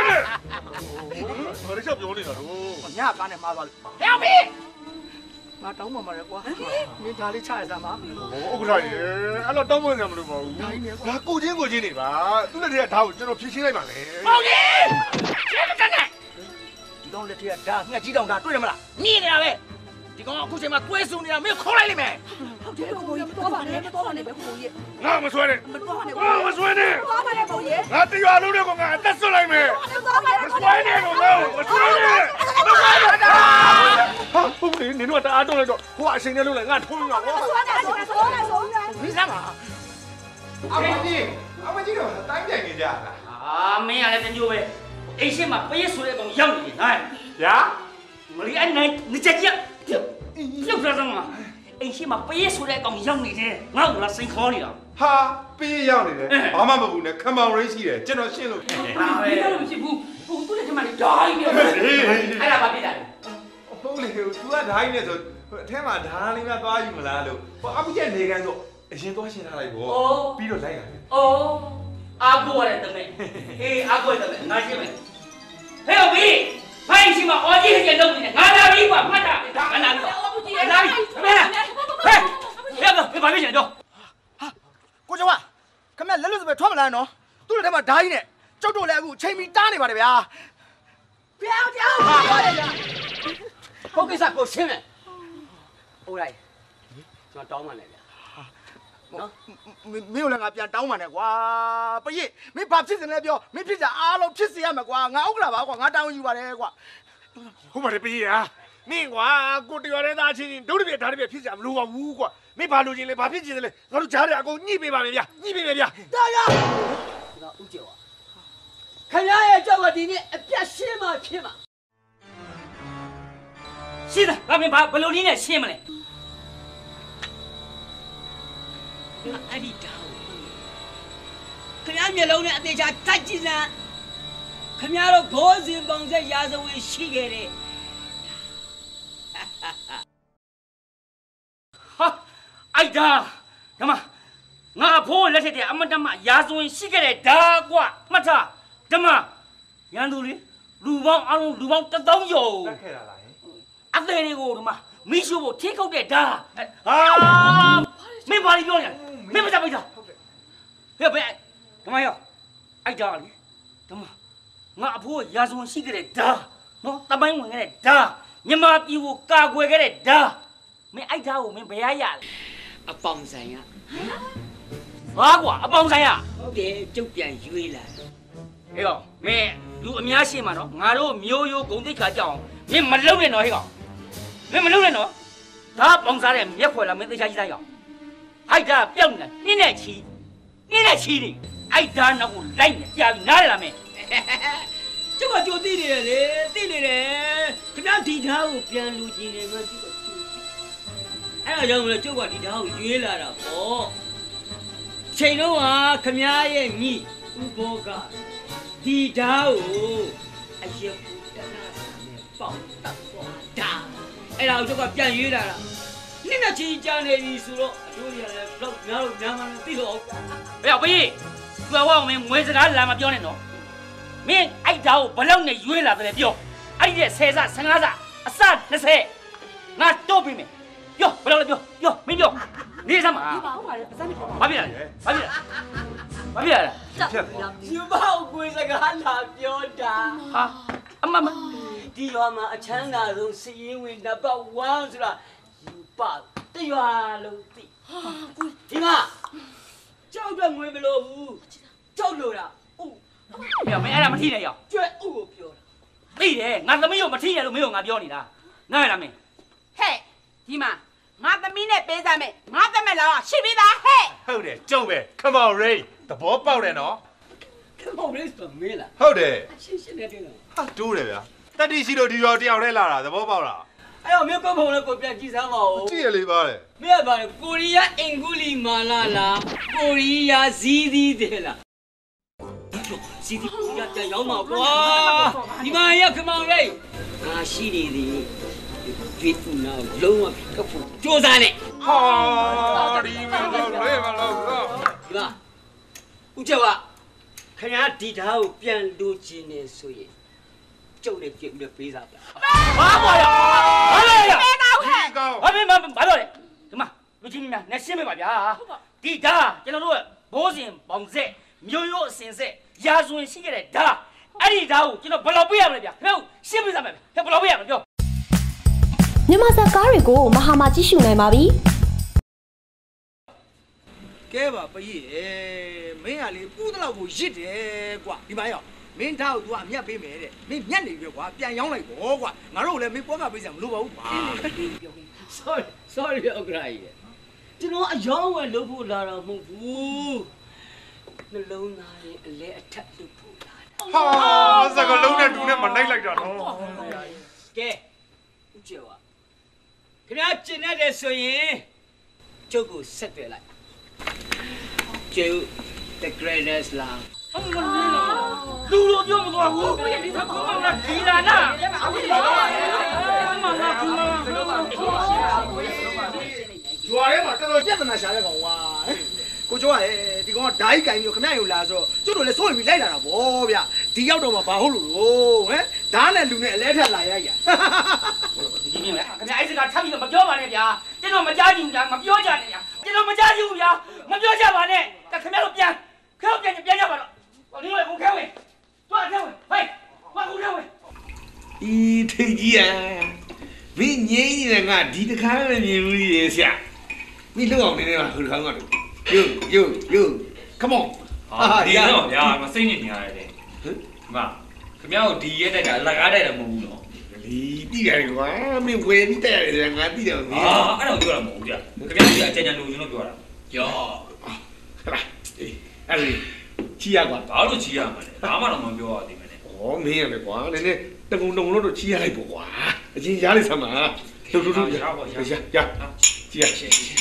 လို့ချက်ပြောနေတာတော့ညကားနဲ့မှားသွားလို့ဟဲ့ပြီငါတောင်းပါမှာလေကွာမင်းဒါလေးချရစမ်းပါဥက္ကဋ္ဌရေအဲ့တော့တောင်းမနေမလို့မဟုတ်ဘူးဒါကိုချင်းနေပါသူ့လက်ထက်ကဓာတ်ကိုကျွန်တော်ဖြည့်ရှင်းလိုက်ပါလေဟုတ်ပြီရှင်းမတတ်နဲ့ဒီတော့လက်ထက်ကဓာတ်ငှက်ကြီးတောင်ဓာတ်တွေ့ရမလားမြင်နေတာပဲဒီကောင်အခုချိန်မှာကွဲစုနေတာမင်းခေါ်လိုက်လိမ့်မယ်ဟုတ်တယ်ကိုကြီးတော့ပါနဲ့ပဲကိုကြီးငါမဆွဲနဲ့မတော့ပါနဲ့မဆွဲနဲ့တော့ပါနဲ့ကိုကြီးငါတရွာလုံးတွေကငါအသက်ဆွလိုက်မယ်မဆွဲနဲ့တော့မဆွဲနဲ့ဟာဟုတ်တယ်နင်တို့ကတအားတော့လိုက်တော့ဟိုအချိန်နဲ့လုံးလိုက်ငါထုံးမှာကွာဆွဲနဲ့မိစားပါအမကြီးတော့တိုင်းပြိုင်နေကြတာမင်းကလည်းတမျိုးပဲအိမ်ရှိမှာပရိဆိုတဲ့ကောင်ရောက်နေတယ်ဟဲ့ညာမလီအဲ့နိုင်နေချက်ရက်လောက်ကြတော့အိမ်ရှိမှာပရိဆိုတဲ့ကောင်ရောက်နေတယ်ငါ့ကိုလာစိန်ခေါ်နေတာဟာပေးရောက်နေတယ်ဘာမှမဟုတ်ဘူးနဲ့ခမောင်ရင်းရှိတယ်ကျွန်တော်ရှင်းလို့ဒါပဲတော့မရှိဘူးဟိုသူ့လက်ထမလေးဓာတ်ကြီးနေအဲ့ဒါဘာဖြစ်တာလဲဟုတ်လေသူကဓာတ်ကြီးနေဆိုအထဲမှာဓာတ်လေးများသွားယူမလားလို့ဟိုအပူကျက်နေကန်ဆိုအရင်သွားရှင်းထားလိုက်ပေါ့ပြီးတော့လိုက်လာတယ်အော်အာကိုရတယ်တမဲအေးအာကိုရတယ်ငါရှင်းမယ်ဟဲ့ဘီဖိုင်ရှိမှာအော်ကြီးရဲ့လုပ်နေတယ်ငါလာပြီကွာမှတ်တာငါလာပြီလာပြီဟဲ့ဘာဖြစ်နေတော့ဟာကိုကျော်ကခမလက်လွတ်စပဲထွက်မလာနော်သူ့လက်ထဲမှာဓာတ်ကြီးနဲ့ကျုပ်တို့လည်းအခုချိန်ပြီးတားနေပါတယ်ဗျာပြောင်းကိုကိစ္စကိုရှင်းမယ်ဟုတ်လိုက်ကျွန်တော်တောင်းမှလည်းဗျာနော်မင်းတို့လည်းငါပြန်တောင်းမှနဲ့ကွာပရိမင်းဘာဖြစ်စင်လဲပြောမင်းဖြစ်စရာအားလုံးဖြစ်စေရမယ်ကွာငါဥက္ကလာပါကွာငါတောင်းယူပါတယ်ကွာဟုတ်ပါတယ်ပရိဟာမင်းကွာကိုတရွာတဲ့သားချင်းဒုတိယဓာတ်တပြဖြစ်စရာမလိုပါဘူးကွာမင်းဘာလိုချင်လဲဘာဖြစ်ချင်လဲငါတို့ကြားတယ်အကုန်ညှိပေးပါမယ်ဗျာညှိပေးမယ်ဗျာတာရကျွန်တော်ဥကျော်ဒီနေ့အပြတ်ရှင်းမှဖြစ်မှာရှင်းတာဘာမင်းဘာဘလို့နည်းနဲ့ရှင်းမလဲအဲ့ဒီတောင်းခင်ဗျားမျက်လုံးနဲ့အသေးချာတိုက်ကြည့်စမ်းခင်ဗျားတို့ဘောဇင်ပုံစံရာဇဝင်ရှိခဲ့တယ်ဟာအိုက်ဒါဓမ္မငါအဖိုးလက်ထက်တဲ့အမတမရာဇဝင်ရှိခဲ့တဲ့ဒါကွာမှတ်ထားဓမ္မရန်သူလေလူပေါင်းအလုံးလူပေါင်း1000ကျော်တက်ခဲ့တာလားအသေးတွေကိုဓမ္မမိရှုဖို့ထိခုတ်တဲ့ဒါဟာမင်းဘာလို့ပြောနေလဲမင်းမကြပိတ်တာဟုတ်တယ်ဟဲ့ဘယ်ဓမ္မရောအိုက်ဒါလေဓမ္မငါအဖိုးရာဇဝင်ရှိခဲ့တဲ့ဒါနော်တပိုင်းဝင်ခဲ့တဲ့ဒါမြမပြည်ကိုကာကွယ်ခဲ့တဲ့ဒါမင်းအိုက်ဒါကိုမင်းဘယ်ရရလဲအပေါင်းဆိုင်ရဘာကွာအပေါင်းဆိုင်ရဟုတ်တယ်ကျုပ်ပြန်ရွေးလာဟဲ့ကောင်မင်းလူအများရှိမှာနော်ငါတို့မျိုးရိုးဂုံတိတ်ခါကြောက်အောင်မင်းမလုံနဲ့နော်ဟဲ့ကောင်မင်းမလုံနဲ့နော်ဒါပေါင်းစားတဲ့မျက်ခွက်လာမင်းသိချာကြီးသားရောက်အိုက်ဒါပြောက်နေနင်းနဲ့ချီနေအိုက်ဒါနောက်ကိုလိုက်နေကြာပြီနားရလားမင်းကျုပ်ကကြိုသိနေတယ်လေသိနေတယ်ခင်ဗျားဒီဓာတ်ကိုပြန်လူကြည့်နေမှကျုပ်ကကြိုသိအဲ့ဒါကြောင့်လည်းကျုပ်ကဒီဓာတ်ကိုရွေးလာတာပေါ့ချိန်တော့ဟာခင်ဗျားရဲ့ညီဥဘောကဒီဓာတ်ကိုအယက်ကိုတနာစာနဲ့ပေါက်တတ်သွားတာအဲ့ဒါကိုကျုပ်ကပြန်ရွေးလာတာနင်းနဲ့ချီကြနေပြီဆိုတော့အကျိုးရလည်းဘလောက်များလို့များမှန်းသိတော့ဘယ်ဘေးသူကဝအောင်မင်းငွေစကားလာမပြောနဲ့နော်မင်းအိုက်ဓာတ်ကိုဘလောက်နဲ့ရွေးလာတယ်ပြောအဲ့ဒီ10စ15စအစ20ငါတော့ပြီမင်းပြောဘလောက်လဲပြောမင်းပြောနေစမ်းပါဘာဖြစ်လဲဘာဖြစ်လဲယူပါ့ကိုစကားလာပြောတာဟာအမဒီရွာမှာအချမ်းသာဆုံးစီရင်ဝင်နံပါတ်1ဆိုတာယူပါတရွာလုံးသိဟာကိုဒီမှာကြောက်တော့ငွေမလို့ဘူးကြောက်လို့တာဥမင်းအဲ့ဒါမထိနဲ့ရောကျွဲဥကိုပြောတာသိတယ်ငါသမီးကိုမထိနဲ့လို့မင်းကငါပြောနေတာနားရလားမင်းဟဲ့ဒီမှာငါသမီးနဲ့ပေးစားမယ်ငါသမက်လာရှိပြီလားဟဲ့ဟုတ်တယ်ကျုံပဲ come on ray သဘောပေါက်တယ်နော် come on ray ဆိုမေးလားဟုတ်တယ်ရှင်းနေတယ်ဟာတိုးတယ်ဗျာတတိရှိလို့ဒီရောတယောက်တည်းလာတာသဘောပေါက်လားအဲ့တော့မြို့ကဘုံလည်းကိုပြန်ကြည့်စမ်းပါဦးကြည့်ရလေပါတယ်မင်းကပါကိုရီးယားအင်ဂူလီမာလာလားကိုရီးယားဇီးသီးတယ်လားဇီးသီးကတည်းရောက်မှာကွာဒီမှာရခမောင်လေးငါရှိနေသည်ဒီကူနာလုံးဝကဖို့ကြိုးစားနေဟာဒီမလို့လေမလို့ဒီမှာဦးကျော်ကခင်ဗျားဒီဓာတ်ကိုပြန်လူချင်နေဆိုရင်ကျုပ်လည်းပြည့်ပြီးပေးစားပါဘာပေါ်ရဘာလဲရပေးတော့ဟဲ့ဘာမင်းဘာလို့လဲဒီမှာလူချင်းများနဲ့ရှင်းပေးပါဗျာဒီဓာတ်ကျွန်တော်တို့ဘိုးစဉ်ပေါင်ဆက်မျိုးရိုးအစင်ဆက်ရာဇဝင်ရှိခဲ့တဲ့ဓာတ်အဲ့ဒီဓာတ်ကိုကျွန်တော်ဘယ်လောက်ပေးရမလဲဗျာခင်ဗျားရှင်းပေးစားမယ်ဗျာဘယ်လောက်ပေးရမလဲပြောမြန်မာဇာကားတွေကိုမဟာမာကြည့်ရှုနိုင်ပါပြီကဲပါပကြီးမင်းကလေပူးတလောက်ကိုရစ်တယ်ကွာဒီမှာရောက်မင်းသားကို तू အမြတ်ပေးမယ်တဲ့မင်းမြတ်နေပြီကွာပြန်ရောင်းလိုက်ပေါ့ကွာငါတို့လည်းမင်းပွဲကပေးစရာမလိုပါဘူးပါ sorry ဥက္ကရာကြီးကျွန်တော်အယောင်းဝယ်လုပ်ဖို့လာတာမဟုတ်ဘူးနှလုံးသားရဲ့အလဲအထက်လုပ်ဖို့လာတာဟာစကလုံးနဲ့တူနဲ့မနိုင်လိုက်တာနော်ကဲဦးကျော်ကခင်ဗျားကျင်တဲ့ဆိုရင်ကျုပ်ကိုဆက်သွယ်လိုက်ကျုပ် the greatest love လူလိုပြောမသွားဘူးကိုရဲ့ဒီကကောင်းလာဒီလာနာကျွာထဲမှာတော်တော်ပြဿနာရှာတဲ့ကောင်ကွာကိုကျော်ကဒီကောင်ကဓာတ်ကင်ပြီးခမရယူလာဆိုတော့ကျွတ်တို့လည်းစိုးရင်ပြီးလိုက်လာတာဗောဗျဒီရောက်တော့မှဘာဟုတ်လို့လို့ဟမ်ဓာတ်နဲ့လူနဲ့အလဲထက်လာရရဒီနေ့ခင်ဗျာအဲ့စကားထပ်ပြီးတော့မပြောပါနဲ့ဗျာကျွန်တော်မကြားချင်ဘူးဗျာမပြောကြနဲ့ဗျာကျွန်တော်မကြားချင်ဘူးဗျာမပြောကြပါနဲ့ခင်ဗျားတို့ပြန်ကြပါတော့ဒီလိုကိုခဲဝင်သွားထဲဝင်ဟေးဘာကိုထဲဝင်ဤထိတ်ကြီးမင်းငိမ့်နေတဲ့ငါဒီတခါလည်းမြင်ဘူးကြီးရေဆရာမင်းလောက်အောင်နေနေမှာဟိုတခါကတော့ယို come on ဒီတော့ဗျာမစိတ်ညစ်နေရတယ်ဟမ်ဒီမှာခင်ဗျားတို့ဒီရဲတက်တာအလကားတက်တယ်မဟုတ်ဘူးနော်ဒီတိရတယ်ကွာမင်းဝယ်ပြီးတက်ရတယ်ငါတိတယ်မင်းအဲ့တော့ပြောတာမဟုတ်ဘူးဗျာခင်ဗျားတို့အကြံလူကျွန်တော်ပြောတာယောဟဲ့လားအဲ့ဒီချီရကွာဘာလို့ချီရမှာလဲဘာမှတော့မပြောရသေးမနဲ့မင်းရလေကွာနည်းနည်းတကုံတုံလို့တော့ကြီးရလိုက်ပေါ့ကွာအချင်းရလိုက်စမ်းပါတို့ရကြည့်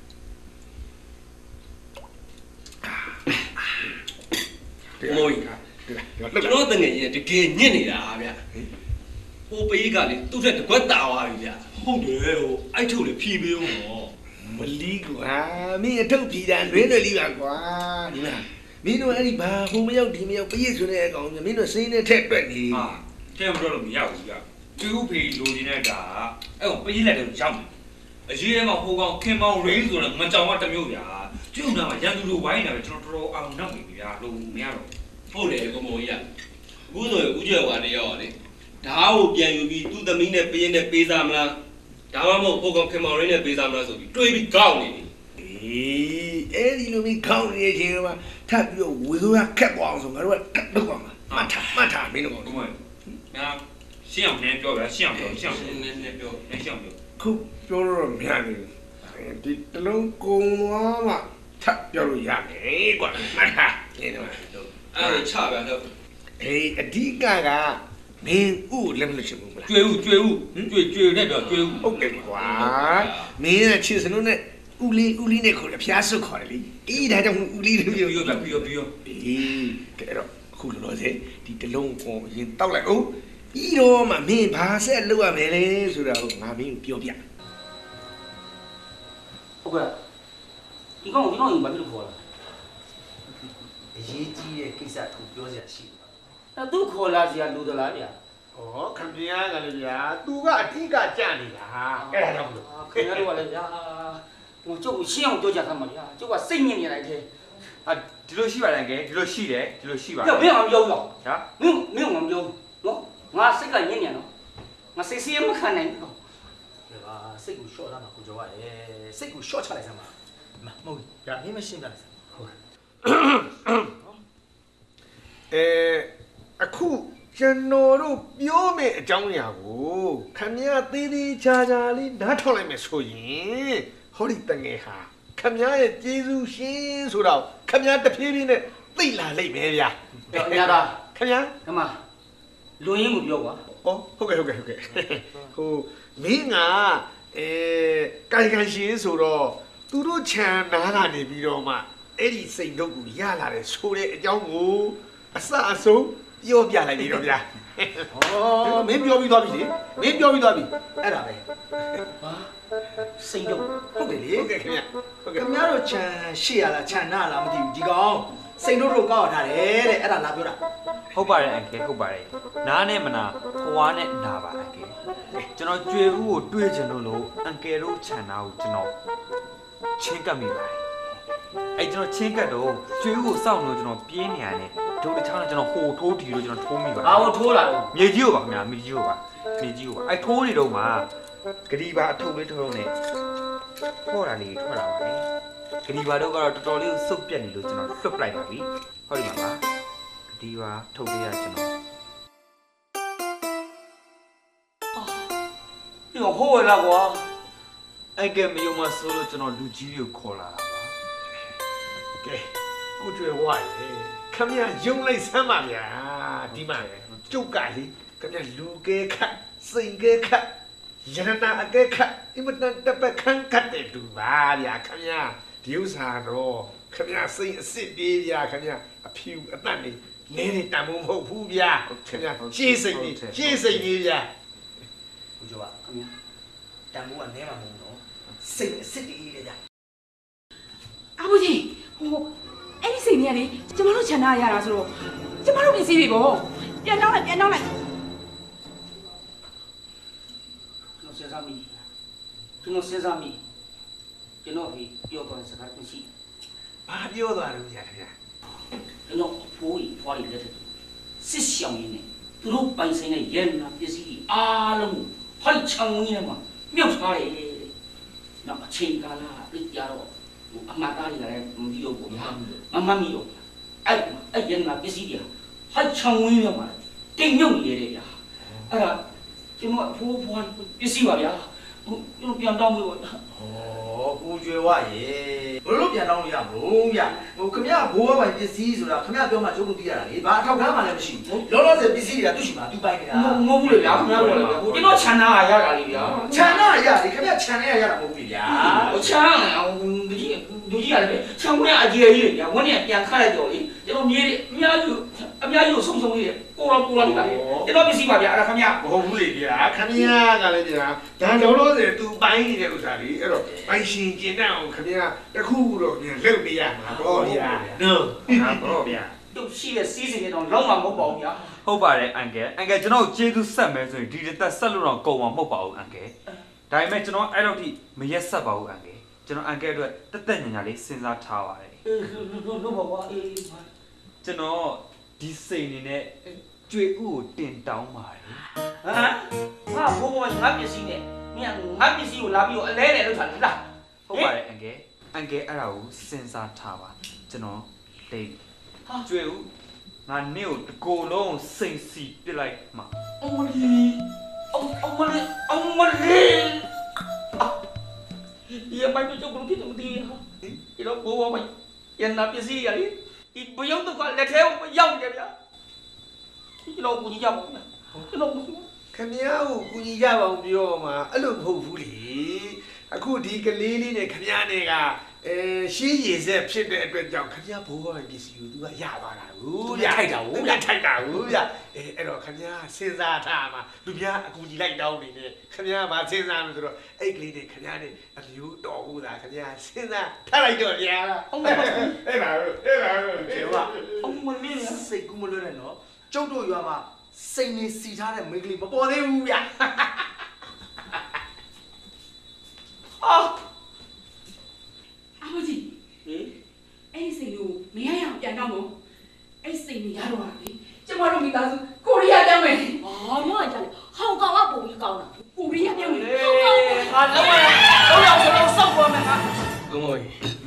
မိုးကျွန်တော်တငယ်ချင်းတကယ်ညစ်နေတာဗျဟိုပေးကလေသူ့ထက်တကွက်တာသွားပြီဗျဟုတ်တယ်ဟိုအဲ့ထုတ်လေဖြီးပေးဦးတော့မလီကွာမင်းအထုတ်ဖြီးတာလွဲလွယ်လေးပါကွာဒီမှာမင်းတို့အဲ့ဒီဘာဟိုမရောက်ဒီမရောက်ပရိတ်ဆိုတဲ့အကောင်မင်းတို့စိမ့်နဲ့ထက်တွက်နေဟာထဲမတော့လို့မရဘူးဗျတူဖေးလိုချင်တဲ့ဒါအဲ့ကိုပရိတ်လိုက်တယ်ရောက်တယ်အရေးထဲမှာဟိုကောင်ခင်မောင်ရိန်းဆိုတော့ငကြောင်ကတစ်မျိုးဗျာကျုံနာမှာရန်သူလိုဝိုင်းနေတာပဲကျွန်တော်တော်အောင်နောက်ပြီဗျာလို့မရတော့ဟုတ်တယ်ကိုမိုးကြီးကအခုဆိုရင်ဦးကျော်ဝါတယောက်လေဓာတ်ကိုပြန်ယူပြီးသူ့သမီးနဲ့ပေးရင်နဲ့ပေးစားမလားဒါမှမဟုတ်ဟိုကောင်ခင်မောင်ရင်းနဲ့ပေးစားမလားဆိုပြီးတွေးပြီးကောက်နေတယ်အဲ့ဒီလိုမျိုးကောက်နေခြင်းကထပ်ပြီးတော့ဝေသွားခက်သွားအောင်ဆိုငါတို့ကလုပ်ပါမှာမှတ်ထားမင်းတို့ကဒီမှာငါရှင်းအောင်နည်းပြောဗျာရှင်းအောင်ပြောရှင်းအောင်နည်းပြောရှင်းအောင်ပြောခုပြောတော့မြန်နေဒီတလုံးကုံသွားမှထပ်ပြောလို့ရမယ်ကွာမှတ်ထားနေတော့အဲ့ဒါချဗျာတော့အေးအဓိကကမင်းဥလက်မလို့ချင်ဘူးမလားကျွေးနဲ့ပြောကျွေးဟုတ်တယ်ကွာမင်းကချစ်စလို့နဲ့ဥလေးနဲ့ခေါ်တယ်ဖျားစွတ်ခေါ်တယ်လေအေးဒါကြောင့်ဥလေးတို့ပြောအေးကဲတော့အခုလောလောဆယ်ဒီတလုံးကိုရင်တောက်လိုက်အောင်ပြီးတော့မှမင်းဘာဆက်လုပ်ရမယ်လဲဆိုတာကိုငါမင်းကိုပြောပြဟုတ်ကဲ့ဒီကောင်ဘာဖြစ်လို့ခေါ်လာအရေးကြီးတဲ့ကိစ္စကိုပြောစရာရှိတယ်အဲ့သူခေါ်လာစရာလူသလားဗျာဩခင်ဗျားကလည်းဗျာ तू ကအထီးကကြနေတာအဲ့ဒါကြောင့်မလို့ခင်ဗျားတို့ကလည်းဗျာဟိုကျုပ်ရှင်းအောင်ပြောကြသမှာဗျာကျုပ်ကစိတ်ညစ်နေလိုက်တယ်ဒီလိုရှိပါတယ်ငယ်ဒီလိုရှိတယ်ဒီလိုရှိပါတယ်မင်းအောင်ပြောတော့ဟာမင်းအောင်ပြောနော်ငါစိတ်ကညစ်နေနော်ငါစိတ်စီးမခံနိုင်ဘူးကဲပါစိတ်ကိုရှော့ထားမှာကိုကြောရတယ်စိတ်ကိုရှော့ချလိုက်စမ်းပါမဟုတ်ဘူးဒါမင်းမရှင်းပြလိုက်စမ်းဟုတ်အခုကျွန်တော်တို့ပြောမယ်အကြောင်းအရာကိုခင်ဗျားသေးသေးချာချာလေးနားထောင်လိုက်မယ်ဆိုရင်ဟောဒီတငယ်ဟာခင်ဗျားရဲ့ကျေးဇူးရှင်ဆိုတော့ခင်ဗျားတဖြည်းဖြည်းနဲ့သိလာလိမ့်မယ်ဗျာအများသားခင်ဗျားကမလူရင်းကိုပြောကွာဟုတ်ကဲ့ဟိုမင်းကကိုင်ကန်ရှင်ဆိုတော့သူတို့ခြံနားကနေပြီးတော့မှအဲ့ဒီစိန်တို့ကိုရလာတယ်ဆိုတဲ့အကြောင်းကိုအစအဆုံးပြောပြလိုက်ပြီတော့ဗျာမင်းပြောပြီးသွားပြီလေမင်းပြောပြီးသွားပြီအဲ့ဒါပဲဟာစိန်တို့ဟုတ်တယ်လေဟုတ်ကဲ့ခင်ဗျခင်ဗျားတို့ခြံရှိရလားခြံနားလားမသိဘူးဒီကောင်စိန်တို့ကောက်ထားတယ်တဲ့အဲ့ဒါလာပြောတာဟုတ်ပါတယ်အန်ကယ်ဟုတ်ပါတယ်နားနဲ့မနာဖွားနဲ့နာပါအန်ကယ်ကျွန်တော်ကြွေဦးကိုတွေးချင်လို့အန်ကယ်တို့ခြံနာကိုကျွန်တော်ချင်းကပ်မိပါတယ်အဲ့ကျွန်တော်ချင်းကပ်တော့ကြွေဦးကိုစောင့်လို့ကျွန်တော်ပြင်းနေရတယ်ဒုတ်တစ်ချောင်းနဲ့ကျွန်တော်ဟိုထိုးတီလို့ကျွန်တော်ထိုးမိပါတယ်ဘာလို့ထိုးလာလဲမြေကြီးကိုပါခင်ဗျာမြေကြီးကိုပါအဲ့ထိုးနေတော့မှဂရီပါအထုပ်လေးထုံးနဲ့ခေါ်တာလေးထွက်လာပါတယ်ဂရီပါတော့ကတော့တော်တော်လေးကိုစုပ်ပြက်နေလို့ကျွန်တော်လွတ်ပလိုက်ပါပြီဟုတ်ပြီပါဂရီပါထုတ်ပေးရကျွန်တော်ဒီဟိုးလာကွာအဲ့ကမယုံမဆိုလို့ကျွန်တော်လူကြီးကိုခေါ်လာတာပါကဲကိုကျွဲဝါရေခမရယုံလိုက်စမ်းပါဗျာဒီမှာကျုပ်ကလေခမရလူကဲခတ်စိန်ကဲခတ်ရတနာအကဲခတ်အင်မတန်တပခန်းကတ်တဲ့သူပါဗျာခမရဒီဥစ္စာတော့ခမရစိန်အစ်စ်ပြေးဗျာခမရအဖြူအတတ်နေလဲနေတံမိုးမဟုတ်ဘူးဗျာခမရရှေးစိန်ကြီးဗျာကိုကျော်ပါခမရတံမိုးကနဲမှာမဟုတ်တော့စိန်အစ်စ်တေးလေဗျာအဘူကြီးဟိုအဲ့ဒီစိန်ကြီးကလေကျမတို့ခြံသားရတာဆိုတော့ကျမတို့ပစ္စည်းတွေပေါ့ပြန်တော့လိုက်ကျွန်တော်စဉ်းစားမိကျွန်တော်ဒီပြောသွားတဲ့စကားမရှိဘာပြောသွားလို့ကြာခင်ဗျာကျွန်တော်အဖိုးကြီးဖွားကြီးလက်ထက်စစ်ဆောင်ရင်းနဲ့သူတို့ပိုင်ဆိုင်တဲ့ရဲနာပစ္စည်းအားလုံးဟိုက်ချောင်းကြီးမှာမြုပ်ထားတယ်နောက်အချိန်ကာလပြကြတော့အမှားသားတွေကလည်းမပြီးတော့ဘူးမမီတော့အဲ့ရဲနာပစ္စည်းတွေဟိုက်ချောင်းကြီးမှာတိမ်မြုပ်နေတယ်ဗျာအဲ့ဒါကျွန်တော်အဖိုးဖွားပစ္စည်းပါဗျာကျွန်တော်ပြန်တောင်းလို့ဩကိုကျွယ်ဝရေဘလို့ပြန်တောင်းလို့ရမလို့ဗျဟိုခမရဘိုးဘပိုင်ပစ္စည်းဆိုတာခမရပြောမှကျုပ်တို့သိရတာလေဘာအထောက်ထားမှလည်းမရှိဘူးလောလောဆယ်ပစ္စည်းတွေကသူ့ရှိမှာသူပိုင်နေတာမဟုတ်ဘူးလေဗျာခမရပြောလေဗျာကျွန်တော်ခြံနာရတာလေဗျာခြံနာရလေခမရခြံနေရတာမဟုတ်ဘူးဗျာဟိုခြံအောင်လူကြီးရတယ်ခြံဝင်အကြီးကြီးလေဗျာဝန်းနဲ့ပြန်ခတ်လိုက်တော့လေကျွန်တော်မြေအများကြီးဆုံးဆုံးလေးကိုရောလေကျွန်တော်ပစ္စည်းပါဗျာအဲ့ဒါခမရမဟုတ်ဘူးလေဗျာခမရကလည်းဗျာဒါလောလောဆယ်သူပိုင်းနေတဲ့ဥစ္စာလေးအဲ့တော့ပိုင်ရှင်ကျင်တဲ့အောင်ခမရတခုတော့ပြန်လှုပ်နေရမှာပေါ့ဗျာနော်ဟာပေါ့ဗျာတို့ရှိတဲ့စီးစီးတော့လုံးဝမဟုတ်ပါဘူးဗျာဟုတ်ပါတယ်အန်ကယ်ကျွန်တော်ကျေးဇူးဆက်မယ်ဆိုရင်ဒီတစ်သက်ဆက်လို့တော့ကုန်မှာမဟုတ်ပါဘူးအန်ကယ်ဒါပေမဲ့ကျွန်တော်အဲ့တော့ထိမရက်ဆက်ပါဘူးအန်ကယ်ကျွန်တော်အန်ကယ်အတွက်တက်ညာလေးစဉ်းစားထားပါတယ်လို့ပါကွာကျွန်တော်ဒီစိန်နေနဲ့ကြွေဥကိုတင်တောင်းပါတယ်ငါဘိုးဘငါပစ္စည်းနဲ့ငါပစ္စည်းကိုလာပြီးတော့အလဲနဲ့လောက်ထားတယ်လားဟုတ်ပါတယ်အန်ကယ်အဲ့ဒါကိုစဉ်းစားထားပါကျွန်တော်တိတ်ကြွေဥငါနေ့ကိုတကိုယ်လုံးစိန်စီပစ်လိုက်မှာအမလေးဒီအမိုင်းတို့ဘလို့ဖြစ်တယ်မသိဟာဒီတော့ဘိုးဘရန်နာပစ္စည်းရလေဒီဘယုံတော့လက်ထဲကိုရောက်ကြဗျာဒီတော့ကိုကြီးကြပါဦးကျွန်တော်ခင်ဗျားကိုကူညီကြပါအောင်ပြောမှာအဲ့လိုမဟုတ်ဘူးလေအခုဒီကလေးလေးနဲ့ခင်ဗျားနဲ့ကရှင်းရည်ဆက်ဖြစ်တဲ့အတွက်ကြောင့်ခင်ဗျားဘိုးဘပစ္စည်းကို तू ကရပါတာဘူးဗျာထိုက်တာဘူးဗျာအဲ့တော့ခင်ဗျားစဉ်းစားထားမှာလူပြအကူညီလိုက်တောင်းနေတယ်ခင်ဗျားမစဉ်းစားလို့ဆိုတော့အဲ့ကလေးနဲ့ခင်ဗျားနဲ့အမျိုးတော်ဘူးလားခင်ဗျားစဉ်းစားထားလိုက်တော့ဗျာဟုတ်ပါဘူးအဲ့ဒါကျေဝအမလေးစိတ်ကူးမလွတ်နဲ့နော်ကျုပ်တို့ရွာမှာစိတ်နေစီထားတဲ့မိန်းကလေးမပေါ်သေးဘူးဗျာအမကြီးအဲ့ဒီစိတ်ကိုမရရအောင်ပြန်တော့မို့အဲ့စိတ်နေရတော့ပါလေကျမတို့မိသားစုကိုရီးယားပြောင်းမယ်ဟာမောင်ကြလေဟောင်ကောင်ကပုံပြီးကောင်းတာကိုရီးယားပြောင်းမယ်ဟောင်ကောင်ဟာလောက်ရတော့စောက်သွားမယ်ဟာကိုမောင်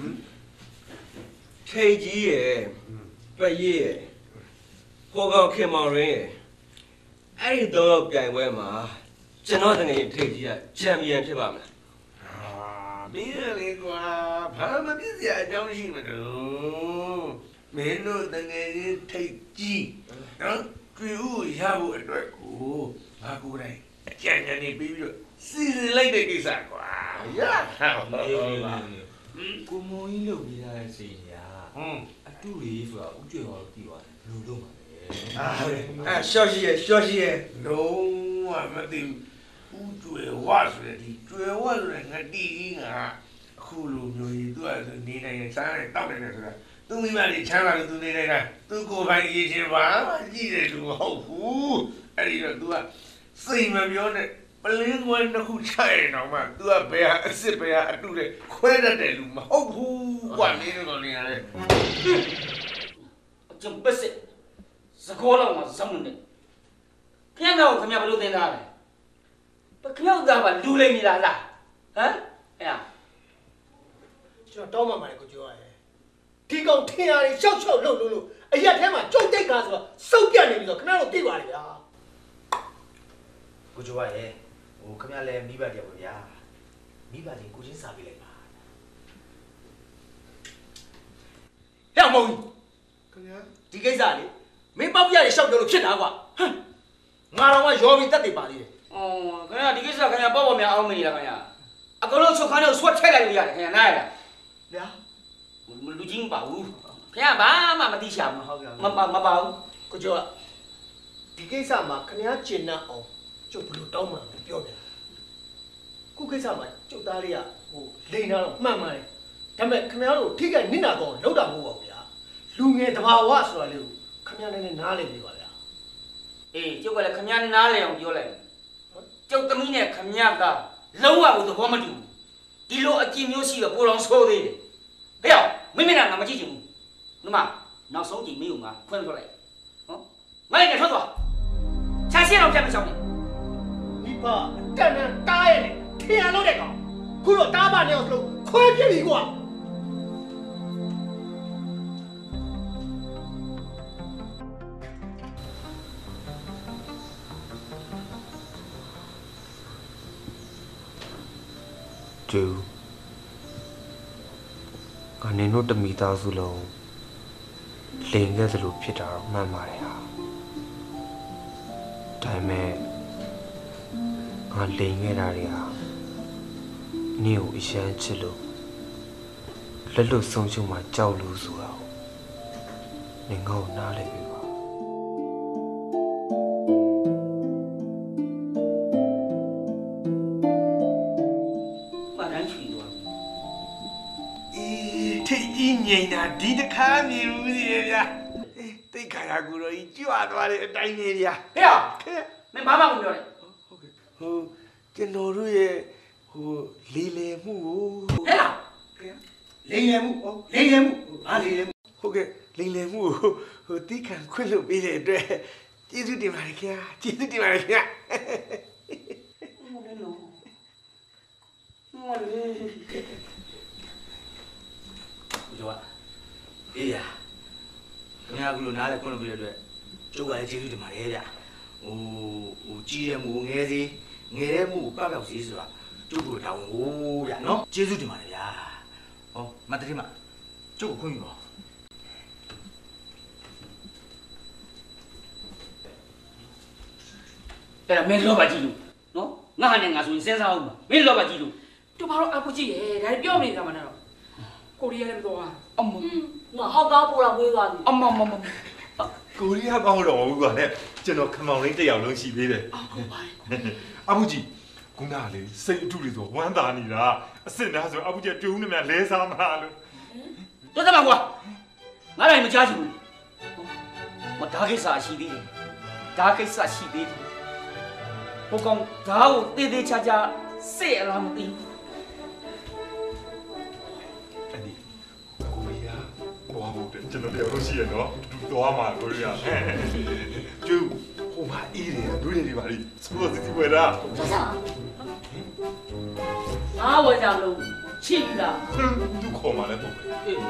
ထေကြီးရဲ့ပရဲ့ဟောကောင်ခင်မောင်ရင်းအဲ့ဒီတော့ပြိုင်ပွဲမှာကျွန်တော်တကယ်ထေကြီးကချန်ပီယံဖြစ်ပါမလားမင်းလေကွာဘာမှပြည့်စရာအကြောင်းရှိမလို့မင်းတို့တကယ်ကြီးထိတ်ကြီးနော်ကြွေဦးရဖို့အတွက်ကိုဘာကိုယ်တိုင်အကြံဉာဏ်နေပြီးတော့စီစဉ်လိုက်တဲ့ကိစ္စကွာရတာကိုမိုးကြီးလုပ်ပြီးသားတဲ့စိန်ညာအတူလေးဆိုတာဥကျွေတော်တီးသွားတယ်ဘယ်လိုလုပ်မှာလဲရှော့ရှိရဲ့လုံးဝမသိဘူးဥကျွေဝါဆိုတဲ့ဒီကျွေဝါဆိုတဲ့ငတိကြီးကအခုလိုမျိုးကြီးသူကနေနိုင်ရင်စားရတယ်တောက်တယ်ဆိုတာသူမိမလေးချမ်းသာလို့သူနေနေတာသူကိုယ်ပိုင်ရည်ရှင်ပါကြည့်တယ်လူမဟုတ်ဘူးအဲ့ဒီတော့ तू ကစိတ်မပြောနဲ့ပလင်းကွန်းတစ်ခုချရင်တော့မှ तू ကဘယ်ဟာအစ်စ်ဘယ်ဟာအတူတဲ့ခွဲတတ်တယ်လူမဟုတ်ဘူးကွာမင်းတို့နေရတယ်ကျုပ်ပစစ်စကောလောက်မှာဇမွန်းတယ်ခင်ဗျားကခင်ဗျားဘလို့သင်သားလဲခင်ဗျားကဘာလူလိမ့်နေတာလားဟမ်အဲ့ကျွန်တော်တောင်းမှမှာလေကိုကျော်ရဲဒီကောင်ထင်ရတယ်ရှောက်ရှောက်လှုပ်လို့အရက်ထဲမှာကြုတ်တိတ်ကားဆိုတော့စုပ်ပြတ်နေပြီဆိုခင်ဗျားတို့သိပါလေဗျာကိုကျော်ရဲဟိုခင်ဗျားလည်းမိဘတယောက်ပဲဗျာမိဘချင်းကိုချင်းစားပေးလိုက်ပါဟဲ့မောင်ခင်ဗျာဒီကိစ္စလေမင်းပေါက်ပြရရှောက်ပြောလို့ဖြစ်တာကွာဟမ်ငါတော့ကရောပြီးတက်တယ်ပါသေးတယ်ခင်ဗျာဒီကိစ္စခင်ဗျာပေါ့ပေါ့များအောင်မနေလားခင်ဗျာအကုန်လုံးချုပ်ခန်းတော့ဆွတ်ထည့်လိုက်လို့ရတယ်ခင်ဗျာနားရလားဗျာလူကြီးမပါဘူးခင်ဗျာဘာမှမသိချင်ဘူးဟုတ်ကဲ့မပါဘူးကိုကျော်ဒီကိစ္စမှာခင်ဗျာကျင်납အောင်ကျုပ်ဘလို့တောင်းမှပြောပြခုကိစ္စမှာကျုပ်သားလေးကဟိုလိန်တာတော့မှန်ပါတယ်ဒါပေမဲ့ခင်ဗျားတို့ထိခိုက်နစ်နာတော့လောက်တာမဟုတ်ပါဘူးဗျာလူငယ်တဘာဝဆိုတာလေးကိုခင်ဗျားလည်းနားလည်ပြီပါဗျာအေးကျုပ်ကလည်းခင်ဗျားနားလည်အောင်ပြောလိုက်ကျုပ်သမီးနဲ့ခင်ဗျားကလုံးဝကိုသဘောမတူဘူးဒီလိုအကြည့်မျိုးရှိတော့ပိုတော်ဆိုးသေးတယ်ဟဲ့အောင်မင်းမနာငါမကြည့်ချင်ဘူးနမနောက်ဆုံးကြည့်မင်းကငါဖွင့်ထွက်လိုက်ဟောငါလည်းထွက်သွားချာရှင်းအောင်ပြန်မချောင်းနဲ့ဒီပါတန်တန်တားရဲ့ထင်ရလို့တဲ့ကောင်ခုတော့တားပါနေအောင်စလို့ခွဲပြစ်ပြီကွာကျူနင်တို့တမိသားစုလုံးလိန်ခဲ့သလိုဖြစ်တာမှန်ပါတယ်ဟာဒါပေမဲ့ငါလိန်ခဲ့တာတွေဟာနင့်ကိုအရန်ချစ်လို့လက်လွတ်ဆုံးရှုံးမှကြောက်လို့ဆိုတာကိုနင်ငါ့ကိုနားလည်ပြီပါထိတ်ကြီးငိန်တာဒီတစ်ခါမြင်ဘူးစီဗျာတိတ်ခါရကူတော့ကြီးကြွသွားတဲ့အတိုင်းလေးဗျာဟဲ့မင်းဘာမှမပြောနဲ့ဟိုကျွန်တော်တို့ရဲ့လေလေမှုကိုဟဲ့လားလေလေမှုလေလေမှုဘာလေလေမှုဟုတ်ကဲ့လေလေမှုတိခံခွင့်လို့ပေးတဲ့အတွက်ကျေးဇူးတင်ပါတယ်ခင်ဗျာကျေးဇူးတင်ပါတယ်ခင်ဗျာကျော်အေးရခင်ဗျာကလို့နားလဲခွင့်လို့ပြတဲ့အတွက်ကျုပ်ကလည်းကျေးဇူးတင်ပါတယ်ဗျဟိုကြီးတဲ့မူငယ်စီငယ်တဲ့မူပပျောက်စီဆိုတာကျုပ်တို့တောင်းဟိုးဗျနော်ကျေးဇူးတင်ပါတယ်ဗျာဟောမတတိမကျုပ်ကိုခွင့်ယူပါအဲ့ဒါမင်းလောပါကြည့်လို့နော်ငါဟာနဲ့ငါဆိုရင်စဉ်းစားအောင်ပါမင်းလောပါကြည့်လို့တို့ဘာလို့အပူကြည့်ရဲဒါပြောမနေတာမနဲ့တော့ကိုရီးယားလည်းမတော်အမငါဟောက်ကားပို့လာဝေးသွားပြီအမကိုရီးယားကောင်းတော့ဘူးကွာနဲ့ကျွန်တော်ခမောင်လေးတစ်ယောက်လုံးရှိသေးတယ်ဟုတ်ပါအဘူကြီးခုနကလေစိတ်အထုတွေဆိုဝမ်းသာနေတာအစ်စ်နာဆိုအဘူကြီးတူးနေမြလဲစားမလားလို့တော်တယ်မကွာငါလည်းမကြားချင်ဘူးမဒါကိစ္စရှိသေးတယ်ဒါကိစ္စရှိသေးတယ်ဘုကောင်ဒါကိုတေးသေးချာချာစေ့အလားမသိဘူးသွားဖို့ကျွန်တော်တို့ရှိရနော်တူသွားမှာကိုရီးယားကျူဟိုမှာအေးတယ်ဒူးတွေပါလိဆိုတော့ဒီဝဲတာအားဝဲကြလို့ချစ်လားသူခေါ်มาแล้วပေါ့အေး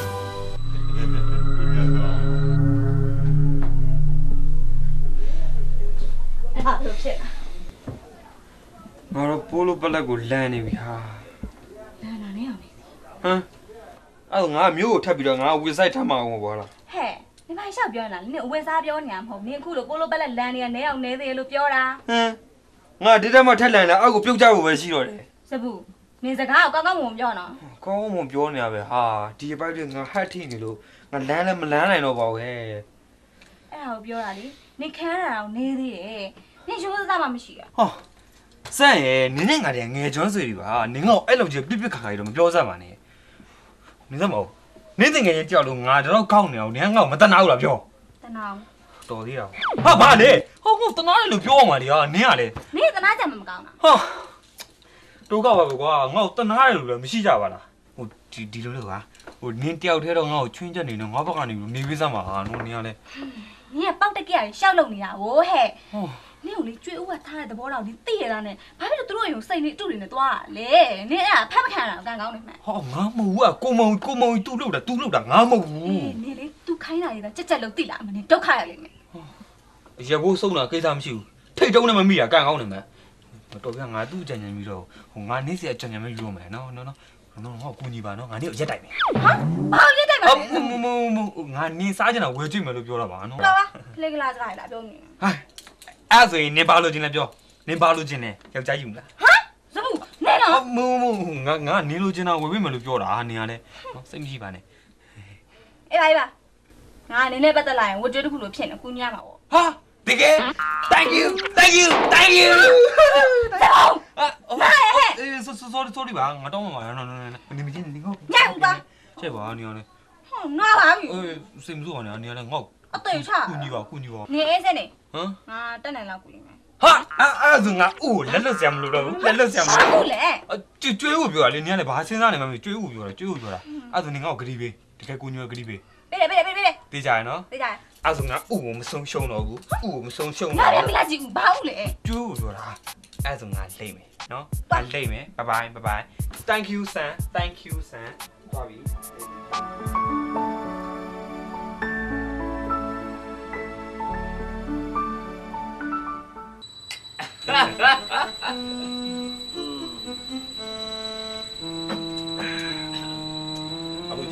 ဟာလို့ဖြစ်ငါတော့ပိုးလို့ပလက်ကိုလမ်းနေပြီဟာလမ်းလာနေအောင်လေဟမ်အဲ့ငါမျိုးကိုထပ်ပြီးတော့ငါဝေဆိုင်ထားမှာအောင်ပေါ့လားဟဲ့ဒီမိုင်းရှောက်ပြောနေတာနင်အဝယ်စားပြောနေတာမဟုတ်နင်အခုလိုပိုးလို့ပလက်လမ်းနေရနဲအောင်နဲသေးလို့ပြောတာဟမ်ငါဒီတက်မှထက်လန်လာအောက်ကိုပြုတ်ကြဖို့ပဲရှိတော့တယ်စဘူးနင်စကားကိုကောင်းကောင်းမွန်ပြောနော်ကောင်းကောင်းမွန်ပြောနေရပဲဟာဒီအပိုက်တွေငါဟတ်ထိနေလို့ငါလမ်းလည်းမလမ်းနိုင်တော့ပါဘူးဟဲ့အဲ့ဒါကိုပြောတာလေနင်ခမ်းတာအောင်နေသေးတယ်နင်ရိုးသားမှမရှိရဟောစန့်ရဲ့နင်းနဲ့ငါတည်းငယ်ကျွမ်းဆွေတွေပါနင်ကအဲ့လိုကြီးပြစ်ခါခါကြီးတော့မပြောစမ်းပါနဲ့နင်စမ်းမဟုတ်နင်းတင်ငယ်ကြီးကြောက်လို့ငါတော့ကောက်နေအောင်နင်ကငါ့ကိုမတနာဘူးလားပြောတနာတော်သေးတာဟာဘာလဲဟုတ်တနာတယ်လို့ပြောအောင်ပါလေဟာနင်းကလေနင်တနာကြမှာမကောင်းတာဟာတို့ကပါပဲကွာငါ့ကိုတနာတယ်လို့လည်းမရှိကြပါလားဟိုဒီလိုလေကွာဟိုနင်းတယောက်တည်းတော့ငါ့ကိုချွင်းချက်နေတော့ငါဘက်ကနေနေပေးစမ်းပါဟာနော်နင်ကလေနင်ကပေါက်တက်ကရရှောက်လုံနေတာဟိုဟဲ့နင်ကိုလေကျွေးဦးကထားတဲ့သဘောတော့နင်သိရတာနဲ့ဘာဖြစ်လို့သူတို့ရုံစိတ်နေအတူတွေနဲ့သွားလေနင်အဲ့ဒါဖတ်မခံတာကန်ကောင်းနေမှဟောငါမဟုတ်ဘူးကိုမုံတူလောက်တာငါမဟုတ်ဘူးနင်လေ तू ခိုင်းတာလေကြက်လို့သိလားမနင်ဒုက္ခရလိမ့်မယ်ရဖို့ဆုံးတာကိစ္စမရှိဘူးထိတ်တုံးနဲ့မမိတာကန်ကောင်းနေမှတော်ပြငါသူ့ကြံကြံပြီးတော့ဟိုငါနေစီကြံကြံမလို့မယ်နော်ဟောကူညီပါနော်ငါနေကိုရက်တိုက်မယ်ဟာဘာရက်တိုက်မှာလဲငါနေစားကြတာဝယ်ကြည့်မယ်လို့ပြောတာပါနော်လာပါလေကလာစကားလာပြောနေဟာအဲ့ဆိုရင်နင်ပါလို့ချင်းလဲပြောနင်ပါလို့ချင်းလဲယောက်ျားယူမလားဟာစဘူးနဲနော်မငါနင်လို့ချင်းတာဝယ်ပေးမယ်လို့ပြောတာနင်ကလည်းစိတ်မရှိပါနဲ့အေးပါငါနင်နဲ့ပတ်သက်လာရင်ဝတ်ကျွေးတစ်ခုလိုဖြစ်နေကူညီရမှာပေါ့ဟာတကယ် thank you sorry ပါငါတော့မှာနော်နင်မချင်းနင်ငေါ့ညောက်သွားချက်ပါနင်ကလည်းဟောနွားပါပြီစိတ်မစိုးပါနဲ့နင်ကလည်းငေါ့အသေးချကူညီပါနင်အေးစနေဟမ်ငါတက်နိုင်လောက်ကူညီမယ်ဟာအဲ့ဆိုငါလက်လွတ်စရာမလိုတော့ဘူးလက်လွတ်စရာမလိုဘူးလေကျွေးဖို့ပြောတာလေနင်ကလည်းဘာစဉ်းစားနေမှမကျွေးဖို့ပြောတာအဲ့ဆိုနင်ငေါ့ဂရီပေးတကယ်ကူညီရဂရီပေးပေးတေးကြရနော်တေးကြရအဲ့ဆိုငါကိုမဆုံးရှုံးတော့ဘူးကိုမဆုံးရှုံးတော့ငါလည်းမလာကြည့်ဘူးဘာလို့လဲကျွေးဖို့ပြောတာအဲ့ဆိုငါလိမ့်မယ်နော်ငါလိမ့်မယ် bye thank you son သွားပြီအခု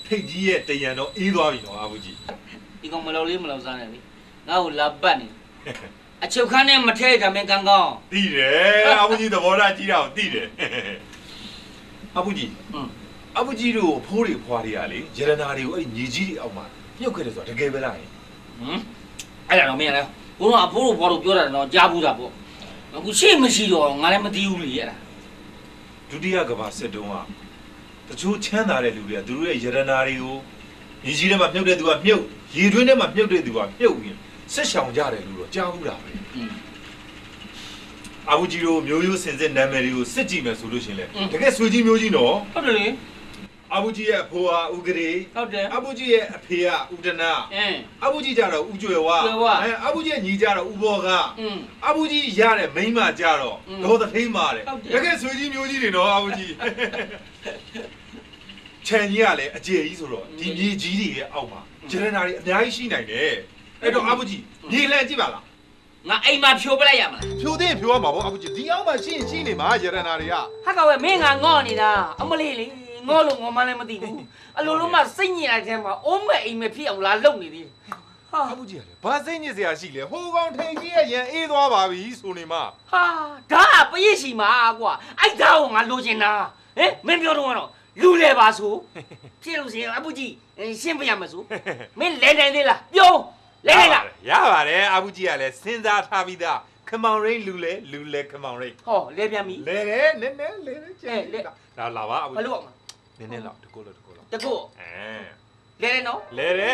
ထိတ်ကြီးရဲ့တရံတော့အေးသွားပြီနော်အဘူကြီးဒီကောင်မလောက်လေးမလောက်စားနဲ့လေငါ့ကိုလာပတ်နေအချုပ်ခန်းနဲ့မထဲတာမင်းကောင်းကောင်းသိတယ်အဘူကြီးသဘောထားကြီးတာကိုသိတယ်အဘူကြီးအဘူကြီးတို့ဖိုးတွေဖွာတွေကလေရတနာတွေကိုအဲ့ဒီညီကြီးတွေအောက်မှာပြုတ်ခဲ့တယ်ဆိုတာတကယ်ပဲလားအဲ့ဒါတော့မင်းလည်းဘုန်းတော်အဖိုးတို့ဘော်တို့ပြောတာတော့ကြားဘူးတာပေါ့အခုရှိမရှိတော့ငါလည်းမသိဘူးလေအဲ့ဒါဒုတိယကမ္ဘာစစ်တုန်းကတချို့ချမ်းသာတဲ့လူတွေကသူတို့ရဲ့ရတနာတွေကိုညီကြီးထဲမှာမြုပ်တဲ့သူကမြုပ်ရေတွင်းထဲမှာမြုပ်တဲ့သူကမြုပ်ပြီးဆက်ရှောင်ကြတယ်လို့တော့ကြားဘူးတာပဲအဘူကြီးတို့မျိုးရိုးစင်စစ်နာမည်တွေကိုစစ်ကြည့်မယ်ဆိုလို့ရှင်လေတကယ်ဆွေကြီးမျိုးကြီးနော်ဟုတ်တယ်လေအဘူကြီးရဲ့အဖိုးဟာဦးကလေးဟုတ်တယ်အဘူကြီးရဲ့အဖေကဦးတနာအဘူကြီးကြတော့ဦးကျွယ်ဝအဘူကြီးရဲ့ညီကြတော့ဦးဘောကအဘူကြီးရတဲ့မိန်းမကြတော့ဒေါ်သထိန်မာတယ်တကယ်ဆွေကြီးမျိုးကြီးတွေနော်အဘူကြီးခြံကြီးကလည်းအကျယ်ကြီးဆိုတော့ဒီမြေကြီးတွေရဲ့အောက်မှာဂျရနာတွေအများကြီးရှိနိုင်တယ်အဲ့တော့အဘူကြီးမြေလန့်ကြည့်ပါလားငါအိမ်မှာဖြိုးပလိုက်ရမလားဖြိုးသိရင်ဖြိုးရမှာပေါ့အဘူကြီးဒီအောက်မှာရှိရင်ရှိနေမှာဂျရနာတွေကဟာကဝဲမင်းငါငော့နေတာအမလေးလေငေါလို့ငေါမလည်းမသိဘူးအလိုလိုမှစိတ်ညစ်တဲ့ထဲမှာအိုးမဲ့အိမ်မဲ့ဖြစ်အောင်လာလုပ်နေသေးဟာအဘူကြီးကလေဘာစိတ်ညစ်စရာရှိလဲဟိုကောင်ထိန်ကြီးရဲ့ရန်အေးသွားပါပြီဆိုနေမှာဟာဒါကပရိရှိမှာကွာအဲ့ဒါကိုငါလိုချင်တာဟင်မင်းပြောတော့ကတော့လူလဲပါဆိုဖြစ်လို့ရှိရင်အဘူကြီးရှင်းပြရမှာဆိုမင်းလဲနိုင်သေးလားပြောလဲနိုင်လားရပါတယ်အဘူကြီးကလည်းစဉ်းစားထားပြီးသားခမောင်ရိန်လူလဲခမောင်ရိန်ဟောလဲပြန်ပြီလဲတယ်နည်းနည်းလဲတယ်ကျဲလာလာပါအဘူဘာလို့အောင်နည်းနည်းလောက်တကူလို့တကူလဲတယ်နော်လဲတယ်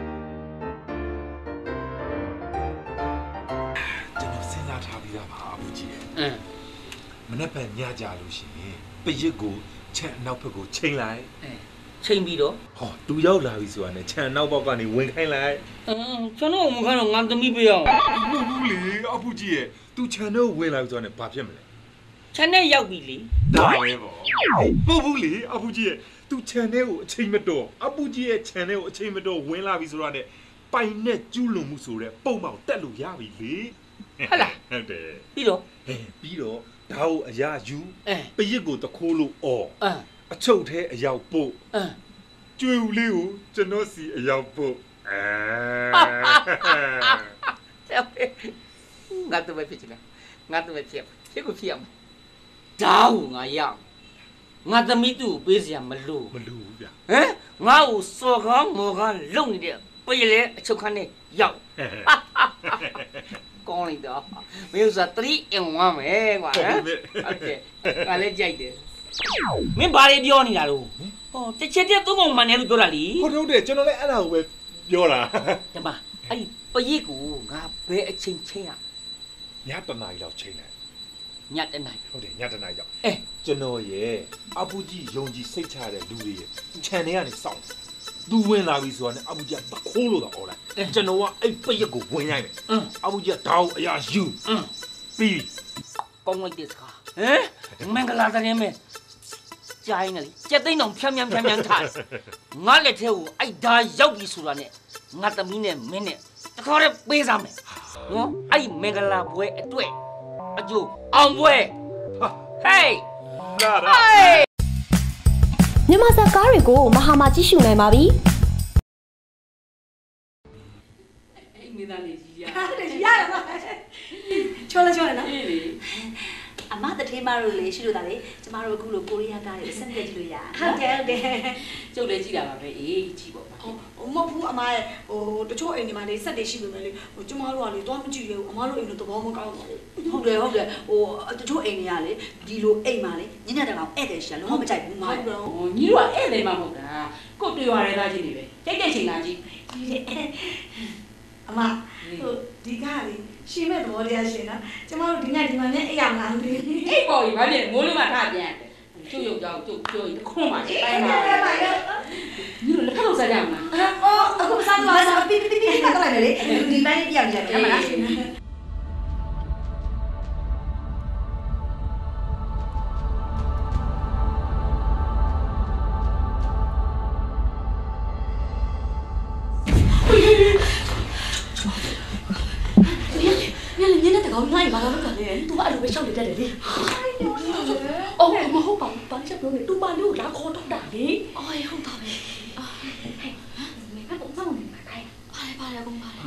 ကျွန်တော်စဉ်းစားထားပြီးသားပါအဘူကြီးမနေ့ကညကြလို့ရှိရင်ပရစ်ကိုခြံနောက်ဘက်ကိုချိန်လိုက်ချိန်ပြီးတော့ဟောသူရောက်လာပြီဆိုတာနဲ့ခြံနောက်ဘောက်ကနေဝင်ခိုင်းလိုက်ကျွန်တော်ဝင်ခိုင်းတော့ငါသမီးပေးအောင်မဟုတ်ဘူးလေအဘူကြီးရဲ့သူခြံတော့ဝင်လာပြီဆိုတာနဲ့ဘာဖြစ်မလဲခြံနဲ့ရောက်ပြီလေဒါပဲပေါ့မဟုတ်ဘူးလေအဘူကြီးရဲ့သူခြံထဲကိုအချိန်မတော်အဘူကြီးရဲ့ခြံထဲကိုအချိန်မတော်ဝင်လာပြီဆိုတာနဲ့ပိုင်နဲ့ကျူးလွန်မှုဆိုတဲ့ပုံမှန်တက်လို့ရပြီလေဟုတ်လားဟုတ်တယ်ပြီးတော့ပြီးတော့ဒါကိုအရာယူပရစ်ကိုတခိုးလို့အော်အချုပ်ထဲအရောက်ပို့ကျွေဦးလေးကိုကျွန်တော်စီအရောက်ပို့ငါတို့ပဲဖြစ်ချင်တယ်ငါတို့ပဲဖြစ်ကိုဖြစ်အောင်ဒါကိုငါရအောင်ငါသမီးသူ့ကိုပေးစရာမလိုဘူးဗျဟမ်ငါ့ကိုစော်ကားမော်ကားလုံနေတဲ့ပြေလေအချုပ်ခန်းနဲ့ရောက်ကောင်းလိုက်တော့မင်းဥစား3 in 1မယ်ကွာဟမ်ဟုတ်ကဲ့ငါလည်းကြိုက်တယ်မင်းဘာတွေပြောနေတာလို့ဟောတစ်ချက်တည်းသုံးပုံမှန်တယ်လို့ပြောတာလी ဟုတ်တယ်ကျွန်တော်လည်းအဲ့ဒါကိုပဲပြောတာဒီမှာအဲ့ဒီပရိတ်ကိုငါဘယ်အချိန်ချင်းရညတနာရီလောက်ချိန်လိုက်ညတနာရီဟုတ်တယ်ညတနာရီလောက်ကျွန်တော်ရဲ့အပူကြီးယုံကြည်စိတ်ချတဲ့လူတွေရဲ့ခြံထဲကနေစောင့်သူဝင်လာပြီဆိုတာနဲ့အပူကြီးတခိုးလို့တော့អော်လိုက်ကျွန်တော်ကအဲ့ပရိတ်ကိုဝင်လိုက်မယ်အပူကြီးတောင်းအရာယူပြီးကောင်းလိုက်တဲ့စကားဟမ်မင်္ဂလာတည်းမဲကြိုင်းလေကြက်သိန်းအောင်ဖြန်းထားငါလက်ထဲကိုအိုက်ဓာရောက်ပြီဆိုတာနဲ့ငါသမီးနဲ့မင်းနဲ့တခါတည်းပေးစားမယ်နော်အဲ့မင်္ဂလာပွဲအတွက်အကျိုးအောင်ပွဲဟေးမြန်မာစကားတွေကိုမဟာမှာကြည့်ရှုနိုင်ပါပြီအဲ့မိသားလေးကြီးရတယ်ပါချောလာနော်အမတထေးမတို့လေရှိလို့ဒါလေကျမတို့အခုလိုကိုရီးယားကားတွေစနစ်ကြည့်လို့ရဟုတ်တယ်ကျုပ်လည်းကြည့်တာပါပဲအေးကြည့်ပေါ့မဟုတ်ဘူးအမရဲ့တချို့အိမ်တွေမှာလေဆက်တွေရှိနေမယ်လေကျမတို့ကလေတော့မကြည့်ရဘူးအမတို့အိမ်တို့သဘောမကောင်းပါဘူးဟုတ်တယ်တချို့အိမ်တွေကလေဒီလိုအိမ်မှာလေညညတကောင်ဧည့်သည်ရှာလုံးဝမကြိုက်ဘူးမဟုတ်ဘူးညီတို့ကဧည့်သည်မှမဟုတ်တာကိုတွေ့ရတဲ့သားချင်းတွေပဲကြိုက်တဲ့ချိန်လာကြည့်အမဒီကားလေရှင်မဲ့သဘောတရားရှင်နော်ကျမတို့ဒီနေ့ဒီမှာနဲ့အိမ်အောင်လာလို့အိမ်ပေါ်ကြီးဘာဖြစ်မိုးလေးမှထားပြန်ကျုပ်ရုပ်ကြောင်ကျုပ်ပြောရင်ခွန်းပါတိုင်းပါညီတို့လက်ဖက်လို့စားကြမှာအခုစားတော့ပြပြကတော့လိုက်မယ်လေဒီပိုင်းပြောင်းကြတယ်မလားကောင်းလိုက်ပါတော့ကလည်းသူကအဲ့လိုပဲရှောက်နေတတ်တယ်လေအော်မဟုတ်ပါဘူးဘာချက်ပြောနေသူမလေးကိုလာခေါ်တော့တာလေအော်ဟုတ်ပါပဲ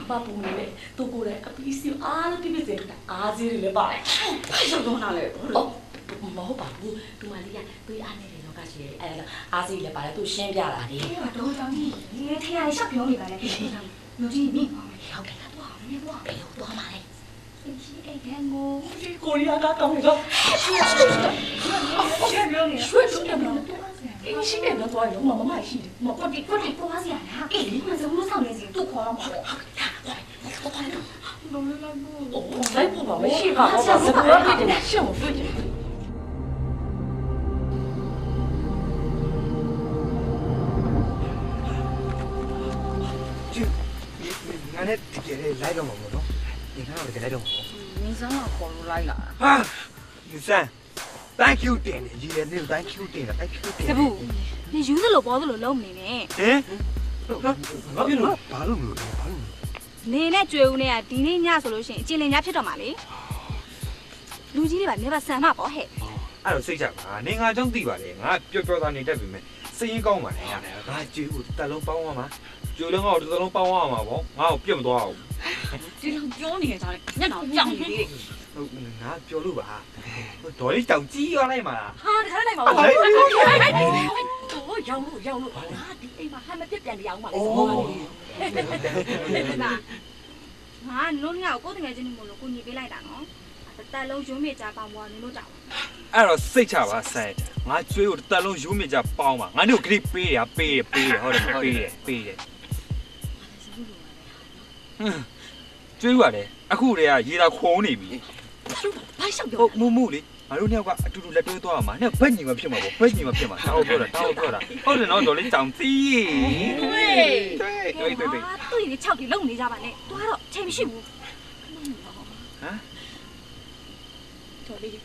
爸不没嘞，都过来，必须啊，必须这个，啊，这里来吧，太小东哪嘞？哦，冇好吧，都嘛哩呀，对安尼嚟咯，家姐，啊，这里来吧，都先别啦的。 都讲你，你听下小表里边嘞，有这你， 好嘅， 哇，你哇， 多嘛嘞？ 哎，看我， 过年刚刚那个，哎，现在那多少？我妈是的，我多少呀？哎，你们这我上年纪都夸了嘛？ 我快点，我来不吧，没事吧？我像我父亲。 你看那这个来个么么咯？你看我这来个么？ 你怎么考虑来了？ 啊，你三，thank you 点的，爷爷那个 thank you 点的 ，thank you 点。 这不，你有的老包子老没呢。 哎，ဘာလို့လို့ဘာလို့လို့你那最后呢？今年伢说了先，今年伢撇到嘛哩？လူကြီးတွေပါနေပါဆန်မှာပေါ့ဟဲ့အဲ့တော့စိတ်ချပါနေငါကြောင့်သိပါလေငါပျော်ပျော်သားနေတတ်ပြီမဲ့စိတ်ရင်းကောင်းပါလေငါကြွေးဖို့တက်လုံးပေါင်းရမှာကြိုးလုံးငါ့ကိုတစ်လုံးပေါင်းရမှာပေါ့ငါ့ကိုပြတ်မသွားဘူးဒီလိုပြောနေကြတယ်ညတော့ကြောက်နေသေးတယ်ဟုတ်ငါပြောလို့ပါဒေါ်လေးတောင်ကြီးရလိုက်မှာဟာတခါလိုက်ပါဦးတော့ရောင်းလို့ဟာဒီအိမ်မှာဟာမပြတ်ပြန်တရားအောင်ပါလေသဘောပါလေနာငါလုံးငါ့ကိုကိုယ်တငယ်ချင်းနေမလို့ကိုညီပေးလိုက်တာနော်တက်လုံးရုံးမြေကြပါဘွားနေလို့ကြောက်အဲ့တော့စိတ်ချပါဆိုင်ငါကြွေးကိုတက်လုံးယူမြကြပေါင်းပါငါတို့ဂရိပေးရပေးရဟုတ်တယ်ပေးရကျွေးရတယ်အခုတည်းကရေတာခုံနေပြီဘာရှောက်ပြောဟုတ်မူလေငါတို့နှစ်ယောက်ကအတူတူလက်တွဲသွားမှာနဲ့ဘက်ညီမဖြစ်မှာပေါ့ဘက်ညီမဖြစ်မှာတောင်းပြောတာဟုတ်တယ်နော်တော်လေးကြောင်သီး对对你翘起弄你家吧呢多少钱没去不ဟမ်တော်လေးဟင်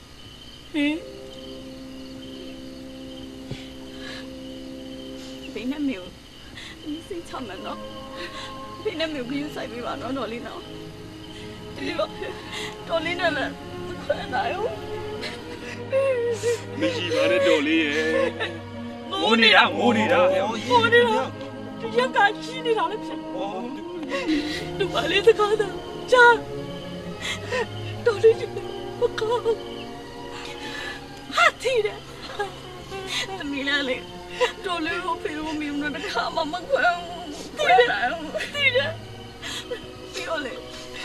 ဘယ်နဲ့မျိုး你စိတ်ချမယ်နော်ဘယ်နဲ့မျိုးပြင်းဆိုင်ပေးပါနော်တော်လေးနော်ဒီလိုတော်လေးနဲ့လည်းခွဲနိုင်ဦးမရှိပါနဲ့တော်လေးရဲ့မိုးနေတာဒီရက်ကကြီးနေတာလည်းဖြစ်သူမလေးတကားတာချာတော်လေးမကောင်းဟာတီးတယ်သမီးလေးတော်လေးကိုဖေလို့မင်းတို့တခါမှမခွဲတီးတယ်ပြောလေ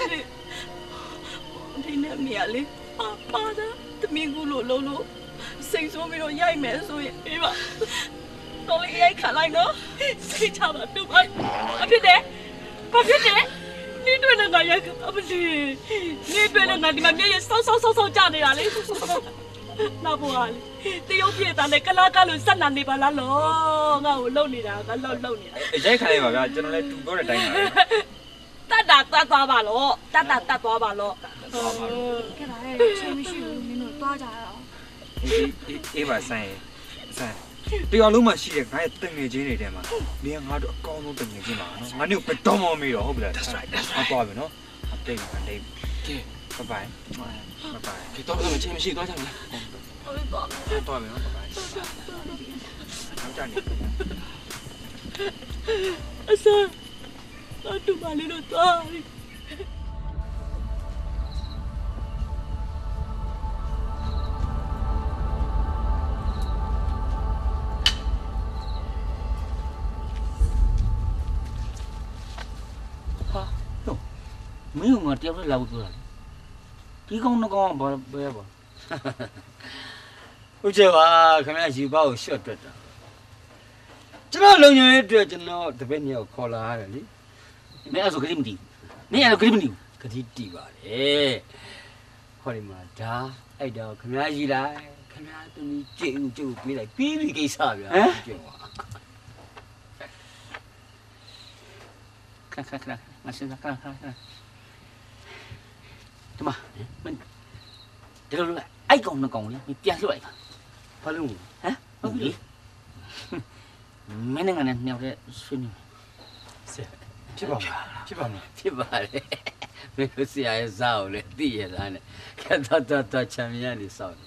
ဒီနေ့မရလေပါတာသမီးကူလို့လုံးလို့စိတ်ဆိုးပြီးတော့ရိုက်မယ်ဆိုရင်အေးပါတော်လေးရိုက်ခါလိုက်နော်စိတ်ချပါတူပါအဖြစ်တယ်ဘာဖြစ်တယ်နေတွေ့နေကရိုက်အမလီနေတွေ့နေကဒီမှာမျက်ရည်ဆောက်ကြနေတာလေနာဘောဟာလေတရုတ်ပြည်သားနဲ့ကလာကလို့ဆက်နာနေပါလားလောငါ့ကိုလုံနေတာကလုံနေတာရိုက်ခိုင်းလိုက်ပါဗျာကျွန်တော်လည်းတူပြောတဲ့အတိုင်းပါပဲတတ်သွားပါလို့တတ်သွားပါလို့ကဲပါလေချိန်မရှိဘူးမင်းတို့တွားကြရအောင်အေးပါဆိုင်တရားလုံးမှရှိတဲ့ငါရဲ့တငယ်ချင်းတွေထဲမှာမင်းငါတို့အကောင်းဆုံးတငယ်ချင်းပါနော်ငါတို့ဘယ်တော့မှမေးတော့ဟုတ်ပြီလား That's right သွားပြီနော်တိတ်ကဲဘိုင်ကဲတော့လည်းချိန်မရှိသွားကြမလားသွားပြီနော်ဘိုင်နောက်ကြနေအဆာတူမလေးတို့သွားပြီမင်းကငါတယောက်တည်းလာဖို့ပြောတာဒီကောင်နှကောင်ဘာပဲပါဟုတ်ကြပါခင်ဗျာယူပါကိုရှော့တွက်တာကျွန်တော်လုံရတဲ့အတွက်ကျွန်တော်တပည့်မြောက်ခေါ်လာရတယ်လေမင်းအဲ့ဆိုဂရိမတီမင်းအဲ့ဂရိမတီဂရိတီပါတယ်ခေါ်ဒီမှာဒါအဲ့တော့ခင်ဗျာကြီးလိုက်ခင်ဗျာသူကြီးကြည့်ဦးကြည့်ပေးလိုက်ပြီးပြီကိစ္စဗျာကြည့်ပါခဏမစင်ခဏဒီမှာမင်းဒီလိုလိုအိုက်ကောင်နှကောင်လေပြန်လွှတ်လိုက်ဘာလို့ဟမ်ဟုတ်ပြီမင်းနဲ့ငါနဲ့နှစ်ယောက်တည်းဆွေးနွေးဖြစ်ပါမယ်ဖြစ်ပါလေမင်းတို့ဆရာရဲ့ဇာကိုလေသိရလားနဲ့ခက်တော့ချမ်းမြတ်နေစောင့်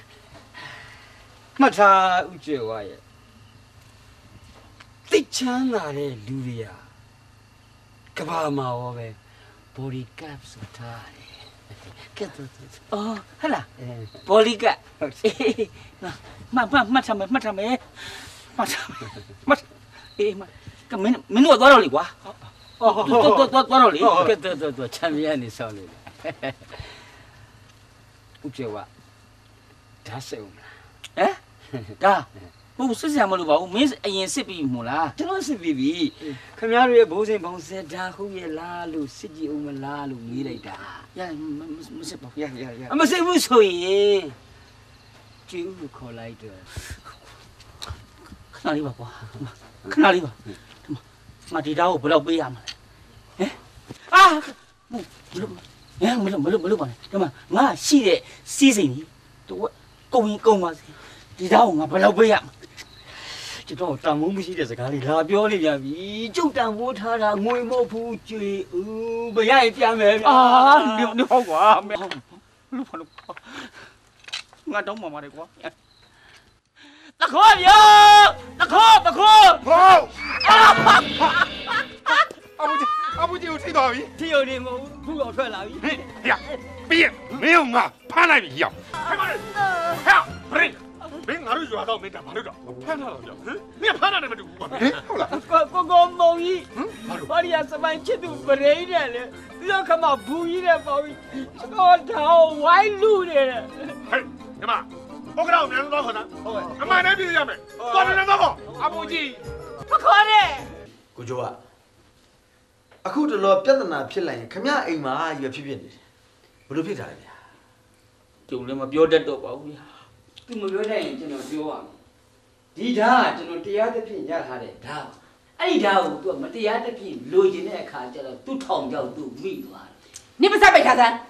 မှတ်ထားဥကျေဝါရဲ့တိတ်ချမ်းသာတဲ့လူတွေကကဘာမှာရောပဲ body cap ဆိုတာကဲတော့အော်ဟလာ body cap မှတ်ထားမယ်အေးကမင်းတို့သွားတော့လေကွာအော်သွားတော့လေကဲတော့ချမ်းရနေဆောင်းလေဦးကျော်ကဒါစေဦးမလားဒါဘူးစစ်စရာမလိုပါဘူးမင်းအရင်စစ်ပြီးမို့လားကျွန်တော်စစ်ပြီးပြီခင်ဗျားတို့ရဲ့ဘိုးစိန်ဘောင်စက်ဒါဟုတ်ရဲ့လားလို့စစ်ကြည့်ဦးမလားလို့မေးလိုက်တာရမစစ်ပါဘူးရမစစ်ဘူးဆိုရင်ကျူးကိုခေါ်လိုက်တော့ခဏလေးပါကွာခဏလေးပါငါဒီသားကိုဘယ်တော့ပေးရမှာလဲမလို့ပါနဲ့ဒီမှာငါရှိတဲ့စီးစိမ်ကြီးတော့ကုန်ပါစေဒီသားကိုငါဘယ်တော့ပေးရမှာကျွန်တော်တန်ဖိုးမရှိတဲ့စကားလေးလာပြောနေကြပြီကျုပ်တန်ဖိုးထားတာငွေမဟုတ်ဘူးကြွေဦးမရရင်ပြန်မယ်ဗျာနေဟုတ်ကွာလို့ငါတောင်းပါပါတယ်ကွာတခေါ်ဗျာတခေါ်ဟုတ်အဘူကြီးကိုထိသွားပြီထိရုံနေမဟုတ်ခုတော့ထွက်လာပြီဟေးပြီးမင်းငါဖမ်းလိုက်ပြီရောက်ဟဲ့ဘရိမင်းငါတို့ရွာတော့မင်းတာဘာလို့တော့ဖမ်းထားတော့ရောက်ဟမ်မင်းဖမ်းတာနဲ့မတူဘူးကွာဟုတ်လားကိုမုံကြီးဘာလို့ရစပိုင်းချစ်သူပရိန်းနဲ့လေဒီတော့ခမဘူးကြီးနဲ့ပေါ့ပြီးတော့တော့ဝိုင်းလူနေတယ်ဟဲ့ညီမဟုတ်ကဲ့မြန်တော့ခေါ်တာဟုတ်ကဲ့အမှန်တည်းပြရမယ်တော်တယ်တော့အဘူကြီးမခေါ်နဲ့ကိုကျော်ကအခုတလောပြဿနာဖြစ်လိုက်ရင်ခမအိမ်မှာရွယ်ဖြစ်နေတယ်ဘယ်လိုဖြစ်တာလဲဗျာကျုံလည်းမပြောတတ်တော့ပါဘူးဗျာသူမပြောတတ်ရင်ကျွန်တော်ပြောရမယ်ဒီဓာတ်ကကျွန်တော်တရားသဖြင့်ရထားတဲ့ဓာတ်အဲ့ဒီဓာတ်ကိုသူကမတရားသဖြင့်လိုချင်တဲ့အခါကျတော့သူ့ထောင်ကြောက်သူ့မိသွားတယ်နိပစပိတ်ထားစမ်း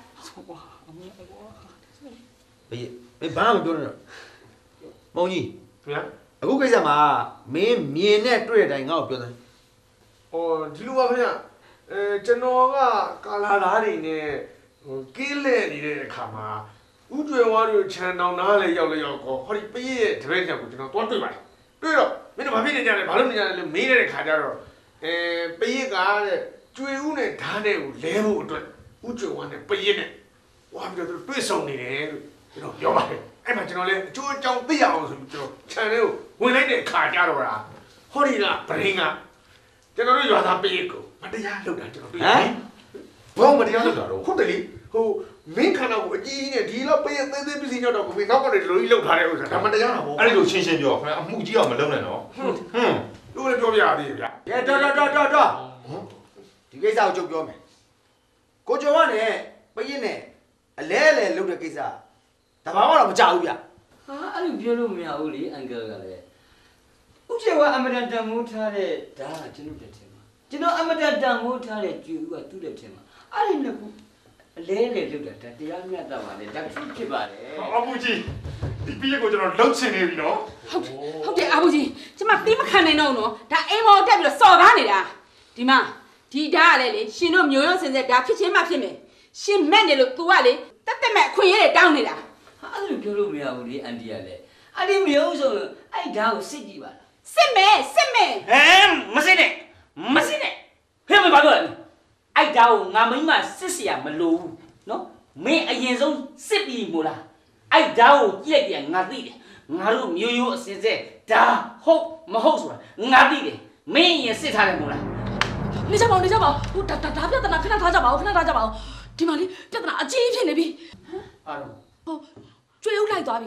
ဘေးဘာမှမပြောနဲ့မုံကြီးဗျာအခုကိစ္စမှာမင်းမြင်နဲ့တွေ့တဲ့အတိုင်းငါ့ကိုပြောတယ်ဒီလိုပါခင်ဗျကျွန်တော်ကကာလာသားတွေနဲ့ကင်းလဲနေတဲ့အခါမှာဥကျွေဝါတို့ခြံတောင်သားလည်းရောက်ကောဟောဒီပည့်ရဲ့တပည့်ချံကိုကျွန်တော်တွားတွေ့ပါတယ်တွေ့တော့မင်းတို့ဘာဖြစ်နေကြလဲဘာလို့နေကြလဲလို့မေးတဲ့ခါကျတော့ပည့်ကတဲ့ကျွေဦးနဲ့ဓာတ်နဲ့ကိုလဲဖို့အတွက်ဥကျွေဝါနဲ့ပည့်နဲ့ဝါပြီးတော့တွေ့ဆုံနေတယ်လို့ကျွန်တော်ပြောပါတယ်အဲ့မှာကျွန်တော်လည်းအကျိုးအကြောင်းသိရအောင်ဆိုပြီးကျွန်တော်ခြံထဲကိုဝင်လိုက်တဲ့အခါကျတော့လားဟောဒီကပရင်းကကျွန်တော်တို့ရွာသားပေးကိုမတရားလုပ်တာကျွန်တော်တွေ့တယ်။ဘာမှမတရားလုပ်တာတော့ဟုတ်တယ်လေဟိုမင်းခန္ဓာကိုအကြီးကြီးနဲ့ဒီလောက်ပေးသေးသေးပစ္စည်းညောက်တော့ကိုမေကောက်ကနေဒီလိုကြီးလုပ်ထားတဲ့ဥစ္စာဒါမတရားတာပေါ့အဲ့ဒီလိုရှင်းပြောခင်ဗျအမှုကြီးအောင်မလုပ်နဲ့နော်တို့လည်းပြောပြရသေးဗျာ။တော်ဒီကိစ္စကိုကြုတ်ပြောမယ်။ကိုကျော်ကလည်းပရင်နဲ့အလဲလုပ်တဲ့ကိစ္စတဘာမှတော့မကြောက်ဘူးဗျာ။ဟာအဲ့လိုပြောလို့မရဘူးလေအန်ကယ်ကလည်းဥကျေကအမတန်တန်မိုးထားတဲ့ဒါကကျွန်တော်တက်တယ်မှာကျွန်တော်အမတန်တန်မိုးထားတဲ့ကျူကသူ့တက်တယ်မှာအဲ့ဒီနှစ်ခုအလဲလုပ်တာတရားမျှတပါလေဒါဖြစ်ပါတယ်အဘူကြီးဒီပြည့်ကိုကျွန်တော်လှုပ်ချင်နေပြီနော်ဟုတ်တယ်အဘူကြီးကျမတီးမခံနိုင်တော့နော်ဒါအိမ်မော်တက်ပြီးတော့စော်ကားနေတာဒီမှာဒီဓာတ်ကလည်းလေရှင်တို့မျိုးရိုးစင်စက်ဒါဖြစ်ချင်းမှဖြစ်မယ်ရှင်မဲ့နေလို့ तू ကလေတက်မဲ့အခွင့်အရေးတွေတောင်းနေတာအဲ့လိုပြောလို့မရဘူးလေအန်တီကလည်းအဲ့ဒီမျိုးဆိုအဲ့ဓာတ်ကိုစစ်ကြည့်ပါလားစစ်မယ်မစစ်နဲ့ဖះမပါတော့အဲ့ဓာတ်ကိုငါမိမစစ်เสียမလို့ဘူးနော်မင်းအရင်ဆုံးစစ်ပြီးမို့လားအဲ့ဓာတ်ကိုကြည့်လိုက်ပြန်ငါသိတယ်ငါတို့မျိုးရိုးအစင်စက်ဒါဟုတ်မဟုတ်ဆိုတာငါသိတယ်မင်းရင်စစ်ထားတယ်မို့လားနေကြပါဦးဟိုဒါပြဿနာခဏထားကြပါဦးဒီမှာလေပြဿနာအကြီးဖြစ်နေပြီအားလုံးဟိုကျွေးဦးလိုက်သွားပြီ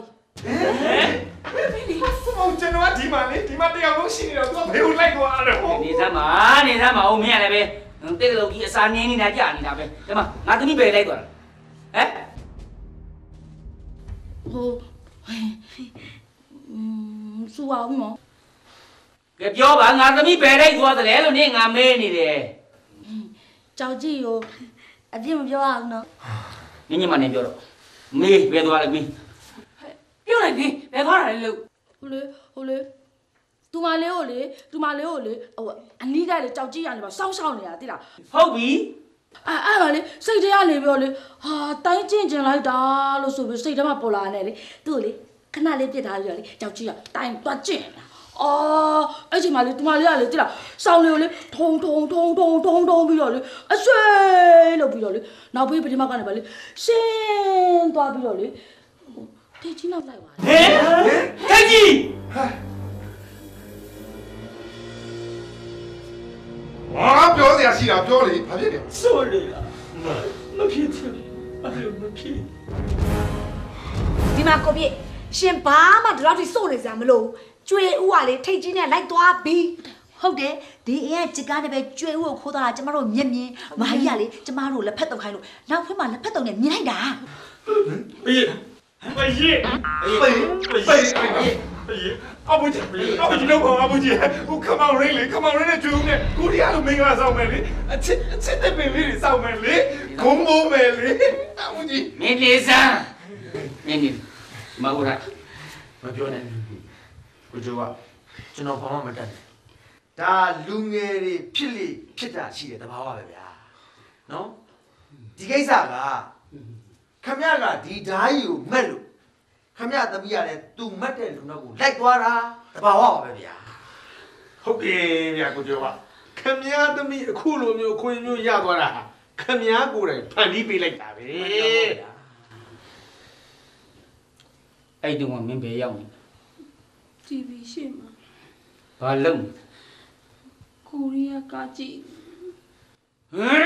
ကျွန်တော်ကဒီမှာတရားလုံးရှိနေတော့သူကဘေးကိုလိုက်သွားတယ်ဟိုနေစမ်းပါဦးမင်းလည်းပဲတဲ့ကလေးကြီးအစာနင်းနေတာကြာနေတာပဲဒီမှာငါသမီးပဲလိုက်သွားတာဟိုစူအောင်မောကဲပြောပါငါသမီးပဲလိုက်သွားတယ်လို့နေငါမဲနေတယ်ကြောက်ကြည့်ကိုအပြစ်မပြောအောင်နော်ညညမနေပြောတော့မေးပဲသွားလိုက်ပြီပြောလိုက်နေဘယ်သွားတာလဲလို့ဟိုလေတူမလေးကိုလေဟိုအနီးကလေကြောက်ကြည့်ရနေပါစောင်းနေတာသိလားဟုတ်ပြီအဲ့ပါလေစိတ်ထဲကနေပြောလေဟာတိုင်းကျင်လိုက်တာလို့ဆိုပြီးစိတ်ထဲမှာပေါ်လာနေလေသူ့ကိုလေခဏလေးပြစ်ထားပြီးတော့လေကြောက်ကြည့်ရတိုင်းသွားကျင်အော်အဲ့ချိန်မှာလေဒီမလေးကလေတိလားစောင်းလေးကိုလေထုံပြီးတော့လေအဆွဲလုပ်ပြီးတော့လေနောက်ဘေးပထမကနေပါလေရှင်းသွားပြီးတော့လေထိတ်ကြီးနောက်လိုက်ပါဟဲ့ထိတ်ကြီးဟာပြောစရာရှိတာပြောလေဘာဖြစ်လဲဆိုလေလားမဖြစ်ဘူးအဲ့လိုမဖြစ်ဒီမှာကိုပြည့်ရှင်ဘာမှဒီလောက်ထိစိုးနေစရာမလိုကျွေဦးကလေထိတ်ကြီးနဲ့လိုက်သွားပြီဟုတ်တယ်ဒီအင်းကကြကားနဲ့ပဲကျွေဦးကိုခိုးသွားတာကျမတို့မြင်မဟာကြီးကလေကျမတို့လက်ဖက်တုံခိုင်းလို့နောက်ဖွင့်မှာလက်ဖက်တုံနဲ့မြင်လိုက်တာဘေးအဘူကြီးတော့အဘူကြီးဟိုခမောင်ရင်းလေခမောင်ရင်းနဲ့ကျွေဦးနဲ့ကိုရီးယားလိုမင်္ဂလာဆောင်မယ်လေအချစ်တဲ့ပင်လေးတွေစောင့်မယ်လေဂုံမိုးမယ်လေအဘူကြီးမင်းနေစမ်းမင်းနေမဟုတ်လားမပြောနဲ့ကိုကျော်ကကျွန်တော်ဘာမှမတတ်နဲ့ဒါလူငယ်တွေဖြစ်တာရှိတယ်တဘာဝပဲဗျာနော်ဒီကိစ္စကခမရကဒီဓာကြီးကိုမက်လို့ခမရသမီးကလည်းသူမက်တဲ့လူနောက်ကိုလိုက်သွားတာတဘာဝပါပဲဗျာဟုတ်ကဲ့ဗျာကိုကျော်ကခမရသမီးအခုလိုမျိုးခွင့်မျိုးရသွားတာခမရကိုယ်တိုင်ဖန်တီးပေးလိုက်တာပဲအဲ့တုန်းကမင်းဘယ်ရောက်နေ TV ရှေ့မှာဘာလုံးကိုရီးယားကကြည့်ဟမ်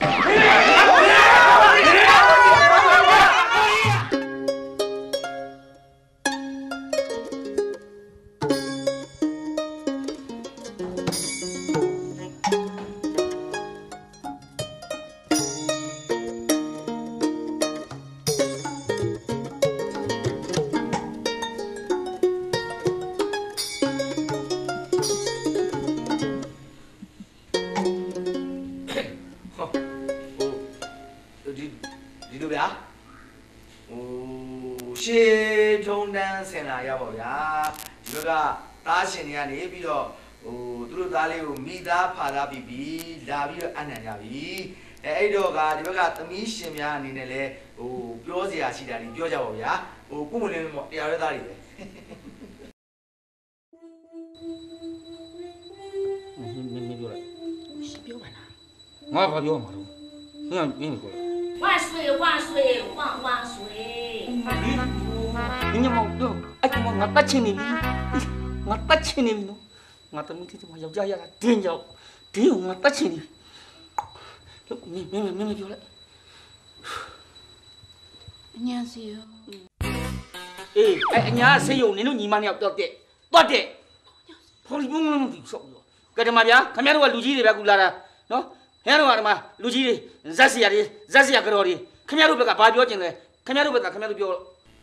သားရှင်တွေကနေပြီးတော့သူတို့သားလေးကိုမိသားဖာသားပြီးလာပြီးတော့အနံ့ကြပြီအဲ့တော့ကဒီဘက်ကသမီးရှင်များအနေနဲ့လဲပြောစရာရှိတာတွေပြောကြပါဗျာကိုမလင်းပေါ့တရားရဲသားတွေပဲမင်းပြောလိုက်ပြောပါလားငါဘာပြောမှာတော့မင်းပြောလိုက်万岁万岁万岁你没有，哎，我打起你，我打起你喽！我怎么听见我要家呀？天要，天要我打起你！没ပြောလိုက်အညာစီရောအေးအညာဆေးရုံနင်တို့ညီမနှစ်ယောက်တော့တဲ့ဖော်လီမုံမသိဆော့လို့ကဲဒီမှာဗျာခင်ဗျားတို့ကလူကြီးတွေပဲကူလာတာနော်ခင်ဗျားတို့ကဒီမှာလူကြီးတွေဇက်စီယာကြော်တွေခင်ဗျားတို့ဘက်ကဘာပြောချင်လဲခင်ဗျားတို့ဘက်ကခင်ဗျားတို့ပြော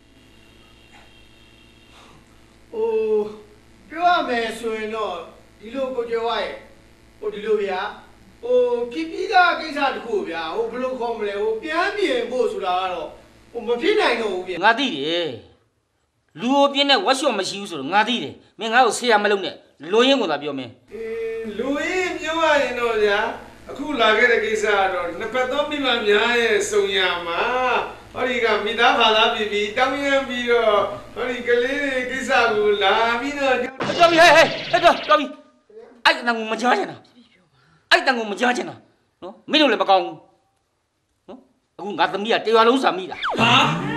ပြောရမယ်ဆိုရင်တော့ဒီလိုကိုကျော်ဝရဲ့ဒီလိုဗျာပြည်သားကိစ္စတခုဗျာဘယ်လိုခေါ်မလဲပြန်ပြင်ဖို့ဆိုတာကတော့မဖြစ်နိုင်တော့ဘူးဗျာငါသိတယ်လူကိုပြင်းတဲ့ဝက်ရှော့မရှိဘူးဆိုတော့ငါသိတယ်မင်းငါ့ကိုဆရာမလုပ်နဲ့လူရင်းကိုသာပြောမင်းလူရင်းပြောရရင်တော့ဗျာအခုလာခဲ့တဲ့ကိစ္စကတော့နှစ်ပတ်သုံးမိမများရဲ့စုံရမှာဟောဒီကမိသားဖာသားပြီးတောင်းရမ်းပြီးတော့ဟောဒီကလေးတွေကိစ္စကိုလာပြီးတော့တော်ပြီဟဲ့တော်ပြီအဲ့တန်ကိုမကြားချင်တာအဲ့တန်ကိုမကြားချင်တာနော်မင်းတို့လည်းမကောင်းဘူးနော်အခုငါသမီးကတရွာလုံးစာမိတာဟာ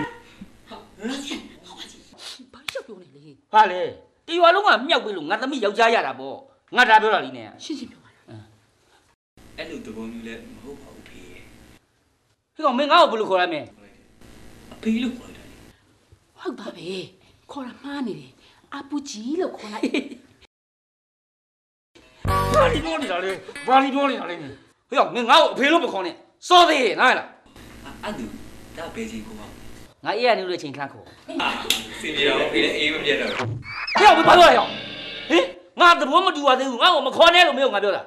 ဘာလို့ပြောနေလဲဟာလေတရွာလုံးကမြောက်ပြီလို့ငါသမီးယောက်ျားရတာပေါ့ငါဒါပြောတာလीနဲ့ရှင်းပြောပါလားအဲ့လိုတဘုံမျိုးလည်းမဟုတ်ပါဘူးဖေးဟေ့ကောင်မင်းငါ့ကိုဘယ်လိုခေါ်ရမလဲအဖေးလို့ခေါ်တယ်ဟုတ်ပါပဲခေါ်ရမှားနေတယ်အပူကြီးလို့ခေါ်လိုက်ဘာလီပြောနေတာလဲဟေ့ကောင်မင်းငါ့ကိုအဖေးလို့မခေါ်နဲ့စောသေးနားလားအဲ့ဒါဒါပေးစီကိုပါငါအေးရနေလို့ချိန်ခန့်ခေါ်စင်ပြေတော့ဖေးလည်းအေးမပြတ်တော့ဟေ့ကောင်ဘာပြောရအောင်ဟင်ငါသဘောမတူပါသေးဘူးငါ့ကိုမခေါ်နဲ့လို့မင်းကငါပြောတာ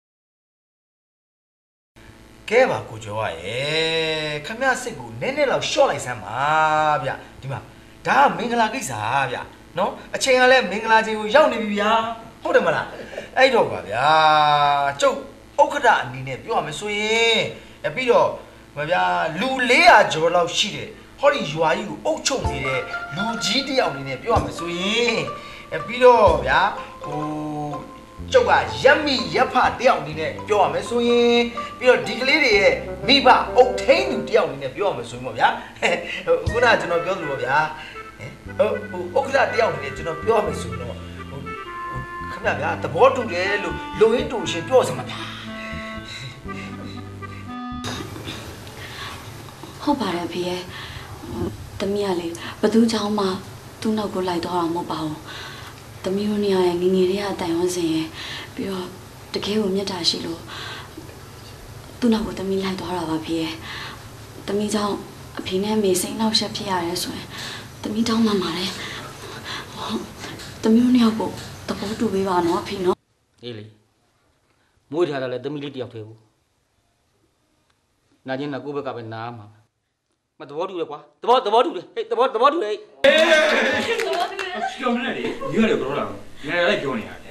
ကဲပါကိုကျော်ရဲ့ခမရစစ်ကိုနည်းနည်းလောက်ရှော့လိုက်စမ်းပါဗျဒီမှာဒါကမင်္ဂလာကိစ္စဗျနော်အချိန်ကလည်းမင်္ဂလာချိန်ကိုရောက်နေပြီဗျာဟုတ်တယ်မလားအဲ့တော့ပါဗျာကျုပ်ဥက္ကဋ္ဌအနေနဲ့ပြောရမယ်ဆိုရင်ပြီးတော့ဗျာလူ400ကျော်လောက်ရှိတယ်ဟောဒီရွာကြီးကိုအုပ်ချုပ်နေတဲ့လူကြီးတယောက်အနေနဲ့ပြောရမယ်ဆိုရင်ပြီးတော့ဗျာဟိုကျုပ်ကရက်မိရက်ဖတယောက်အနေနဲ့ပြောရမယ်ဆိုရင်ပြီးတော့ဒီကလေးတွေရဲ့မိဘအုတ်ထိန်သူတယောက်အနေနဲ့ပြောရမယ်ဆိုရင်ပေါ့ဗျာခုနကကျွန်တော်ပြောသလိုပေါ့ဗျာဟိုဥက္ကဋ္ဌတယောက်အနေနဲ့ကျွန်တော်ပြောရမယ်ဆိုတော့ခင်ဗျာဗျာသဘောတူတယ်လို့လူရင်းတူရှင်ပြောစမှာဗျာဟုတ်ပါတယ်ဖေရဲ့တမီးကလေဘသူเจ้าမှသူ့နောက်ကိုလိုက်တော့တာမဟုတ်ပါဘူးတမီးတို့နေရာရဲ့ငငယ်လေးကတိုင်ဝန်းစင်ရဲ့ပြီးတော့တကယ်ကိုမြတ်တာရှိလို့သူ့နောက်ကိုတမီးလိုက်သွားတာပါဖေရဲ့တမီးเจ้าအဖေနဲ့မေစိန်နောက်ဆက်ဖြစ်ရတယ်ဆိုရင်တမီးတောင်းမှပါတယ်တမီးတို့နေရာကိုတဘောတူပေးပါနော်အဖေနော်အေးလေမွေးထားတာလေတမီးလေးတယောက်သေးဘူးနာကျင်နာကိုယ့်ဘက်ကပဲနားမှာမသဘောတူလေကွာသဘောတူလေဟေးသဘောတူလေပြောမလဲလေဒီရတယ်ပြောတာဒီရတယ်လည်းပြောနေရတယ်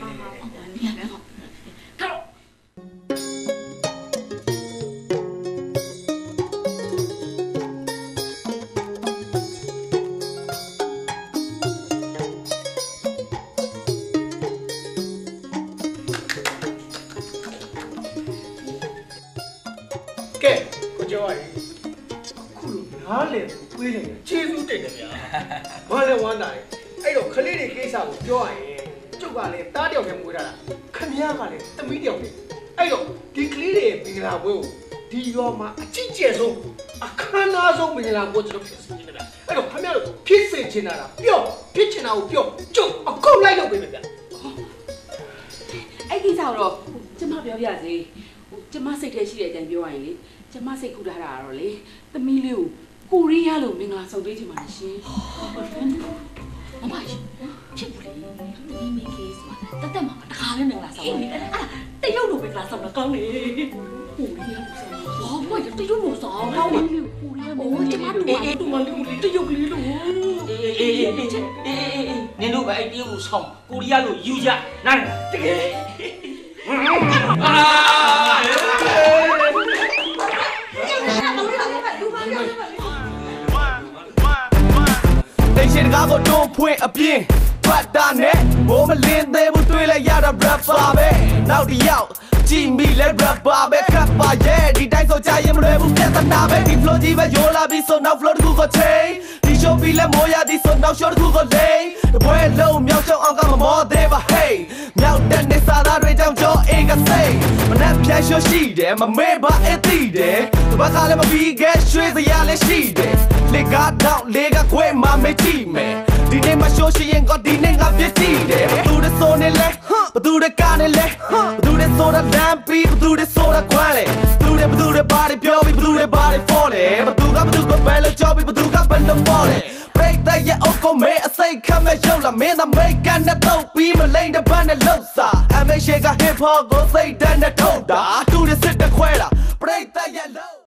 ကဲကိုကျော်ရည်ခုလိုနားလေတွေးနေတယ်ကျေးဇူးတင်တယ်ဗျာဘာလဲဝမ်းသာတယ်အဲ့တော့ခလေးတွေကိစ္စကိုပြောရရင်ကျုပ်ကလည်းတားတယောက်တည်းမွေးထားတာခမည်းကလည်းသမီးတယောက်တည်းအဲ့တော့ဒီကလေးတွေမင်္ဂလာပွဲကိုဒီရောမှာအကြည့်ကျယ်ဆုံးအခမ်းအနားဆုံးမင်္ဂလာပွဲကျွန်တော်ဖြစ်စေချင်တယ်ဗျာအဲ့တော့ခမည်းတို့ဖြစ်စေချင်တာလားပြောဖြစ်ချင်တာကိုပြောကျုပ်အကုန်လိုက်လုပ်ပေးမယ်ဗျာအဲ့ဒီစားတော့ကျမပြောပြစေကျမစိတ်ထဲရှိတဲ့အတိုင်းပြောရရင်လေကျမစိတ်ကူထားတာကတော့လေသမီးလေးကိုရီးယားလိုမင်္ဂလာဆောင်ပေးချင်ပါရှင်မမကြီးဖြစ်ဘူးလေသမီးမိကေးဆိုတာတက်မှာတခါလေးမင်္ဂလာဆောင်ပါအဲ့တရုတ်လိုမင်္ဂလာဆောင်တော့ကောင်းလေကိုရီးယားလိုဆောင်ဟောဘာတရုတ်လိုဆောင်ဟောကိုရီးယားလိုကျမတို့တူမလေးတရုတ်ကလေးလိုအေးနင်တို့ပဲအဲ့တရုတ်လိုဆောင်ကိုရီးယားလိုယူကြနားတယ်တကယ်တိတ်ရှိတကားကိုတွန်းဖွင့်အပြင်းပတ်တာနဲ့ဘိုးမလင်းသေးဘူးတွေးလိုက်ရတာ rapper ပဲနောက်တစ်ယောက်ကြည့်မိလဲ rapper ပဲကပ်ပါရဲ့ဒီတိုင်းဆိုကြရင်မလွယ်ဘူးပြဿနာပဲဒီ flow ကြီးပဲရိုးလာပြီးဆိုနောက် flow တခုကို change ဒီ show ပြီးလဲမိုးရသည်ဆိုနောက် show တခုကို lay တပွဲလုံးမြောက်ချောင်းအောင်ကမမောသေးပါ hey မြောက်တဲ့နေစားသားတွေကြောင့်ကြောအေးကစိတ်မနဲ့ပြန် show ရှိတယ်မမေ့ပါအသိတယ်တပတ်ကလည်းမပြီးခဲ့ရွှေစရာလည်းရှိတယ်လေကားတော့လေကခွဲမမေ့ကြည့်မယ်ဒီနေ့မ show ရှိရင်ကဒီနေ့ငါပြည့်ကြည့်တယ်ဘသူတွေဆိုနေလဲဘသူတွေကနေလဲဘသူတွေဆိုတာလမ်းပြီးဘသူတွေဆိုတာခွမ်းလေဘသူတွေဘာတွေပြောပြီးဘသူတွေဘာတွေ fall လေဘသူကဘယ်လိုကြောပြီးဘသူကဘယ်လို fall လေbreak that yeah အကုန်မဲအစိတ်ခမဲ့ရုပ်လာမင်းသာမိတ်ကန်နဲ့တော့ပြီးမလိမ့်တဲ့ဘန်းနဲ့လှုပ်စာအမေရှိက hip hop ကိုစိတ်တန်းနဲ့ထုတ်တာသူတွေစစ်တဲ့ခွဲတာ break that yeah